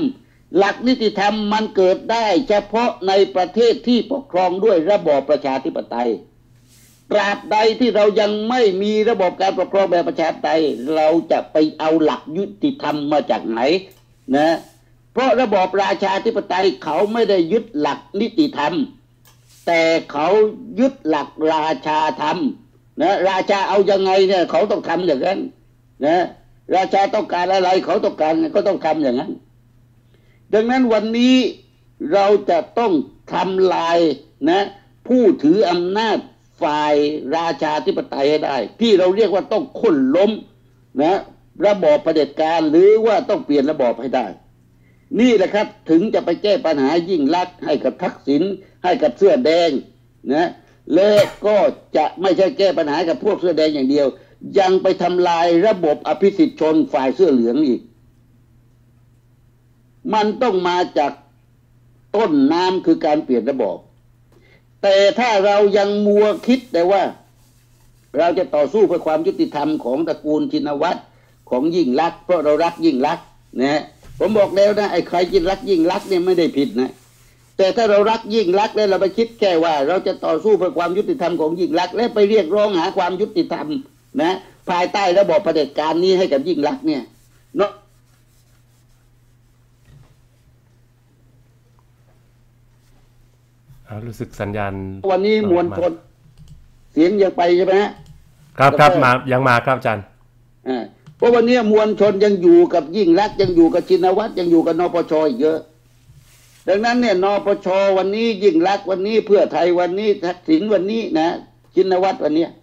หลักนิติธรรมมันเกิดได้เฉพาะในประเทศที่ปกครองด้วยระบอบประชาธิปไตยตราบใดที่เรายังไม่มีระบบการปกครองแบบประชาธิปไตยเราจะไปเอาหลักยุติธรรมมาจากไหนนะเพราะระบอบราชาธิปไตยเขาไม่ได้ยึดหลักนิติธรรมแต่เขายึดหลักราชาธรรมนะราชาเอายังไงเนี่ยเขาต้องทำอย่างนั้นนะราชาต้องการอะไรเขาต้องการก็ต้องทำอย่างนั้นดังนั้นวันนี้เราจะต้องทำลายนะผู้ถืออำนาจฝ่ายราชาธิปไตยให้ได้ที่เราเรียกว่าต้องค้นล้มนะระบอบเผด็จการหรือว่าต้องเปลี่ยนระบอบให้ได้นี่แหละครับถึงจะไปแก้ปัญหายิ่งลักษณ์ให้กับทักษิณให้กับเสื้อแดงนะและก็จะไม่ใช่แก้ปัญหากับพวกเสื้อแดงอย่างเดียวยังไปทำลายระบบอภิสิทธิชนฝ่ายเสื้อเหลืองอีกมันต้องมาจากต้นน้ำคือการเปลี่ยนระบอบแต่ถ้าเรายังมัวคิดแต่ว่าเราจะต่อสู้เพื่อความยุติธรรมของตระกูลชินวัตรของยิ่งลักษณ์เพราะเรารักยิ่งลักษณ์นะผมบอกแล้วนะไอ้ใครจินรักยิ่งลักษณ์เนี่ยไม่ได้ผิดนะแต่ถ้าเรารักยิ่งลักษณ์แล้วเราไปคิดแค่ว่าเราจะต่อสู้เพื่อความยุติธรรมของยิ่งลักษณ์และไปเรียกร้องหาความยุติธรรมนะภายใต้ระบอบเผด็จการนี้ให้กับยิ่งลักษณ์เนี่ยเนาะรู้สึกสัญญาณวันนี้มวลชนเสียงยังไปใช่ไหมครับมายังมาครับอาจารย์เพราะวันนี้มวลชนยังอยู่กับยิ่งลักษณ์ยังอยู่กับชินวัตรยังอยู่กับนปช.อีกเยอะดังนั้นเนี่ยนปช.วันนี้ยิ่งลักษณ์วันนี้เพื่อไทยวันนี้ทักษิณวันนี้นะชินวัตรวันนี้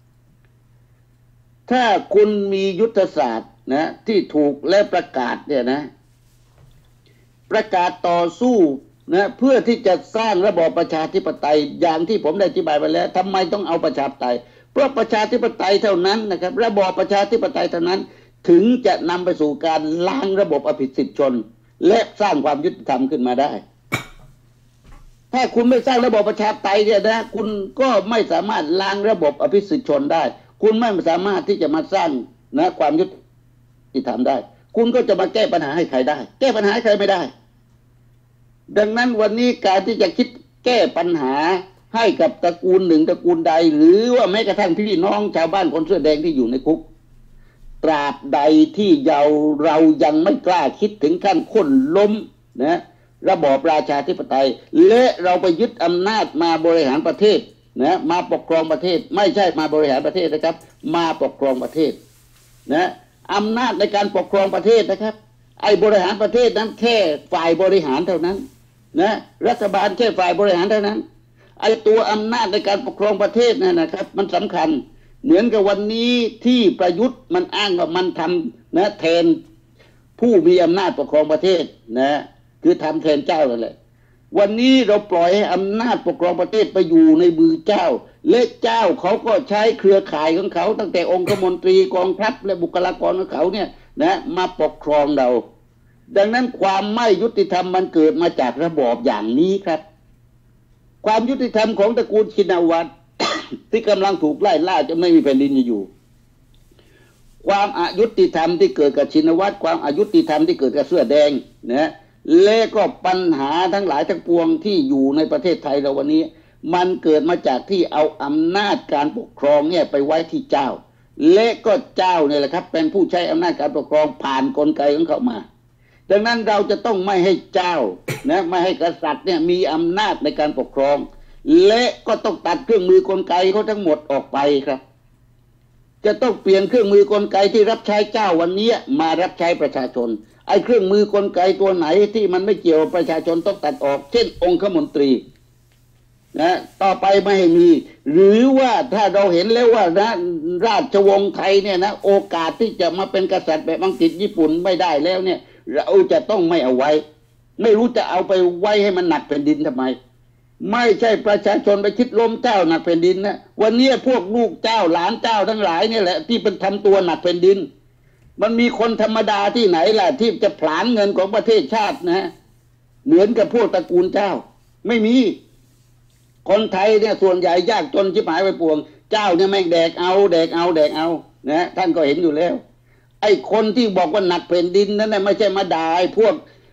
ถ้าคุณมียุทธศาสตร์นะที่ถูกและประกาศเนี่ยนะประกาศต่อสู้นะเพื่อที่จะสร้างระบอบประชาธิปไตยอย่างที่ผมได้อธิบายไปแล้วทำไมต้องเอาประชาธิปไตยเพราะประชาธิปไตยเท่านั้นนะครับระบอบประชาธิปไตยเท่านั้นถึงจะนำไปสู่การล้างระบบอภิสิทธิชนและสร้างความยุติธรรมขึ้นมาได้ถ้าคุณไม่สร้างระบบประชาธิปไตยเนี่ยนะคุณก็ไม่สามารถล้างระบบอภิสิทธิชนได้คุณไม่สามารถที่จะมาสร้างนะความยุติธรรมได้คุณก็จะมาแก้ปัญหาให้ใครได้แก้ปัญหาให้ใครไม่ได้ดังนั้นวันนี้การที่จะคิดแก้ปัญหาให้กับตระกูลหนึ่งตระกูลใดหรือว่าแม้กระทั่งพี่น้องชาวบ้านคนเสื้อแดงที่อยู่ในคุกตราบใดที่เรายังไม่กล้าคิดถึงขั้นค้นล้มนะระบอบราชาธิปไตยและเราไปยึดอำนาจมาบริหารประเทศนะมาปกครองประเทศไม่ใช่มาบริหารประเทศนะครับมาปกครองประเทศนะอำนาจในการปกครองประเทศนะครับไอ้บริหารประเทศนั้นแค่ฝ่ายบริหารเท่านั้นนะรัฐบาลแค่ฝ่ายบริหารเท่านั้นไอ้ตัวอำนาจในการปกครองประเทศนั่นนะครับมันสำคัญเหมือนกับวันนี้ที่ประยุทธ์มันอ้างว่ามันทำนะแทนผู้มีอำนาจปกครองประเทศนะคือทำแทนเจ้านั่นแหละวันนี้เราปล่อยให้อำนาจปกครองประเทศไปอยู่ในมือเจ้าและเจ้าเขาก็ใช้เครือข่ายของเขาตั้งแต่องคมนตรีกองทัพและบุคลากรของเขาเนี่ยนะมาปกครองเราดังนั้นความไม่ยุติธรรมมันเกิดมาจากระบอบอย่างนี้ครับความยุติธรรมของตระกูลชินวัตร ที่กำลังถูกไล่ล่าจะไม่มีแผ่นดินอยู่ความอยุติธรรมที่เกิดกับชินวัตรความอยุติธรรมที่เกิดกับเสื้อแดงนะและก็ปัญหาทั้งหลายทั้งปวงที่อยู่ในประเทศไทยเราวันนี้มันเกิดมาจากที่เอาอำนาจการปกครองเนี่ยไปไว้ที่เจ้าและก็เจ้าเนี่ยแหละครับเป็นผู้ใช้อำนาจการปกครองผ่านกลไกของเขามาดังนั้นเราจะต้องไม่ให้เจ้านะไม่ให้กษัตริย์เนี่ยมีอำนาจในการปกครองและก็ต้องตัดเครื่องมือกลไกเขาทั้งหมดออกไปครับจะต้องเปลี่ยนเครื่องมือกลไกที่รับใช้เจ้าวันนี้มารับใช้ประชาชนไอ้เครื่องมือกลไกตัวไหนที่มันไม่เกี่ยวกับประชาชนต้องตัดออกเช่นองคมนตรีนะต่อไปไม่ให้มีหรือว่าถ้าเราเห็นแล้วว่านะราชวงศ์ไทยเนี่ยนะโอกาสที่จะมาเป็นกษัตริย์แบบอังกฤษญี่ปุ่นไม่ได้แล้วเนี่ยเราจะต้องไม่เอาไว้ไม่รู้จะเอาไปไว้ให้มันหนักแผ่นดินทำไมไม่ใช่ประชาชนไปคิดล้มเจ้าหนักแผ่นดินนะวันนี้พวกลูกเจ้าหลานเจ้าทั้งหลายเนี่ยแหละที่เป็นทำตัวหนักแผ่นดินมันมีคนธรรมดาที่ไหนล่ะที่จะผลาญเงินของประเทศชาตินะเหมือนกับพวกตระกูลเจ้าไม่มีคนไทยเนี่ยส่วนใหญ่ยากจนชิบหายไปปวงเจ้าเนี่ยแม่งแดกเอานะท่านก็เห็นอยู่แล้วไอ้คนที่บอกว่าหนักแผ่นดินนั่นน่ะไม่ใช่มาด่าไอ้พวก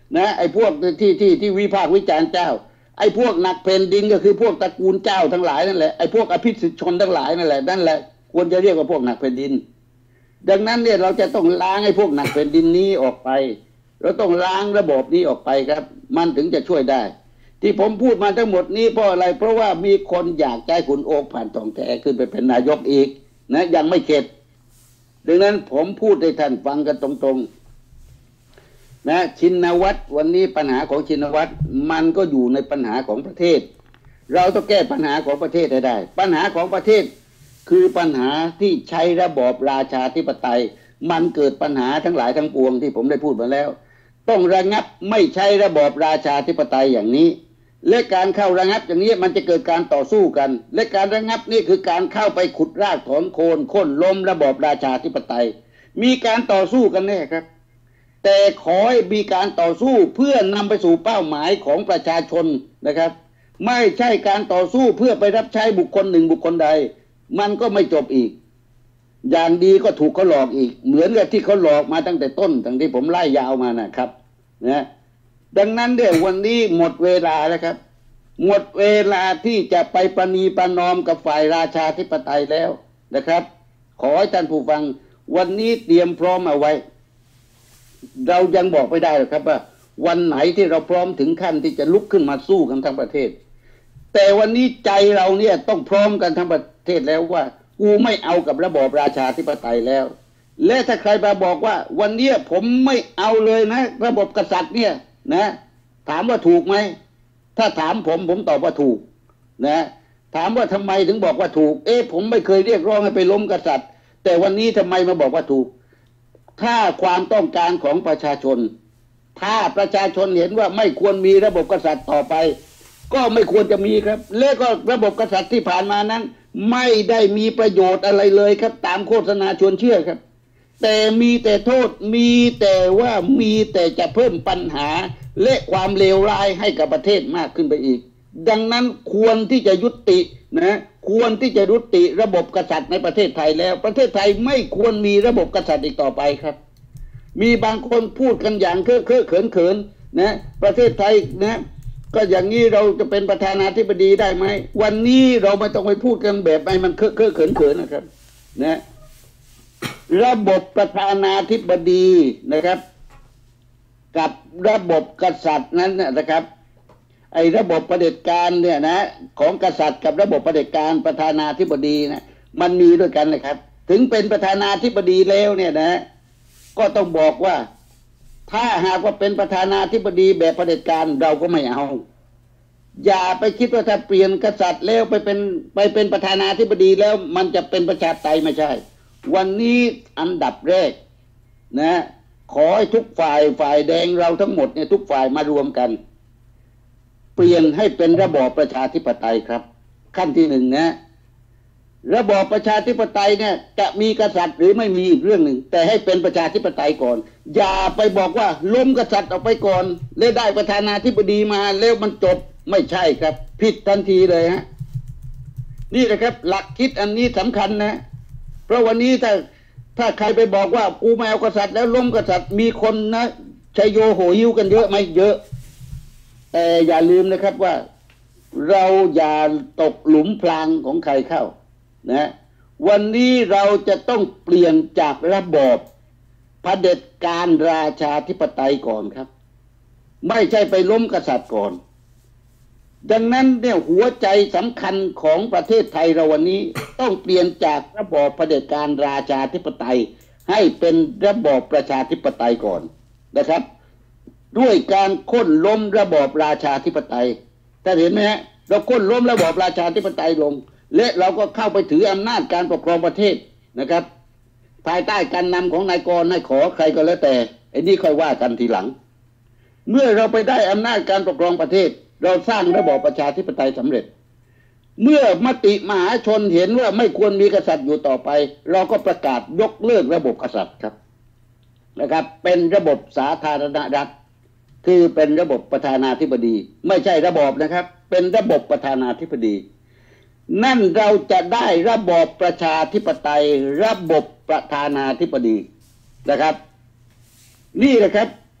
นะไอ้พวกที่วิพากษ์วิจารณ์เจ้าไอ้พวกหนักแผ่นดินก็คือพวกตระกูลเจ้าทั้งหลายนั่นแหละไอ้พวกอภิสิทธิชนทั้งหลายนั่นแหละควรจะเรียกว่าพวกหนักแผ่นดินดังนั้นเนี่ยเราจะต้องล้างไอ้พวกหนักแผ่นดินนี้ออกไปเราต้องล้างระบบนี้ออกไปครับมันถึงจะช่วยได้ที่ผมพูดมาทั้งหมดนี้เพราะอะไรเพราะว่ามีคนอยากใจขุนโอกผ่านทองแท้ขึ้นไปเป็นนายกอีกนะยังไม่เข็ดดังนั้นผมพูดให้ท่านฟังกันตรงๆนะชินวัตรวันนี้ปัญหาของชินวัตรมันก็อยู่ในปัญหาของประเทศเราต้องแก้ปัญหาของประเทศให้ได้ปัญหาของประเทศคือปัญหาที่ใช้ระบอบราชาธิปไตยมันเกิดปัญหาทั้งหลายทั้งปวงที่ผมได้พูดมาแล้วต้องระงับไม่ใช้ระบอบราชาธิปไตยอย่างนี้และการเข้าระงับอย่างนี้มันจะเกิดการต่อสู้กันและการระงับนี่คือการเข้าไปขุดรากถอนโคนโค่นล้มระบอบราชาธิปไตยมีการต่อสู้กันแน่ครับแต่ขอให้มีการต่อสู้เพื่อนำไปสู่เป้าหมายของประชาชนนะครับไม่ใช่การต่อสู้เพื่อไปรับใช้บุคคลหนึ่งบุคคลใดมันก็ไม่จบอีกอย่างดีก็ถูกเขาหลอกอีกเหมือนกับที่เขาหลอกมาตั้งแต่ต้นตั้งที่ผมไล่ยาวมานะครับนะดังนั้นเดี๋ยววันนี้หมดเวลาแล้วครับหมดเวลาที่จะไปประนีประนอมกับฝ่ายราชาธิปไตยแล้วนะครับขอให้ท่านผู้ฟังวันนี้เตรียมพร้อมเอาไว้เรายังบอกไม่ได้หรอกครับว่าวันไหนที่เราพร้อมถึงขั้นที่จะลุกขึ้นมาสู้กันทั้งประเทศแต่วันนี้ใจเราเนี่ยต้องพร้อมกันทั้งประเทศแล้วว่ากูไม่เอากับระบอบราชาธิปไตยแล้วและถ้าใครมาบอกว่าวันนี้ผมไม่เอาเลยนะระบบกษัตริย์เนี่ยนะถามว่าถูกไหมถ้าถามผมตอบว่าถูกนะถามว่าทำไมถึงบอกว่าถูกผมไม่เคยเรียกร้องให้ไปล้มกษัตริย์แต่วันนี้ทำไมมาบอกว่าถูกถ้าความต้องการของประชาชนถ้าประชาชนเห็นว่าไม่ควรมีระบบกษัตริย์ต่อไปก็ไม่ควรจะมีครับและก็ระบบกษัตริย์ที่ผ่านมานั้นไม่ได้มีประโยชน์อะไรเลยครับตามโฆษณาชวนเชื่อครับแต่มีแต่โทษมีแต่ว่ามีแต่จะเพิ่มปัญหาและความเลวร้ายให้กับประเทศมากขึ้นไปอีกดังนั้นควรที่จะยุตินะควรที่จะยุติระบบกษัตริย์ในประเทศไทยแล้วประเทศไทยไม่ควรมีระบบกษัตริย์อีกต่อไปครับมีบางคนพูดกันอย่างเขินนะประเทศไทยนะก็อย่างนี้เราจะเป็นประธานาธิบดีได้ไหมวันนี้เราไม่ต้องไปพูดกันแบบไอ้มันเขินนะครับนะระบบประธานาธิบดีนะครับกับระบบกษัตริย์นั้นนะครับไอ้ระบบเผด็จการเนี่ยนะของกษัตริย์กับระบบเผด็จการประธานาธิบดีนะมันมีด้วยกันนะครับถึงเป็นประธานาธิบดีแล้วเนี่ยนะก็ต้องบอกว่าถ้าหากว่าเป็นประธานาธิบดีแบบเผด็จการเราก็ไม่เอาอย่าไปคิดว่าถ้าเปลี่ยนกษัตริย์แล้วไปเป็นประธานาธิบดีแล้วมันจะเป็นประชาธิปไตยไม่ใช่วันนี้อันดับแรกนะขอให้ทุกฝ่ายแดงเราทั้งหมดเนี่ยทุกฝ่ายมารวมกันเปลี่ยนให้เป็นระบอบประชาธิปไตยครับขั้นที่หนึ่งนะระบอบประชาธิปไตยเนี่ยจะมีกษัตริย์หรือไม่มีอีกเรื่องหนึ่งแต่ให้เป็นประชาธิปไตยก่อนอย่าไปบอกว่าล้มกษัตริย์ออกไปก่อนแล้วได้ประธานาธิบดีมาแล้วมันจบไม่ใช่ครับผิดทันทีเลยฮะนี่แหละครับหลักคิดอันนี้สำคัญนะเพราะวันนี้ถ้าใครไปบอกว่ากูไม่เอากษัตริย์แล้วล้มกษัตริย์มีคนนะชัยโยโหยิ้วกันเยอะไหมเยอะแต่อย่าลืมนะครับว่าเราอย่าตกหลุมพรางของใครเข้านะวันนี้เราจะต้องเปลี่ยนจากระบอบเผด็จการราชาธิปไตยก่อนครับไม่ใช่ไปล้มกษัตริย์ก่อนดังนั้นเนี่ยหัวใจสำคัญของประเทศไทยเราวันนี้ต้องเปลี่ยนจากระบอบเผด็จการราชาธิปไตยให้เป็นระบอบประชาธิปไตยก่อนนะครับด้วยการโค่นล้มระบอบราชาธิปไตยท่านเห็นไหมฮะเราโค่นล้มระบอบราชาธิปไตยลงและเราก็เข้าไปถืออำนาจการปกครองประเทศนะครับภายใต้การนำของนายกนายขอใครก็แล้วแต่ไอ้นี่ค่อยว่ากันทีหลังเมื่อเราไปได้อำนาจการปกครองประเทศเราสร้างระบอบประชาธิปไตยสำเร็จเมื่อมติมหาชนเห็นว่าไม่ควรมีกษัตริย์อยู่ต่อไปเราก็ประกาศยกเลิกระบบกษัตริย์ครับนะครับเป็นระบบสาธารณรัฐคือเป็นระบบประธานาธิบดีไม่ใช่ระบอบนะครับเป็นระบบประธานาธิบดีนั่นเราจะได้ระบอบประชาธิปไตยระบบประธานาธิบดีนะครับนี่แหละครับ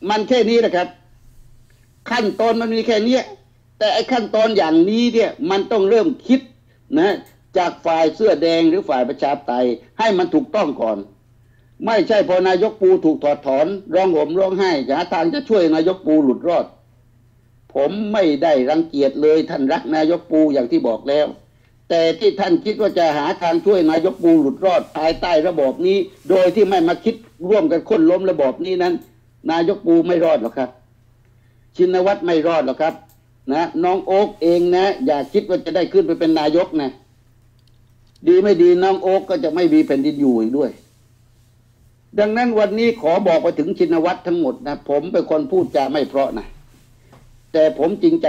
มันแค่นี้นะครับขั้นตอนมันมีแค่นี้แต่ไอ้ขั้นตอนอย่างนี้เนี่ยมันต้องเริ่มคิดนะจากฝ่ายเสื้อแดงหรือฝ่ายประชาธิปไตยให้มันถูกต้องก่อนไม่ใช่พอนายกปูถูกถอดถอนร้องห่มร้องไห้หาทางจะช่วยนายกปูหลุดรอดผมไม่ได้รังเกียจเลยท่านรักนายกปูอย่างที่บอกแล้วแต่ที่ท่านคิดว่าจะหาทางช่วยนายกปูหลุดรอดภายใต้ระบอบนี้โดยที่ไม่มาคิดร่วมกันค้นล้มระบอบนี้นั้นนายกปูไม่รอดหรอกครับชินวัตรไม่รอดหรอกครับนะน้องโอ๊กเองนะอย่าคิดว่าจะได้ขึ้นไปเป็นนายกนะดีไม่ดีน้องโอ๊กก็จะไม่มีแผ่นดินอยู่อีกด้วยดังนั้นวันนี้ขอบอกไปถึงชินวัตรทั้งหมดนะผมเป็นคนพูดจาไม่เพราะนะแต่ผมจริงใจ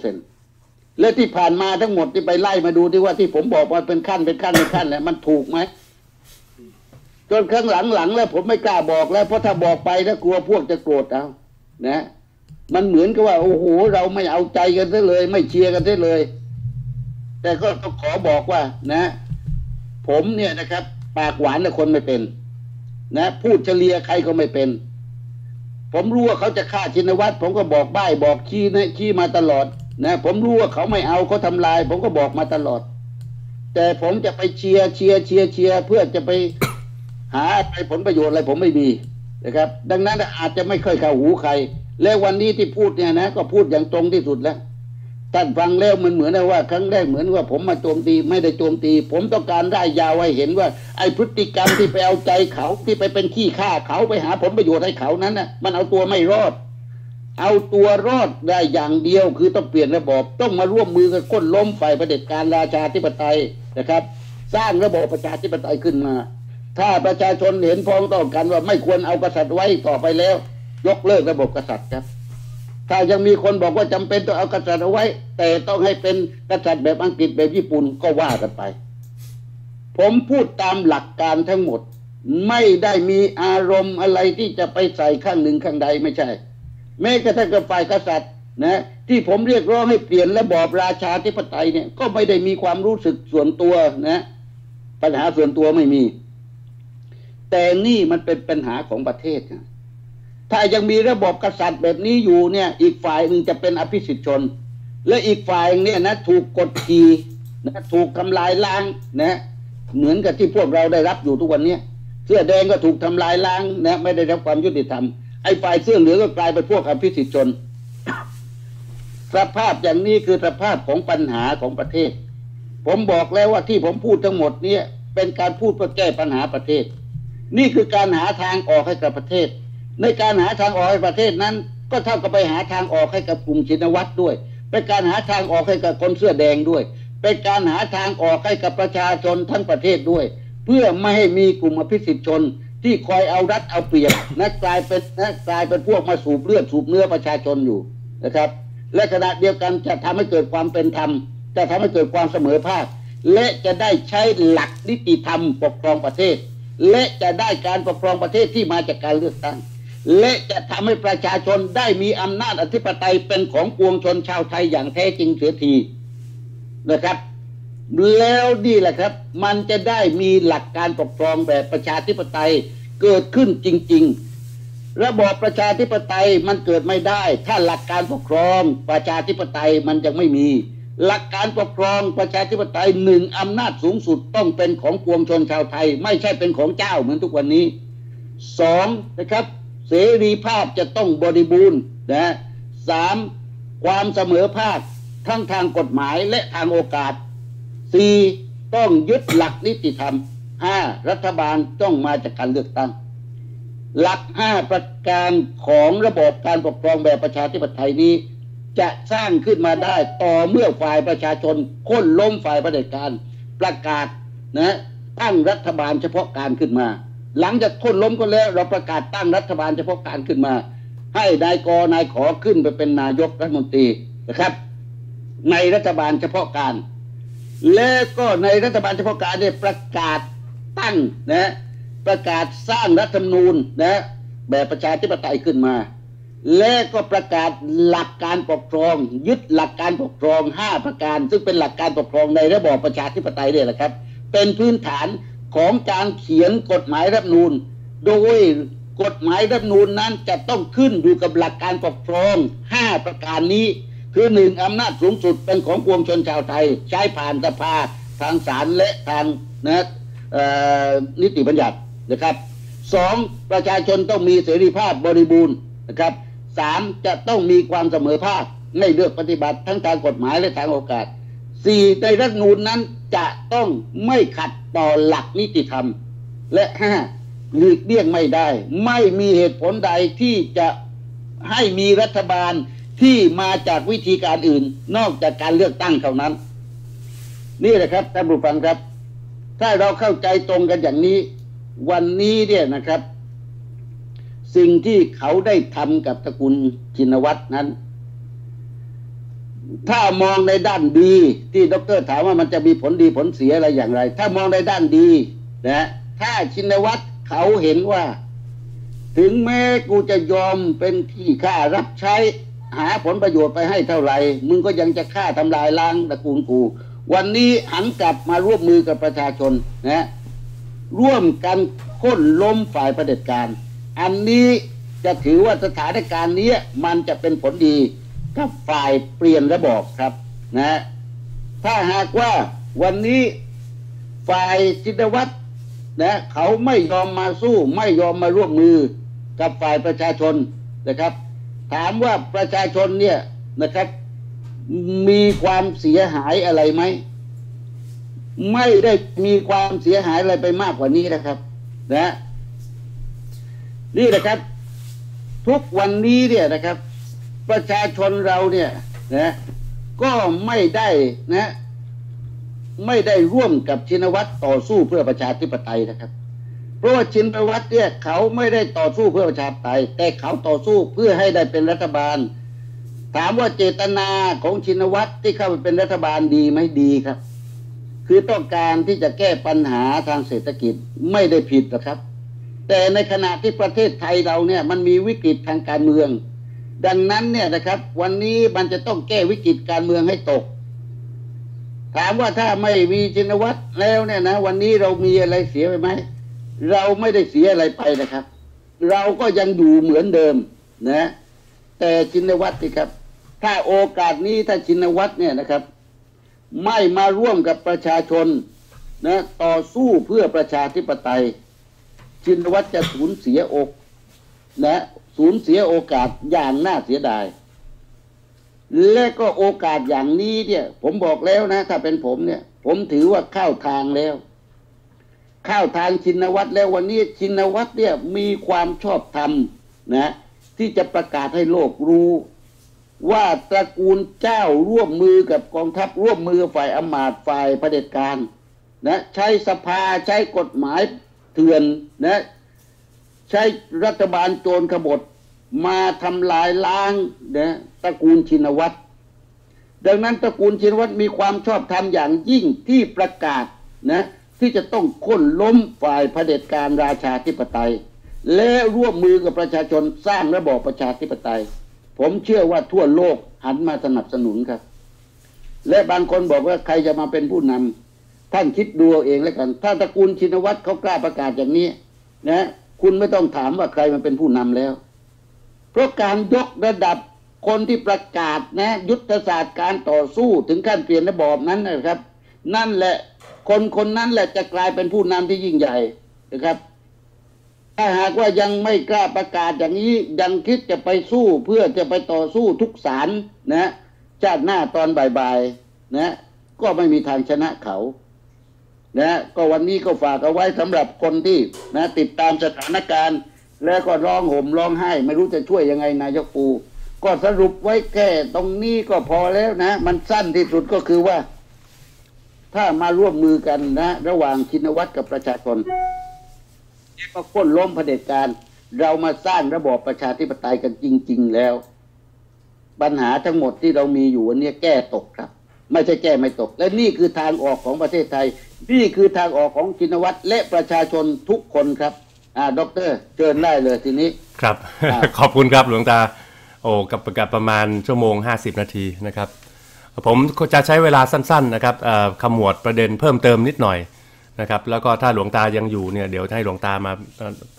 100%และที่ผ่านมาทั้งหมดที่ไปไล่มาดูที่ว่าที่ผมบอกว่าเป็นขั้นแล้วมันถูกไหมจนข้างหลังแล้วผมไม่กล้าบอกแล้วเพราะถ้าบอกไปแล้วกลัวพวกจะโกรธเอานะมันเหมือนกับว่าโอ้โหเราไม่เอาใจกันได้เลยไม่เชียร์กันได้เลยแต่ก็ต้องขอบอกว่านะผมเนี่ยนะครับปากหวานแต่คนไม่เป็นนะพูดเฉลียใครก็ไม่เป็นผมรู้ว่าเขาจะฆ่าชินวัตรผมก็บอกบ้ายบอกขี้มาตลอดนะผมรู้ว่าเขาไม่เอาเขาทำลายผมก็บอกมาตลอดแต่ผมจะไปเชียร์เพื่อจะไปหาผลประโยชน์อะไรผมไม่มีนะครับดังนั้นอาจจะไม่ค่อยเข้าหูใครและวันนี้ที่พูดเนี่ยนะก็พูดอย่างตรงที่สุดแล้วท่านฟังแล้วมันเหมือนว่าครั้งแรกเหมือนว่าผมมาโจมตีไม่ได้โจมตีผมต้องการได้ยาวให้เห็นว่าไอ้พฤติกรรมที่ไปเอาใจเขาที่ไปเป็นขี้ข้าเขาไปหาผลประโยชน์ให้เขานั้นน่ะมันเอาตัวไม่รอดเอาตัวรอดได้อย่างเดียวคือต้องเปลี่ยนระบบต้องมาร่วมมือกันก้นล้มฝ่ายเผด็จการราชาธิปไตยนะครับสร้างระบบประชาธิปไตยขึ้นมาถ้าประชาชนเห็นพ้องต้องกันว่าไม่ควรเอากษัตริย์ไว้ต่อไปแล้วยกเลิกระบบกษัตริย์ครับถ้ายังมีคนบอกว่าจำเป็นต้องเอากษัตริย์เอาไว้แต่ต้องให้เป็นกษัตริย์แบบอังกฤษแบบญี่ปุ่นก็ว่ากันไปผมพูดตามหลักการทั้งหมดไม่ได้มีอารมณ์อะไรที่จะไปใส่ข้างหนึ่งข้างใดไม่ใช่แม้กระทั่งกับฝ่ายกษัตริย์นะที่ผมเรียกร้องให้เปลี่ยนระบอบราชาธิปไตยเนี่ยก็ไม่ได้มีความรู้สึกส่วนตัวนะปัญหาส่วนตัวไม่มีแต่นี่มันเป็นปัญหาของประเทศนะถ้ายังมีระบบกษัตริย์แบบนี้อยู่เนี่ยอีกฝ่ายหนึ่งจะเป็นอภิสิทธิชนและอีกฝ่ายเนี่ยนะถูกกดขี่นะถูกทำลายล้างนะเหมือนกับที่พวกเราได้รับอยู่ทุกวันนี้เสื้อแดงก็ถูกทำลายล้างนะไม่ได้รับความยุติธรรมไอ้ฝ่ายเสื้อเหลืองก็กลายเป็นพวกอภิสิทธิชนสภาพอย่างนี้คือสภาพของปัญหาของประเทศผมบอกแล้วว่าที่ผมพูดทั้งหมดเนี่ยเป็นการพูดเพื่อแก้ปัญหาประเทศนี่คือการหาทางออกให้กับประเทศในการหาทางออกให้ประเทศนั้นก็เท่ากับไปหาทางออกให้กับกลุ่มชินวัตรด้วยเป็นการหาทางออกให้กับคนเสื้อแดงด้วยเป็นการหาทางออกให้กับประชาชนทั้งประเทศด้วยเพื่อไม่ให้มีกลุ่มอภิสิทธิชนที่คอยเอารัดเอาเปรียบกลายเป็นพวกมาสูบเลือดสูบเนื้อประชาชนอยู่นะครับและขณะเดียวกันจะทำให้เกิดความเป็นธรรมจะทำให้เกิดความเสมอภาคและจะได้ใช้หลักนิติธรรมปกครองประเทศและจะได้การปกครองประเทศที่มาจากการเลือกตั้งและจะทำให้ประชาชนได้มีอำนาจอธิปไตยเป็นของปวงชนชาวไทยอย่างแท้จริงเสียทีนะครับแล้วนี่แหละครับมันจะได้มีหลักการปกครองแบบประชาธิปไตยเกิดขึ้นจริงๆระบอบประชาธิปไตยมันเกิดไม่ได้ถ้าหลักการปกครองประชาธิปไตยมันยังไม่มีหลักการปกครองประชาธิปไตยหนึ่งอำนาจสูงสุดต้องเป็นของปวงชนชาวไทยไม่ใช่เป็นของเจ้าเหมือนทุกวันนี้สองนะครับเสรีภาพจะต้องบริบูรณ์นะสามความเสมอภาคทั้งทางกฎหมายและทางโอกาสสี่ต้องยึดหลักนิติธรรมห้ารัฐบาลต้องมาจากการเลือกตั้งหลัก5ประการของระบบการปกครองแบบประชาธิปไตยนี้จะสร้างขึ้นมาได้ต่อเมื่อฝ่ายประชาชนโค่นล้มฝ่ายเผด็จการประกาศนะตั้งรัฐบาลเฉพาะการขึ้นมาหลังจากโค่นล้มก็แล้วเราประกาศตั้งรัฐบาลเฉพาะการขึ้นมาให้นายกนายขอขึ้นไปเป็นนายกรัฐมนตรีนะครับในรัฐบาลเฉพาะการและก็ในรัฐบาลเฉพาะการได้ประกาศตั้งนะประกาศสร้างรัฐธรรมนูญนะแบบประชาธิปไตยขึ้นมาและก็ประกาศหลักการปกครองยึดหลักการปกครอง5ประการซึ่งเป็นหลักการปกครองในระบอบประชาธิปไตยเนี่ยแหละครับเป็นพื้นฐานของการเขียนกฎหมายรัฐธรรมนูญโดยกกฎหมายรัฐธรรมนูญนั้นจะต้องขึ้นอยู่กับหลักการปกครอง5ประการนี้คือ1อำนาจสูงสุดเป็นของปวงชนชาวไทยใช้ผ่านสภาทางศาลและทางนิติบัญญัตินะครับ2ประชาชนต้องมีเสรีภาพบริบูรณ์นะครับ3จะต้องมีความเสมอภาคไม่เลือกปฏิบัติทั้งทางกฎหมายและทางโอกาส4ในรัฐธรรมนูญนั้นจะต้องไม่ขัดต่อหลักนิติธรรมและ5หลีกเลี่ยงไม่ได้ไม่มีเหตุผลใดที่จะให้มีรัฐบาลที่มาจากวิธีการอื่นนอกจากการเลือกตั้งเท่านั้นนี่แหละครับท่านผู้ฟังครับถ้าเราเข้าใจตรงกันอย่างนี้วันนี้เนี่ยนะครับสิ่งที่เขาได้ทำกับตระกูลชินวัตรนั้นถ้ามองในด้านดีที่ดร.ถามว่ามันจะมีผลดีผลเสียอะไรอย่างไรถ้ามองในด้านดีนะถ้าชินวัตรเขาเห็นว่าถึงแม้กูจะยอมเป็นที่ข้ารับใช้หาผลประโยชน์ไปให้เท่าไหร่มึงก็ยังจะฆ่าทำลายล้างตระกูลกูวันนี้หันกลับมาร่วมมือกับประชาชนนะร่วมกันโค่นล้มฝ่ายเผด็จการอันนี้จะถือว่าสถานการณ์นี้มันจะเป็นผลดีกับฝ่ายเปลี่ยนระบอบครับนะถ้าหากว่าวันนี้ฝ่ายชินวัตรนะเขาไม่ยอมมาสู้ไม่ยอมมาร่วมมือกับฝ่ายประชาชนนะครับถามว่าประชาชนเนี่ยนะครับมีความเสียหายอะไรไหมไม่ได้มีความเสียหายอะไรไปมากกว่านี้นะครับนะนี่นะครับทุกวันนี้เนี่ยนะครับประชาชนเราเนี่ยนะก็ไม่ได้นะไม่ได้ร่วมกับชินวัตรต่อสู้เพื่อประชาธิปไตยนะครับเพราะว่าชินวัตรเนี่ยเขาไม่ได้ต่อสู้เพื่อประชาธิปไตยแต่เขาต่อสู้เพื่อให้ได้เป็นรัฐบาลถามว่าเจตนาของชินวัตรที่เข้าไปเป็นรัฐบาลดีไหมดีครับคือต้องการที่จะแก้ปัญหาทางเศรษฐกิจไม่ได้ผิดหรอกครับแต่ในขณะที่ประเทศไทยเราเนี่ยมันมีวิกฤตทางการเมืองดังนั้นเนี่ยนะครับวันนี้มันจะต้องแก้วิกฤตการเมืองให้ตกถามว่าถ้าไม่มีชินวัตรแล้วเนี่ยนะวันนี้เรามีอะไรเสียไปไหมเราไม่ได้เสียอะไรไปนะครับเราก็ยังอยู่เหมือนเดิมนะแต่ชินวัตรนี่ครับถ้าโอกาสนี้ถ้าชินวัตรเนี่ยนะครับไม่มาร่วมกับประชาชนนะต่อสู้เพื่อประชาธิปไตยชินวัตรจะสูญเสียสูญเสียโอกาสอย่างน่าเสียดายและก็โอกาสอย่างนี้เนี่ยผมบอกแล้วนะถ้าเป็นผมเนี่ยผมถือว่าเข้าทางแล้วเข้าทางชินวัตรแล้ววันนี้ชินวัตรเนี่ยมีความชอบธรรมนะที่จะประกาศให้โลกรู้ว่าตระกูลเจ้าร่วมมือกับกองทัพร่วมมือฝ่ายอำมาตย์ฝ่ายเผด็จการนะใช้สภาใช้กฎหมายเถื่อนนะใช้รัฐบาลโจรขบฏมาทำลายล้างนะตระกูลชินวัตรดังนั้นตระกูลชินวัตรมีความชอบธรรมอย่างยิ่งที่ประกาศนะที่จะต้องโค่นล้มฝ่ายเผด็จการราชาธิปไตยและร่วมมือกับประชาชนสร้างระบอบประชาธิปไตยผมเชื่อว่าทั่วโลกหันมาสนับสนุนครับและบางคนบอกว่าใครจะมาเป็นผู้นำท่านคิดดูเองแล้วกันถ้าตระกูลชินวัตรเขากล้าประกาศอย่างนี้นะคุณไม่ต้องถามว่าใครมาเป็นผู้นำแล้วเพราะการยกระดับคนที่ประกาศนะยุทธศาสตร์การต่อสู้ถึงขั้นเปลี่ยนระบอบนั้นนะครับนั่นแหละคนนั้นแหละจะกลายเป็นผู้นำที่ยิ่งใหญ่นะครับถ้าหากว่ายังไม่กล้าประกาศอย่างนี้ยังคิดจะไปสู้เพื่อจะไปต่อสู้ทุกศาลนะชาติหน้าตอนบ่ายๆนะก็ไม่มีทางชนะเขานะก็วันนี้ก็ฝากเอาไว้สำหรับคนที่นะติดตามสถานการณ์แล้วก็ร้องห่มร้องไห้ไม่รู้จะช่วยยังไงนายกปูก็สรุปไว้แค่ตรงนี้ก็พอแล้วนะมันสั้นที่สุดก็คือว่าถ้ามาร่วมมือกันนะระหว่างชินวัตรกับประชาชนก็โค่นล้มเผด็จการเรามาสร้างระบอบประชาธิปไตยกันจริงๆแล้วปัญหาทั้งหมดที่เรามีอยู่วันนี้แก้ตกครับไม่ใช่แก้ไม่ตกและนี่คือทางออกของประเทศไทยนี่คือทางออกของชินวัตรและประชาชนทุกคนครับดร.เชิญได้เลยทีนี้ครับ ขอบคุณครับหลวงตาโอ้กับประมาณชั่วโมง50นาทีนะครับผมจะใช้เวลาสั้นๆนะครับขมวดประเด็นเพิ่มเติมนิดหน่อยนะครับแล้วก็ถ้าหลวงตายังอยู่เนี่ยเดี๋ยวให้หลวงตามา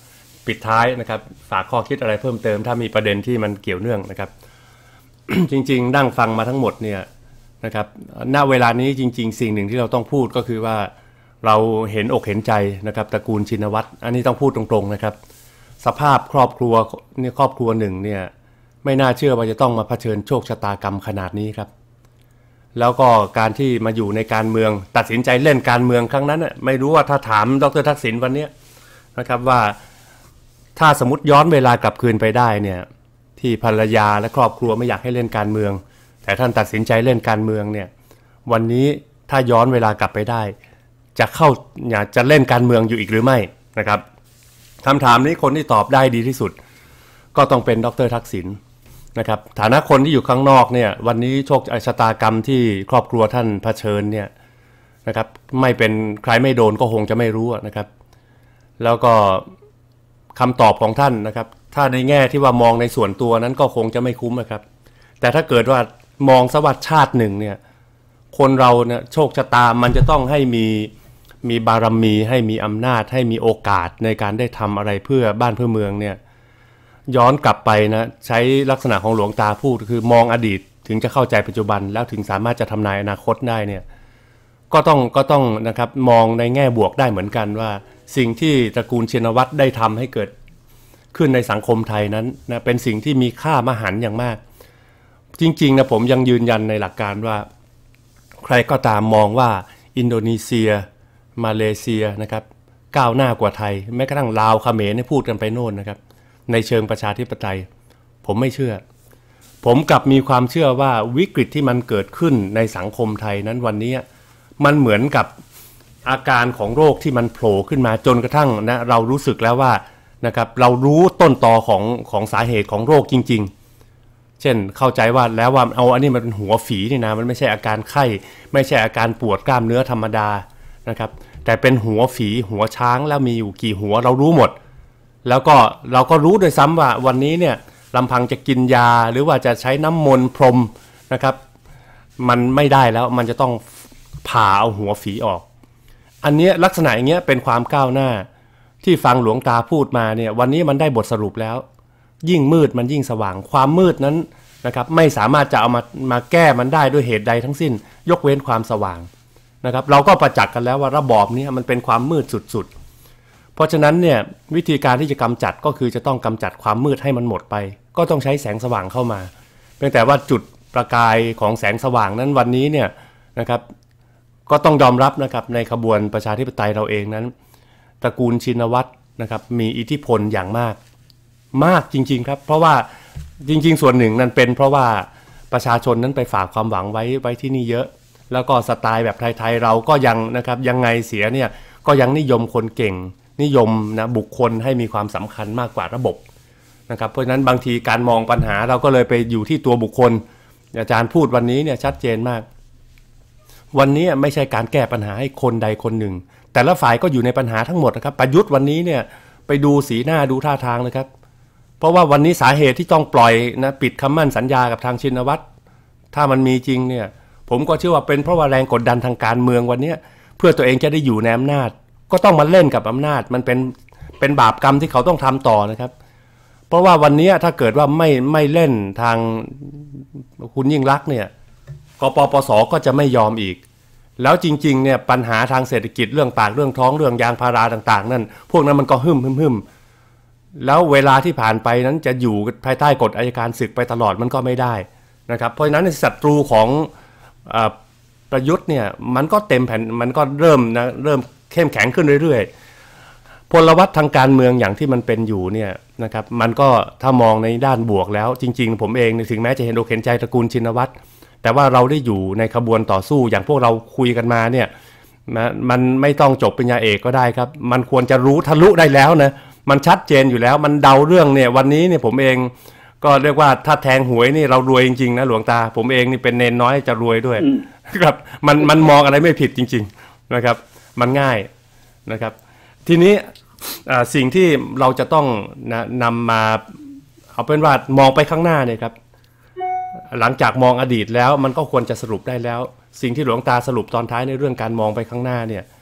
ปิดท้ายนะครับฝากข้อคิดอะไรเพิ่มเติมถ้ามีประเด็นที่มันเกี่ยวเนื่องนะครับ จริงๆนั่งฟังมาทั้งหมดเนี่ยนะครับณเวลานี้จริงๆสิ่งหนึ่งที่เราต้องพูดก็คือว่าเราเห็นอกเห็นใจนะครับตระกูลชินวัตรอันนี้ต้องพูดตรงๆนะครับสภาพครอบครัวเนี่ยครอบครัวหนึ่งเนี่ยไม่น่าเชื่อว่าจะต้องมาเผชิญโชคชะตากรรมขนาดนี้ครับแล้วก็การที่มาอยู่ในการเมืองตัดสินใจเล่นการเมืองครั้งนั้นไม่รู้ว่าถ้าถามดร.ทักษิณวันนี้นะครับว่าถ้าสมมติย้อนเวลากลับคืนไปได้เนี่ยที่ภรรยาและครอบครัวไม่อยากให้เล่นการเมืองแต่ท่านตัดสินใจเล่นการเมืองเนี่ยวันนี้ถ้าย้อนเวลากลับไปได้จะเล่นการเมืองอยู่อีกหรือไม่นะครับคำถามนี้คนที่ตอบได้ดีที่สุดก็ต้องเป็นดร.ทักษิณนะครับฐานะคนที่อยู่ข้างนอกเนี่ยวันนี้โชคชะตากรรมที่ครอบครัวท่านเผชิญเนี่ยนะครับไม่เป็นใครไม่โดนก็คงจะไม่รู้นะครับแล้วก็คำตอบของท่านนะครับถ้าในแง่ที่ว่ามองในส่วนตัวนั้นก็คงจะไม่คุ้มนะครับแต่ถ้าเกิดว่ามองสวัสดิ์ชาติหนึ่งเนี่ยคนเราเนี่ยโชคชะตามันจะต้องให้มีบารมีให้มีอำนาจให้มีโอกาสในการได้ทำอะไรเพื่อบ้านเพื่อเมืองเนี่ยย้อนกลับไปนะใช้ลักษณะของหลวงตาพูดคือมองอดีตถึงจะเข้าใจปัจจุบันแล้วถึงสามารถจะทำนายอนาคตได้เนี่ยก็ต้องนะครับมองในแง่บวกได้เหมือนกันว่าสิ่งที่ตระกูลชินวัตรได้ทำให้เกิดขึ้นในสังคมไทยนั้นนะเป็นสิ่งที่มีค่ามหันต์อย่างมากจริงๆนะผมยังยืนยันในหลักการว่าใครก็ตามมองว่าอินโดนีเซียมาเลเซียนะครับก้าวหน้ากว่าไทยแม้กระทั่งลาวเขมรพูดกันไปโน่นนะครับในเชิงประชาธิปไตยผมไม่เชื่อผมกลับมีความเชื่อว่าวิกฤตที่มันเกิดขึ้นในสังคมไทยนั้นวันนี้มันเหมือนกับอาการของโรคที่มันโผล่ขึ้นมาจนกระทั่งนะเรารู้สึกแล้วว่านะครับเรารู้ต้นตอของสาเหตุของโรคจริงๆเช่นเข้าใจว่าแล้วว่าเอาอันนี้มันเป็นหัวฝีนี่นะมันไม่ใช่อาการไข้ไม่ใช่อาการปวดกล้ามเนื้อธรรมดานะครับแต่เป็นหัวฝีหัวช้างแล้วมีอยู่กี่หัวเรารู้หมดแล้วก็เราก็รู้โดยซ้ำว่าวันนี้เนี่ยลำพังจะกินยาหรือว่าจะใช้น้ำมนต์พรมนะครับมันไม่ได้แล้วมันจะต้องผ่าเอาหัวฝีออกอันนี้ลักษณะอย่างเงี้ยเป็นความก้าวหน้าที่ฟังหลวงตาพูดมาเนี่ยวันนี้มันได้บทสรุปแล้วยิ่งมืดมันยิ่งสว่างความมืดนั้นนะครับไม่สามารถจะเอามาแก้มันได้ด้วยเหตุใดทั้งสิ้นยกเว้นความสว่างนะครับเราก็ประจักษ์กันแล้วว่าระบอบนี้มันเป็นความมืดสุดๆเพราะฉะนั้นเนี่ยวิธีการที่จะกำจัดก็คือจะต้องกำจัดความมืดให้มันหมดไปก็ต้องใช้แสงสว่างเข้ามาเพียงแต่ว่าจุดประกายของแสงสว่างนั้นวันนี้เนี่ยนะครับก็ต้องยอมรับนะครับในขบวนประชาธิปไตยเราเองนั้นตระกูลชินวัตรนะครับมีอิทธิพลอย่างมากจริงๆครับเพราะว่าจริงๆส่วนหนึ่งนั้นเป็นเพราะว่าประชาชนนั้นไปฝากความหวังไว้ที่นี่เยอะแล้วก็สไตล์แบบไทยๆเราก็ยังนะครับยังไงเสียเนี่ยก็ยังนิยมคนเก่งนิยมนะบุคคลให้มีความสำคัญมากกว่าระบบนะครับเพราะฉะนั้นบางทีการมองปัญหาเราก็เลยไปอยู่ที่ตัวบุคคลอาจารย์พูดวันนี้เนี่ยชัดเจนมากวันนี้ไม่ใช่การแก้ปัญหาให้คนใดคนหนึ่งแต่ละฝ่ายก็อยู่ในปัญหาทั้งหมดนะครับประยุทธ์วันนี้เนี่ยไปดูสีหน้าดูท่าทางเลยครับเพราะว่าวันนี้สาเหตุที่ต้องปล่อยนะปิดคำมั่นสัญญากับทางชินวัตรถ้ามันมีจริงเนี่ยผมก็เชื่อว่าเป็นเพราะว่าแรงกดดันทางการเมืองวันนี้เพื่อตัวเองจะได้อยู่ในอำนาจก็ต้องมาเล่นกับอำนาจมันเป็นบาปกรรมที่เขาต้องทำต่อนะครับเพราะว่าวันนี้ถ้าเกิดว่าไม่เล่นทางคุณยิ่งลักษณ์เนี่ยกปปส.ก็จะไม่ยอมอีกแล้วจริงๆเนี่ยปัญหาทางเศรษฐกิจเรื่องปากเรื่องท้องเรื่องยางพาราต่างๆนั่นพวกนั้นมันก็หึมแล้วเวลาที่ผ่านไปนั้นจะอยู่ภายใต้กฎอัยการศึกไปตลอดมันก็ไม่ได้นะครับเพราะฉะนั้นศัตรูของประยุทธ์เนี่ยมันก็เต็มแผ่นมันก็เริ่มเข้มแข็งขึ้นเรื่อยๆพลวัตทางการเมืองอย่างที่มันเป็นอยู่เนี่ยนะครับมันก็ถ้ามองในด้านบวกแล้วจริงๆผมเองถึงแม้จะเห็นอกเห็นใจตระกูลชินวัตรแต่ว่าเราได้อยู่ในขบวนต่อสู้อย่างพวกเราคุยกันมาเนี่ยมันไม่ต้องจบปริญญาเอกก็ได้ครับมันควรจะรู้ทะลุได้แล้วนะมันชัดเจนอยู่แล้วมันเดาเรื่องเนี่ยวันนี้เนี่ยผมเองก็เรียกว่าถ้าแทงหวยนี่เรารวยจริงๆนะหลวงตาผมเองนี่เป็นเนนน้อยจะรวยด้วยครับมันมองอะไรไม่ผิดจริงๆนะครับมันง่ายนะครับทีนี้สิ่งที่เราจะต้องนำมาเอาเป็นว่ามองไปข้างหน้าเนี่ยครับหลังจากมองอดีตแล้วมันก็ควรจะสรุปได้แล้วสิ่งที่หลวงตาสรุปตอนท้ายในเรื่องการมองไปข้างหน้าเนี่ย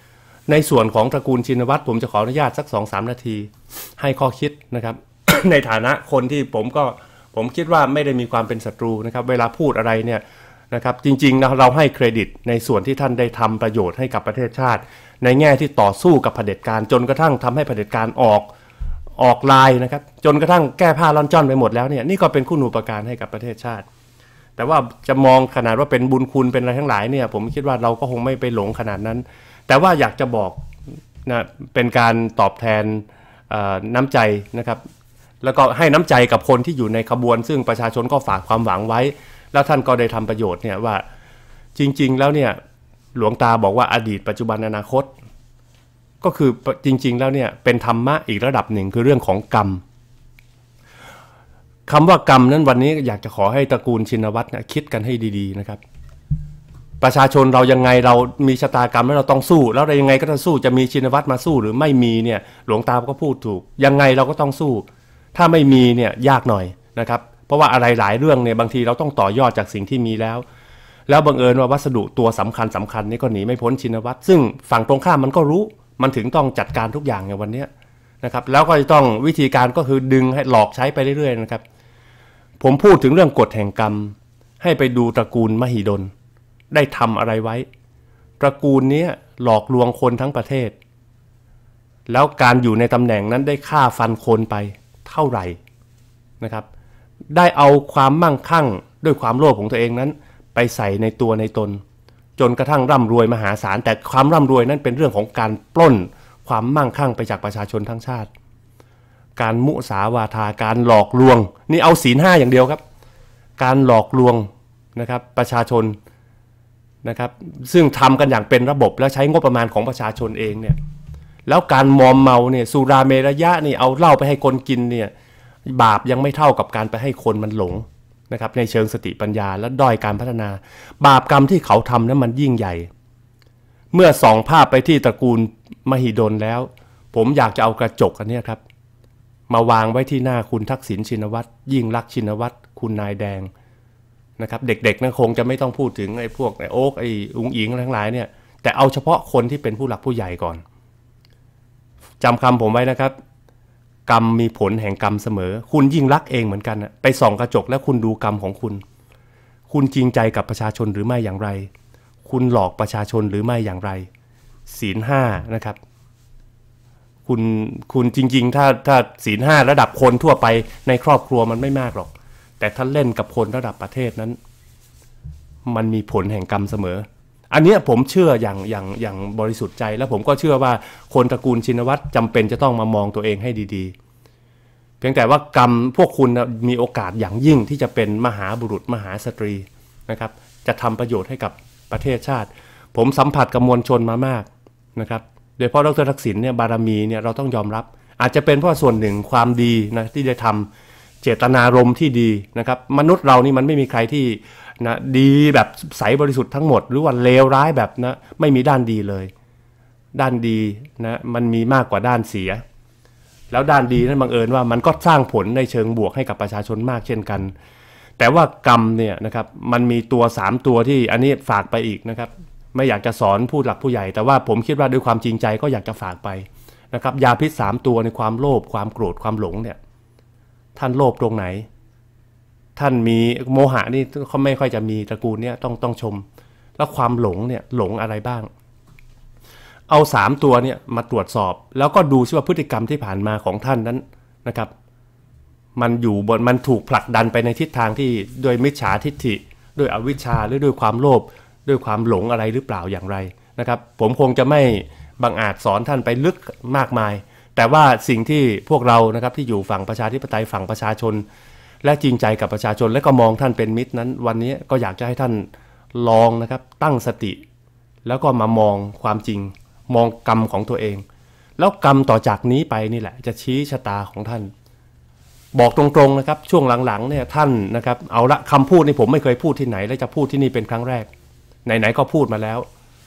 ในส่วนของตระกูลชินวัตรผมจะขออนุญาตสัก 2-3 นาทีให้ข้อคิดนะครับ ในฐานะคนที่ผมคิดว่าไม่ได้มีความเป็นศัตรูนะครับเวลาพูดอะไรเนี่ยนะครับจริงๆนะเราให้เครดิตในส่วนที่ท่านได้ทำประโยชน์ให้กับประเทศชาติในแง่ที่ต่อสู้กับเผด็จการจนกระทั่งทำให้เผด็จการออกลายนะครับจนกระทั่งแก้ผ้าล่อนจ้อนไปหมดแล้วเนี่ยนี่ก็เป็นคุณูปการให้กับประเทศชาติแต่ว่าจะมองขนาดว่าเป็นบุญคุณเป็นอะไรทั้งหลายเนี่ยผมคิดว่าเราก็คงไม่ไปหลงขนาดนั้นแต่ว่าอยากจะบอกนะเป็นการตอบแทนน้ำใจนะครับแล้วก็ให้น้ำใจกับคนที่อยู่ในขบวนซึ่งประชาชนก็ฝากความหวังไว้แล้วท่านก็ได้ทำประโยชน์เนี่ยว่าจริงๆแล้วเนี่ยหลวงตาบอกว่าอดีตปัจจุบันอนาคตก็คือจริงๆแล้วเนี่ยเป็นธรรมะอีกระดับหนึ่งคือเรื่องของกรรมคำว่ากรรมนั้นวันนี้อยากจะขอให้ตระกูลชินวัตรเนี่ยคิดกันให้ดีๆนะครับประชาชนเรายังไงเรามีชะตากรรมแล้วเราต้องสู้แล้วเรายังไงก็ต้องสู้จะมีชินวัตรมาสู้หรือไม่มีเนี่ยหลวงตาก็พูดถูกยังไงเราก็ต้องสู้ถ้าไม่มีเนี่ยยากหน่อยนะครับเพราะว่าอะไรหลายเรื่องเนี่ยบางทีเราต้องต่อยอดจากสิ่งที่มีแล้วบังเอิญว่าวัสดุตัวสำคัญนี่ก็หนีไม่พ้นชินวัตรซึ่งฝั่งตรงข้ามมันก็รู้มันถึงต้องจัดการทุกอย่างในวันนี้นะครับแล้วก็จะต้องวิธีการก็คือดึงให้หลอกใช้ไปเรื่อยๆนะครับผมพูดถึงเรื่องกฎแห่งกรรมให้ไปดูตระกูลมหิดลได้ทำอะไรไว้ตระกูลนี้หลอกลวงคนทั้งประเทศแล้วการอยู่ในตำแหน่งนั้นได้ฆ่าฟันคนไปเท่าไหร่นะครับได้เอาความมั่งคั่งด้วยความโลภของตัวเองนั้นไปใส่ในตัวในตนจนกระทั่งร่ำรวยมหาศาลแต่ความร่ำรวยนั้นเป็นเรื่องของการปล้นความมั่งคั่งไปจากประชาชนทั้งชาติการมุสาวาทาการหลอกลวงนี่เอาศีล 5อย่างเดียวครับการหลอกลวงนะครับประชาชนนะครับซึ่งทำกันอย่างเป็นระบบและใช้งบประมาณของประชาชนเองเนี่ยแล้วการมอมเมาเนี่ยสุราเมรยะนี่เอาเหล้าไปให้คนกินเนี่ยบาปยังไม่เท่ากับการไปให้คนมันหลงนะครับในเชิงสติปัญญาและด้อยการพัฒนาบาปกรรมที่เขาทำนั้นมันยิ่งใหญ่เมื่อส่องภาพไปที่ตระกูลมหิดลแล้วผมอยากจะเอากระจกอันนี้ครับมาวางไว้ที่หน้าคุณทักษิณชินวัตรยิ่งลักษณ์ชินวัตรคุณนายแดงนะครับเด็กๆนะคงจะไม่ต้องพูดถึงไอ้พวกไอ้โอ๊กไอ้อุ๋งอิงทั้งหลายเนี่ยแต่เอาเฉพาะคนที่เป็นผู้หลักผู้ใหญ่ก่อนจำคำผมไว้นะครับกรรมมีผลแห่งกรรมเสมอคุณยิ่งรักเองเหมือนกันนะไปส่องกระจกแล้วคุณดูกรรมของคุณจริงใจกับประชาชนหรือไม่อย่างไรคุณหลอกประชาชนหรือไม่อย่างไรศีล 5นะครับคุณจริงๆถ้าศีล 5ระดับคนทั่วไปในครอบครัวมันไม่มากหรอกแต่ถ้าเล่นกับคนระดับประเทศนั้นมันมีผลแห่งกรรมเสมออันนี้ผมเชื่ออย่างบริสุทธิ์ใจแล้วผมก็เชื่อว่าคนตระกูลชินวัตรจำเป็นจะต้องมามองตัวเองให้ดีๆเพียงแต่ว่ากรรมพวกคุณมีโอกาสอย่างยิ่งที่จะเป็นมหาบุรุษมหาสตรีนะครับจะทำประโยชน์ให้กับประเทศชาติผมสัมผัสกับมวลชนมามากนะครับโดยเฉพาะดร.ทักษิณเนี่ยบารมีเนี่ยเราต้องยอมรับอาจจะเป็นเพราะส่วนหนึ่งความดีนะที่ได้ทำเจตนารมณ์ที่ดีนะครับมนุษย์เรานี่มันไม่มีใครที่นะดีแบบใสบริสุทธิ์ทั้งหมดหรือว่าเลวร้ายแบบนะไม่มีด้านดีเลยด้านดีนะมันมีมากกว่าด้านเสียแล้วด้านดีนั้นบังเอิญว่ามันก็สร้างผลในเชิงบวกให้กับประชาชนมากเช่นกันแต่ว่ากรรมเนี่ยนะครับมันมีตัว3ตัวที่อันนี้ฝากไปอีกนะครับไม่อยากจะสอนผู้หลักผู้ใหญ่แต่ว่าผมคิดว่าด้วยความจริงใจก็อยากจะฝากไปนะครับยาพิษ3ตัวในความโลภความโกรธความหลงเนี่ยท่านโลภตรงไหนท่านมีโมหะนี่เขาไม่ค่อยจะมีตระกูลเนี่ยต้องชมแล้วความหลงเนี่ยหลงอะไรบ้างเอา3ตัวเนี่ยมาตรวจสอบแล้วก็ดูซิว่าพฤติกรรมที่ผ่านมาของท่านนั้นนะครับมันถูกผลักดันไปในทิศทางที่ด้วยมิจฉาทิฏฐิด้วยอวิชชาหรือด้วยความโลภด้วยความหลงอะไรหรือเปล่าอย่างไรนะครับผมคงจะไม่บังอาจสอนท่านไปลึกมากมายแต่ว่าสิ่งที่พวกเรานะครับที่อยู่ฝั่งประชาธิปไตยฝั่งประชาชนและจริงใจกับประชาชนและก็มองท่านเป็นมิตรนั้นวันนี้ก็อยากจะให้ท่านลองนะครับตั้งสติแล้วก็มามองความจริงมองกรรมของตัวเองแล้วกรรมต่อจากนี้ไปนี่แหละจะชี้ชะตาของท่านบอกตรงๆนะครับช่วงหลังๆเนี่ยท่านนะครับเอาละคำพูดนี่ผมไม่เคยพูดที่ไหนและจะพูดที่นี่เป็นครั้งแรกไหนๆก็พูดมาแล้ว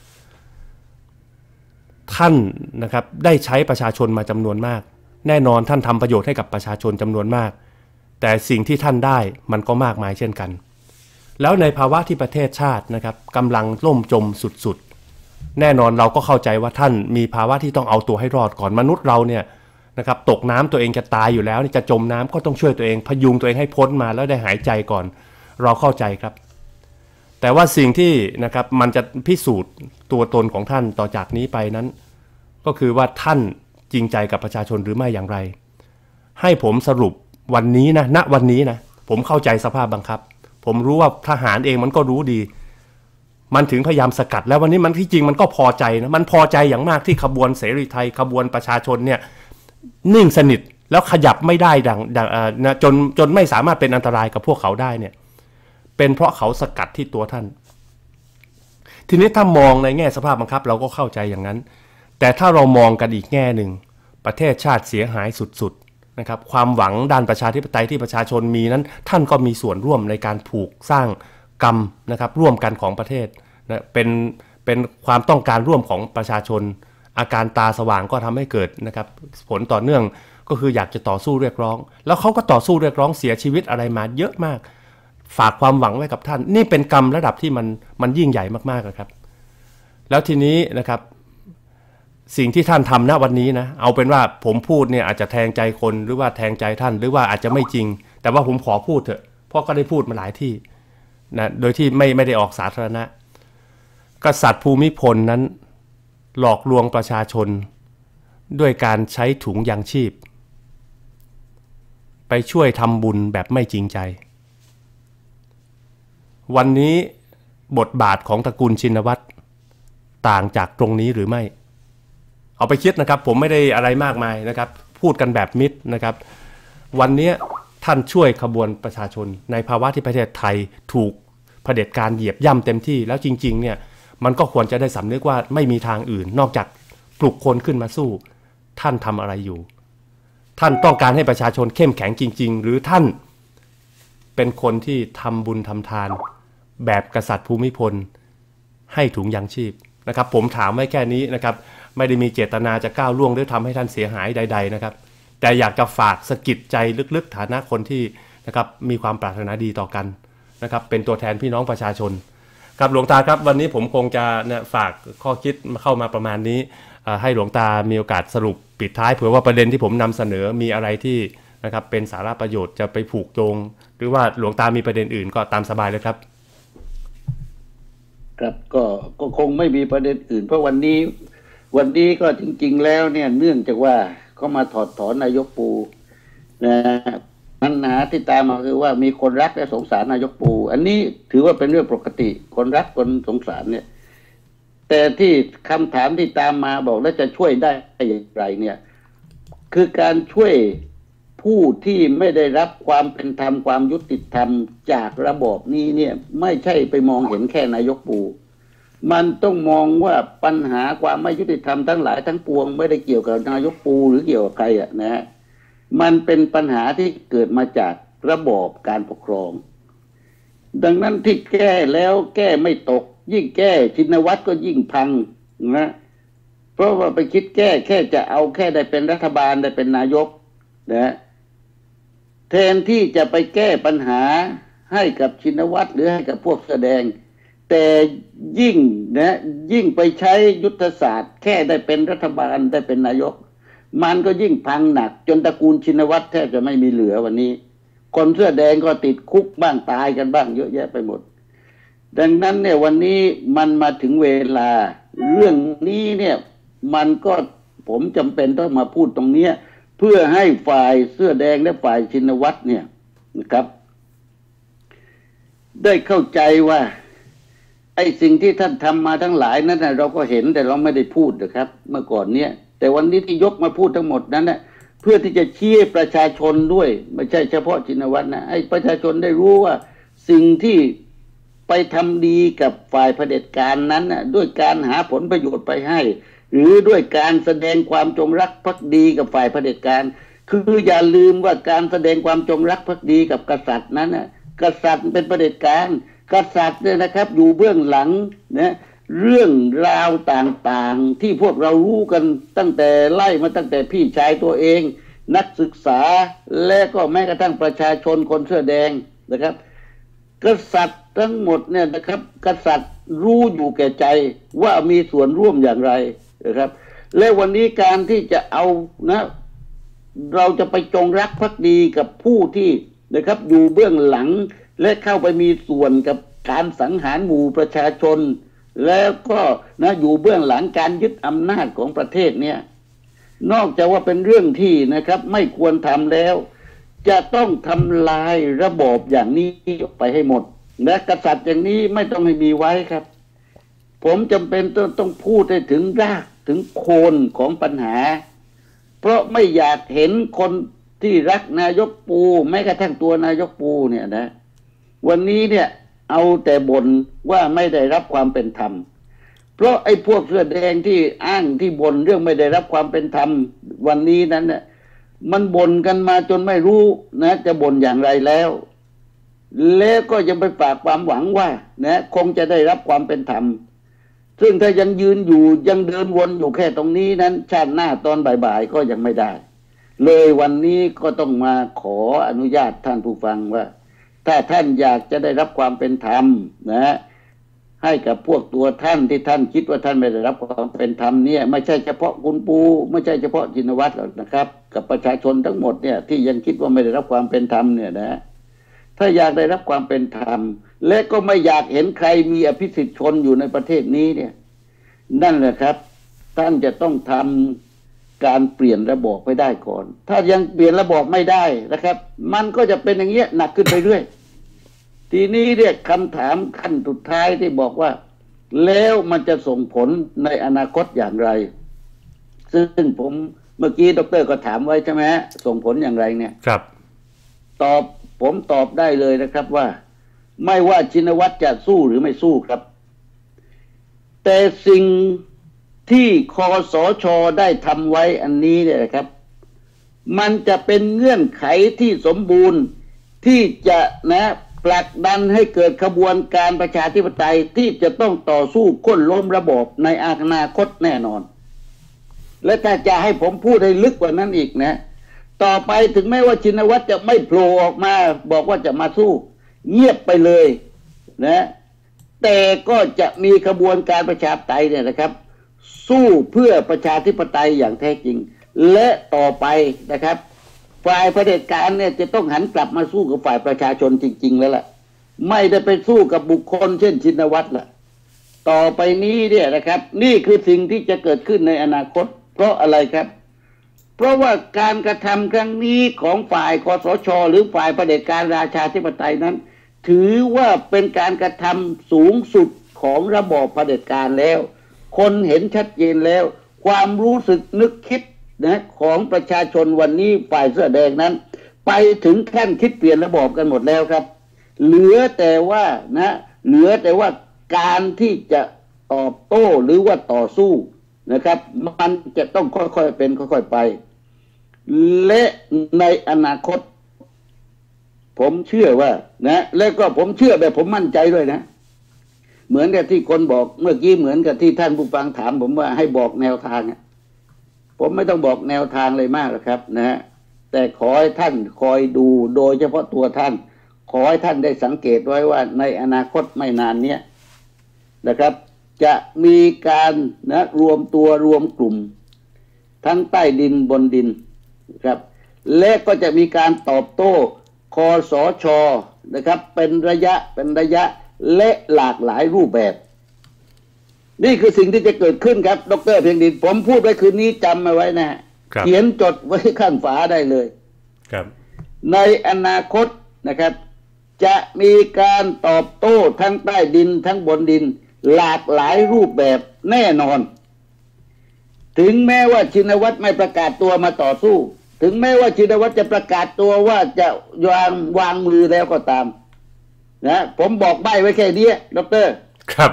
ท่านนะครับได้ใช้ประชาชนมาจำนวนมากแน่นอนท่านทำประโยชน์ให้กับประชาชนจำนวนมากแต่สิ่งที่ท่านได้มันก็มากมายเช่นกันแล้วในภาวะที่ประเทศชาตินะครับกำลังล่มจมสุดๆแน่นอนเราก็เข้าใจว่าท่านมีภาวะที่ต้องเอาตัวให้รอดก่อนมนุษย์เราเนี่ยนะครับตกน้ำตัวเองจะตายอยู่แล้วจะจมน้ำก็ต้องช่วยตัวเองพยุงตัวเองให้พ้นมาแล้วได้หายใจก่อนเราเข้าใจครับแต่ว่าสิ่งที่นะครับมันจะพิสูจน์ตัวตนของท่านต่อจากนี้ไปนั้นก็คือว่าท่านจริงใจกับประชาชนหรือไม่อย่างไรให้ผมสรุปวันนี้นะณวันนี้นะผมเข้าใจสภาพบังคับผมรู้ว่าทหารเองมันก็รู้ดีมันถึงพยายามสกัดแล้ววันนี้มันที่จริงมันก็พอใจนะมันพอใจอย่างมากที่ขบวนเสรีไทยขบวนประชาชนเนี่ยนิ่งสนิทแล้วขยับไม่ได้จนไม่สามารถเป็นอันตรายกับพวกเขาได้เนี่ยเป็นเพราะเขาสกัดที่ตัวท่านทีนี้ถ้ามองในแง่สภาพบังคับเราก็เข้าใจอย่างนั้นแต่ถ้าเรามองกันอีกแง่หนึ่งประเทศชาติเสียหายสุดๆนะครับความหวังด้านประชาธิปไตยที่ประชาชนมีนั้นท่านก็มีส่วนร่วมในการผูกสร้างกรรมนะครับร่วมกันของประเทศนะเป็นความต้องการร่วมของประชาชนอาการตาสว่างก็ทำให้เกิดนะครับผลต่อเนื่องก็คืออยากจะต่อสู้เรียกร้องแล้วเขาก็ต่อสู้เรียกร้องเสียชีวิตอะไรมาเยอะมากฝากความหวังไว้กับท่านนี่เป็นกรรมระดับที่มันยิ่งใหญ่มากๆครับแล้วทีนี้นะครับสิ่งที่ท่านทำณวันนี้นะเอาเป็นว่าผมพูดเนี่ยอาจจะแทงใจคนหรือว่าแทงใจท่านหรือว่าอาจจะไม่จริงแต่ว่าผมขอพูดเถอะเพราะก็ได้พูดมาหลายที่นะโดยที่ไม่ได้ออกสาธารณะกษัตริย์ภูมิพลนั้นหลอกลวงประชาชนด้วยการใช้ถุงยางชีพไปช่วยทำบุญแบบไม่จริงใจวันนี้บทบาทของตระกูลชินวัตรต่างจากตรงนี้หรือไม่เอาไปคิดนะครับผมไม่ได้อะไรมากมายนะครับพูดกันแบบมิตรนะครับวันนี้ท่านช่วยขบวนประชาชนในภาวะที่ประเทศไทยถูกเผด็จการเหยียบย่ำเต็มที่แล้วจริงๆเนี่ยมันก็ควรจะได้สำนึกว่าไม่มีทางอื่นนอกจากปลุกคนขึ้นมาสู้ท่านทำอะไรอยู่ท่านต้องการให้ประชาชนเข้มแข็งจริงๆหรือท่านเป็นคนที่ทำบุญทำทานแบบกษัตริย์ภูมิพลให้ถุงยางชีพนะครับผมถามไว้แค่นี้นะครับไม่ได้มีเจตนาจะก้าวล่วงหรือทำให้ท่านเสียหายใดๆนะครับแต่อยากจะฝากสะกิดใจลึกๆฐานะคนที่นะครับมีความปรารถนาดีต่อกันนะครับเป็นตัวแทนพี่น้องประชาชนครับหลวงตาครับวันนี้ผมคงจะฝากข้อคิดเข้ามาประมาณนี้ให้หลวงตามีโอกาสสรุปปิดท้ายเผื่อว่าประเด็นที่ผมนำเสนอมีอะไรที่นะครับเป็นสาระประโยชน์จะไปผูกโยงหรือว่าหลวงตามีประเด็นอื่นก็ตามสบายเลยครับครับก็คงไม่มีประเด็นอื่นเพราะวันนี้ก็จริงๆแล้วเนี่ยเนื่องจากว่าเขามาถอดถอนนายกปูนะปัญหาที่ตามมาคือว่ามีคนรักและสงสารนายกปูอันนี้ถือว่าเป็นเรื่องปกติคนรักคนสงสารเนี่ยแต่ที่คำถามที่ตามมาบอกแล้วจะช่วยได้อย่างไรเนี่ยคือการช่วยผู้ที่ไม่ได้รับความเป็นธรรมความยุติธรรมจากระบอบนี้เนี่ยไม่ใช่ไปมองเห็นแค่นายกปูมันต้องมองว่าปัญหาความไม่ยุติธรรมทั้งหลายทั้งปวงไม่ได้เกี่ยวกับนายกปูหรือเกี่ยวกับใครอ่ะนะฮะมันเป็นปัญหาที่เกิดมาจากระบอบการปกครองดังนั้นที่แก้แล้วแก้ไม่ตกยิ่งแก้ชินวัตรก็ยิ่งพังนะเพราะว่าไปคิดแก้แค่จะเอาแค่ได้เป็นรัฐบาลได้เป็นนายกนะแทนที่จะไปแก้ปัญหาให้กับชินวัตรหรือให้กับพวกแสดงแต่ยิ่งไปใช้ยุทธศาสตร์แค่ได้เป็นรัฐบาลได้เป็นนายกมันก็ยิ่งพังหนักจนตระกูลชินวัตรแทบจะไม่มีเหลือวันนี้คนเสื้อแดงก็ติดคุกบ้างตายกันบ้างเยอะแยะไปหมดดังนั้นเนี่ยวันนี้มันมาถึงเวลาเรื่องนี้เนี่ยมันก็ผมจำเป็นต้องมาพูดตรงนี้เพื่อให้ฝ่ายเสื้อแดงและฝ่ายชินวัตรเนี่ยนะครับได้เข้าใจว่าไอ้สิ่งที่ท่านทำมาทั้งหลายนั้นนะเราก็เห็นแต่เราไม่ได้พูดนะครับเมื่อก่อนเนี้ยแต่วันนี้ที่ยกมาพูดทั้งหมดนั้นนะเพื่อที่จะชี้ให้ประชาชนด้วยไม่ใช่เฉพาะชินวัตรนะให้ประชาชนได้รู้ว่าสิ่งที่ไปทำดีกับฝ่ายเผด็จการนั้นนะด้วยการหาผลประโยชน์ไปให้หรือด้วยการแสดงความจงรักภักดีกับฝ่ายเผด็จการคืออย่าลืมว่าการแสดงความจงรักภักดีกับกษัตริย์นั้นนะกษัตริย์เป็นเผด็จการกษัตริย์เนี่ยนะครับอยู่เบื้องหลังนะเรื่องราวต่างๆที่พวกเรารู้กันตั้งแต่ไล่มาตั้งแต่พี่ชายตัวเองนักศึกษาและก็แม้กระทั่งประชาชนคนเสื้อแดงนะครับกษัตริย์ทั้งหมดเนี่ยนะครับกษัตริย์รู้อยู่แก่ใจว่ามีส่วนร่วมอย่างไรนะครับและวันนี้การที่จะเอานะเราจะไปจงรักภักดีกับผู้ที่นะครับอยู่เบื้องหลังและเข้าไปมีส่วนกับการสังหารหมู่ประชาชนแล้วก็นะอยู่เบื้องหลังการยึดอำนาจของประเทศเนี่ยนอกจากว่าเป็นเรื่องที่นะครับไม่ควรทำแล้วจะต้องทำลายระบอบอย่างนี้ออกไปให้หมดและกษัตริย์อย่างนี้ไม่ต้องให้มีไว้ครับผมจำเป็นต้องพูดให้ถึงรากถึงโคนของปัญหาเพราะไม่อยากเห็นคนที่รักนายกปูแม้กระทั่งตัวนายกปูเนี่ยนะวันนี้เนี่ยเอาแต่บ่นว่าไม่ได้รับความเป็นธรรมเพราะไอ้พวกเสื้อแดงที่อ้างที่บ่นเรื่องไม่ได้รับความเป็นธรรมวันนี้นั้นเนี่ยมันบ่นกันมาจนไม่รู้นะจะบ่นอย่างไรแล้วก็ยังไปฝากความหวังว่านะคงจะได้รับความเป็นธรรมซึ่งถ้ายังยืนอยู่ยังเดินวนอยู่แค่ตรงนี้นั้นชาติหน้าตอนบ่ายๆก็ยังไม่ได้เลยวันนี้ก็ต้องมาขออนุญาตท่านผู้ฟังว่าถ้าท่านอยากจะได้รับความเป็นธรรมนะให้กับพวกตัวท่านที่ท่านคิดว่าท่านไม่ได้รับความเป็นธรรมเนี่ยไม่ใช่เฉพาะคุณปูไม่ใช่เฉพาะชินวัตรหรอกนะครับกับประชาชนทั้งหมดเนี่ยที่ยังคิดว่าไม่ได้รับความเป็นธรรมเนี่ยนะถ้าอยากได้รับความเป็นธรรมและก็ไม่อยากเห็นใครมีอภิสิทธิชนอยู่ในประเทศนี้เนี่ยนั่นแหละครับท่านจะต้องทำการเปลี่ยนระบอบไปได้ก่อนถ้ายังเปลี่ยนระบอบไม่ได้นะครับมันก็จะเป็นอย่างเงี้ยหนักขึ้นไปเรื่อยทีนี้เรียกคำถามขั้นสุดท้ายที่บอกว่าแล้วมันจะส่งผลในอนาคตอย่างไรซึ่งผมเมื่อกี้ดร.ก็ถามไว้ใช่ไหมฮะส่งผลอย่างไรเนี่ยครับผมตอบได้เลยนะครับว่าไม่ว่าชินวัตรจะสู้หรือไม่สู้ครับแต่สิ่งที่คสช.ได้ทำไว้อันนี้เนี่ยนะครับมันจะเป็นเงื่อนไขที่สมบูรณ์ที่จะนะผลักดันให้เกิดขบวนการประชาธิปไตยที่จะต้องต่อสู้ค้นล้มระบอบในอนาคตแน่นอนและถ้าจะให้ผมพูดให้ลึกกว่านั้นอีกนะต่อไปถึงแม้ว่าชินวัตรจะไม่โผล่ออกมาบอกว่าจะมาสู้เงียบไปเลยนะแต่ก็จะมีขบวนการประชาธิปไตยเนี่ยนะครับสู้เพื่อประชาธิปไตยอย่างแท้จริงและต่อไปนะครับฝ่ายเผด็จการเนี่ยจะต้องหันกลับมาสู้กับฝ่ายประชาชนจริงๆแล้วล่ะไม่ได้ไปสู้กับบุคคลเช่นชินวัตรละต่อไปนี้เนี่ยนะครับนี่คือสิ่งที่จะเกิดขึ้นในอนาคตเพราะอะไรครับเพราะว่าการกระทำครั้งนี้ของฝ่ายคสช.หรือฝ่ายเผด็จการราชาธิปไตยนั้นถือว่าเป็นการกระทำสูงสุดของระบอบเผด็จการแล้วคนเห็นชัดเจนแล้วความรู้สึกนึกคิดนะของประชาชนวันนี้ฝ่ายเสื้อแดงนั้นไปถึงขั้นคิดเปลี่ยนระบอบกันหมดแล้วครับเหลือแต่ว่าการที่จะตอบโต้หรือว่าต่อสู้นะครับมันจะต้องค่อยๆเป็นค่อยๆไปและในอนาคตผมเชื่อว่านะแล้วก็ผมเชื่อแบบผมมั่นใจด้วยนะเหมือนกับที่คนบอกเมื่อกี้เหมือนกับที่ท่านผู้ฟังถามผมว่าให้บอกแนวทางผมไม่ต้องบอกแนวทางเลยมากหรอกครับนะแต่ขอให้ท่านคอยดูโดยเฉพาะตัวท่านขอให้ท่านได้สังเกตไว้ว่าในอนาคตไม่นานเนี้ยนะครับจะมีการนะรวมตัวรวมกลุ่มทั้งใต้ดินบนดินครับและก็จะมีการตอบโต้คสช.นะครับเป็นระยะและหลากหลายรูปแบบนี่คือสิ่งที่จะเกิดขึ้นครับดร.เพียงดินผมพูดไว้คืนนี้จำมาไว้นะเขียนจดไว้ข้างฝาได้เลยครับในอนาคตนะครับจะมีการตอบโต้ทั้งใต้ดินทั้งบนดินหลากหลายรูปแบบแน่นอนถึงแม้ว่าชินวัตรไม่ประกาศตัวมาต่อสู้ถึงแม้ว่าชินวัตรจะประกาศตัวว่าจะวางมือแล้วก็ตามนะผมบอกใบ้ไว้แค่นี้ดร.ครับ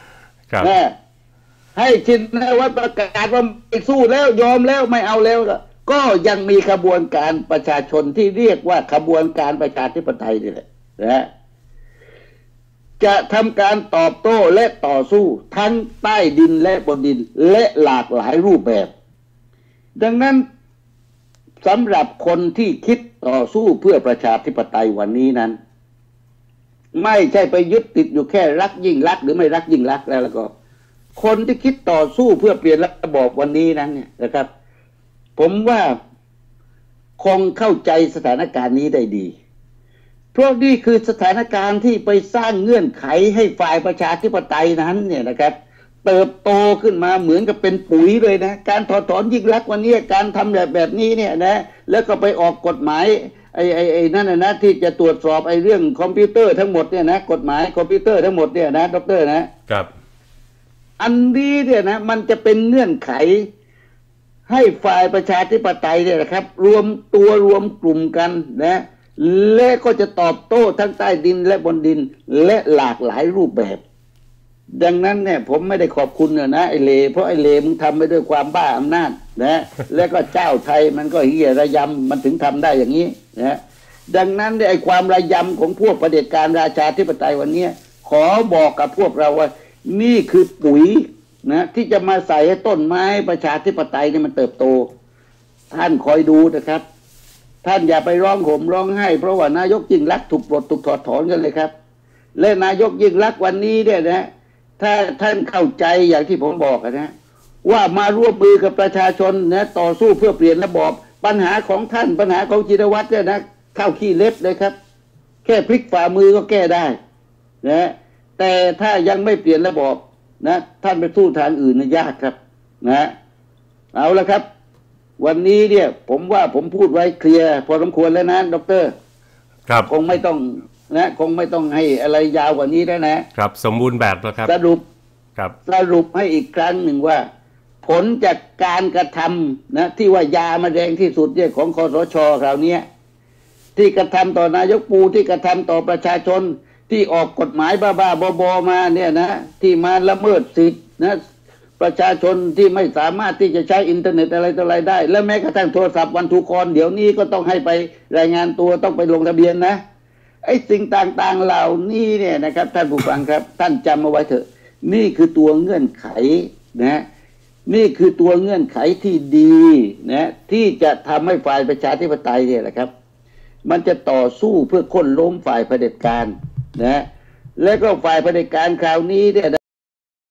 ให้ชินวัตรประกาศว่าไม่สู้แล้วยอมแล้วไม่เอาแล้วก็ยังมีขบวนการประชาชนที่เรียกว่าขบวนการประชาธิปไตยนี่แหละนะจะทำการตอบโต้และต่อสู้ทั้งใต้ดินและบนดินและหลากหลายรูปแบบดังนั้นสำหรับคนที่คิดต่อสู้เพื่อประชาธิปไตยวันนี้นั้นไม่ใช่ไปยึดติดอยู่แค่รักยิ่งรักหรือไม่รักยิ่งรักแล้วก็คนที่คิดต่อสู้เพื่อเปลี่ยนระบอบวันนี้นั้นเนี่ยนะครับผมว่าคงเข้าใจสถานการณ์นี้ได้ดีเพราะนี่คือสถานการณ์ที่ไปสร้างเงื่อนไขให้ฝ่ายประชาธิปไตยนั้นเนี่ยนะครับเติบโตขึ้นมาเหมือนกับเป็นปุ๋ยเลยนะการถอดถอนยิ่งรักวันนี้การทำแบบนี้เนี่ยนะแล้วก็ไปออกกฎหมายไอ้นั่นนะที่จะตรวจสอบไอ้เรื่องคอมพิวเตอร์ทั้งหมดเนี่ยนะกฎหมายคอมพิวเตอร์ทั้งหมดเนี่ยนะดร.นะครับอันนี้เนี่ยนะมันจะเป็นเงื่อนไขให้ฝ่ายประชาธิปไตยเนี่ยนะครับรวมตัวรวมกลุ่มกันนะและก็จะตอบโต้ทั้งใต้ดินและบนดินและหลากหลายรูปแบบดังนั้นเนี่ยผมไม่ได้ขอบคุณนะไอ้เลเพราะไอ้เลมึงทำไปด้วยความบ้าอำนาจนะแล้วก็เจ้าไทยมันก็เหี้ยระยำมันถึงทำได้อย่างนี้นะดังนั้นไอ้ความระยำของพวกเผด็จการราชาธิปไตยวันนี้ขอบอกกับพวกเราว่านี่คือปุ๋ยนะที่จะมาใส่ให้ต้นไม้ประชาธิปไตยเนี่ยมันเติบโตท่านคอยดูนะครับท่านอย่าไปร้องห่มร้องไห้เพราะว่านายกยิ่งรักถูกปลดถูกถอดถอนกันเลยครับและนายกยิ่งรักวันนี้เนี่ยนะถ้าท่านเข้าใจอย่างที่ผมบอกนะว่ามาร่วมมือกับประชาชนนะต่อสู้เพื่อเปลี่ยนระบอบปัญหาของท่านปัญหาของจิรวัตรเนี่ยนะเข้าขี้เล็บเลยครับแค่พลิกฝ่ามือก็แก้ได้นะแต่ถ้ายังไม่เปลี่ยนระบอบนะท่านไปสู้ทางอื่นนะยากครับนะเอาละครับวันนี้เนี่ยผมว่าผมพูดไว้เคลียร์พอสมควรแล้วนะดร. ครับคงไม่ต้องนะคงไม่ต้องให้อะไรยาวกว่านี้แล้วนะครับสมบูรณ์แบบแล้วครับสรุปครับสรุปให้อีกครั้งหนึ่งว่าผลจากการกระทำนะที่ว่ายามาแรงที่สุดเนี่ยของคสช.คราวนี้ที่กระทำต่อนายกปูที่กระทำต่อประชาชนที่ออกกฎหมายบ้าๆบอๆมาเนี่ยนะที่มาละเมิดสิทธินะประชาชนที่ไม่สามารถที่จะใช้อินเทอร์เน็ตอะไรต่ออะไรได้และแม้กระทั่งโทรศัพท์วันทุกคนเดี๋ยวนี้ก็ต้องให้ไปรายงานตัวต้องไปลงทะเบียนนะไอ้สิ่งต่างๆเหล่านี้เนี่ยนะครับท่านผู้ฟังครับท่านจำเอาไว้เถอะนี่คือตัวเงื่อนไขนะนี่คือตัวเงื่อนไขที่ดีนะที่จะทำให้ฝ่ายประชาธิปไตยเนี่ยแหละครับมันจะต่อสู้เพื่อค้นล้มฝ่ายเผด็จการนะและก็ฝ่ายเผด็จการคราวนี้เนี่ย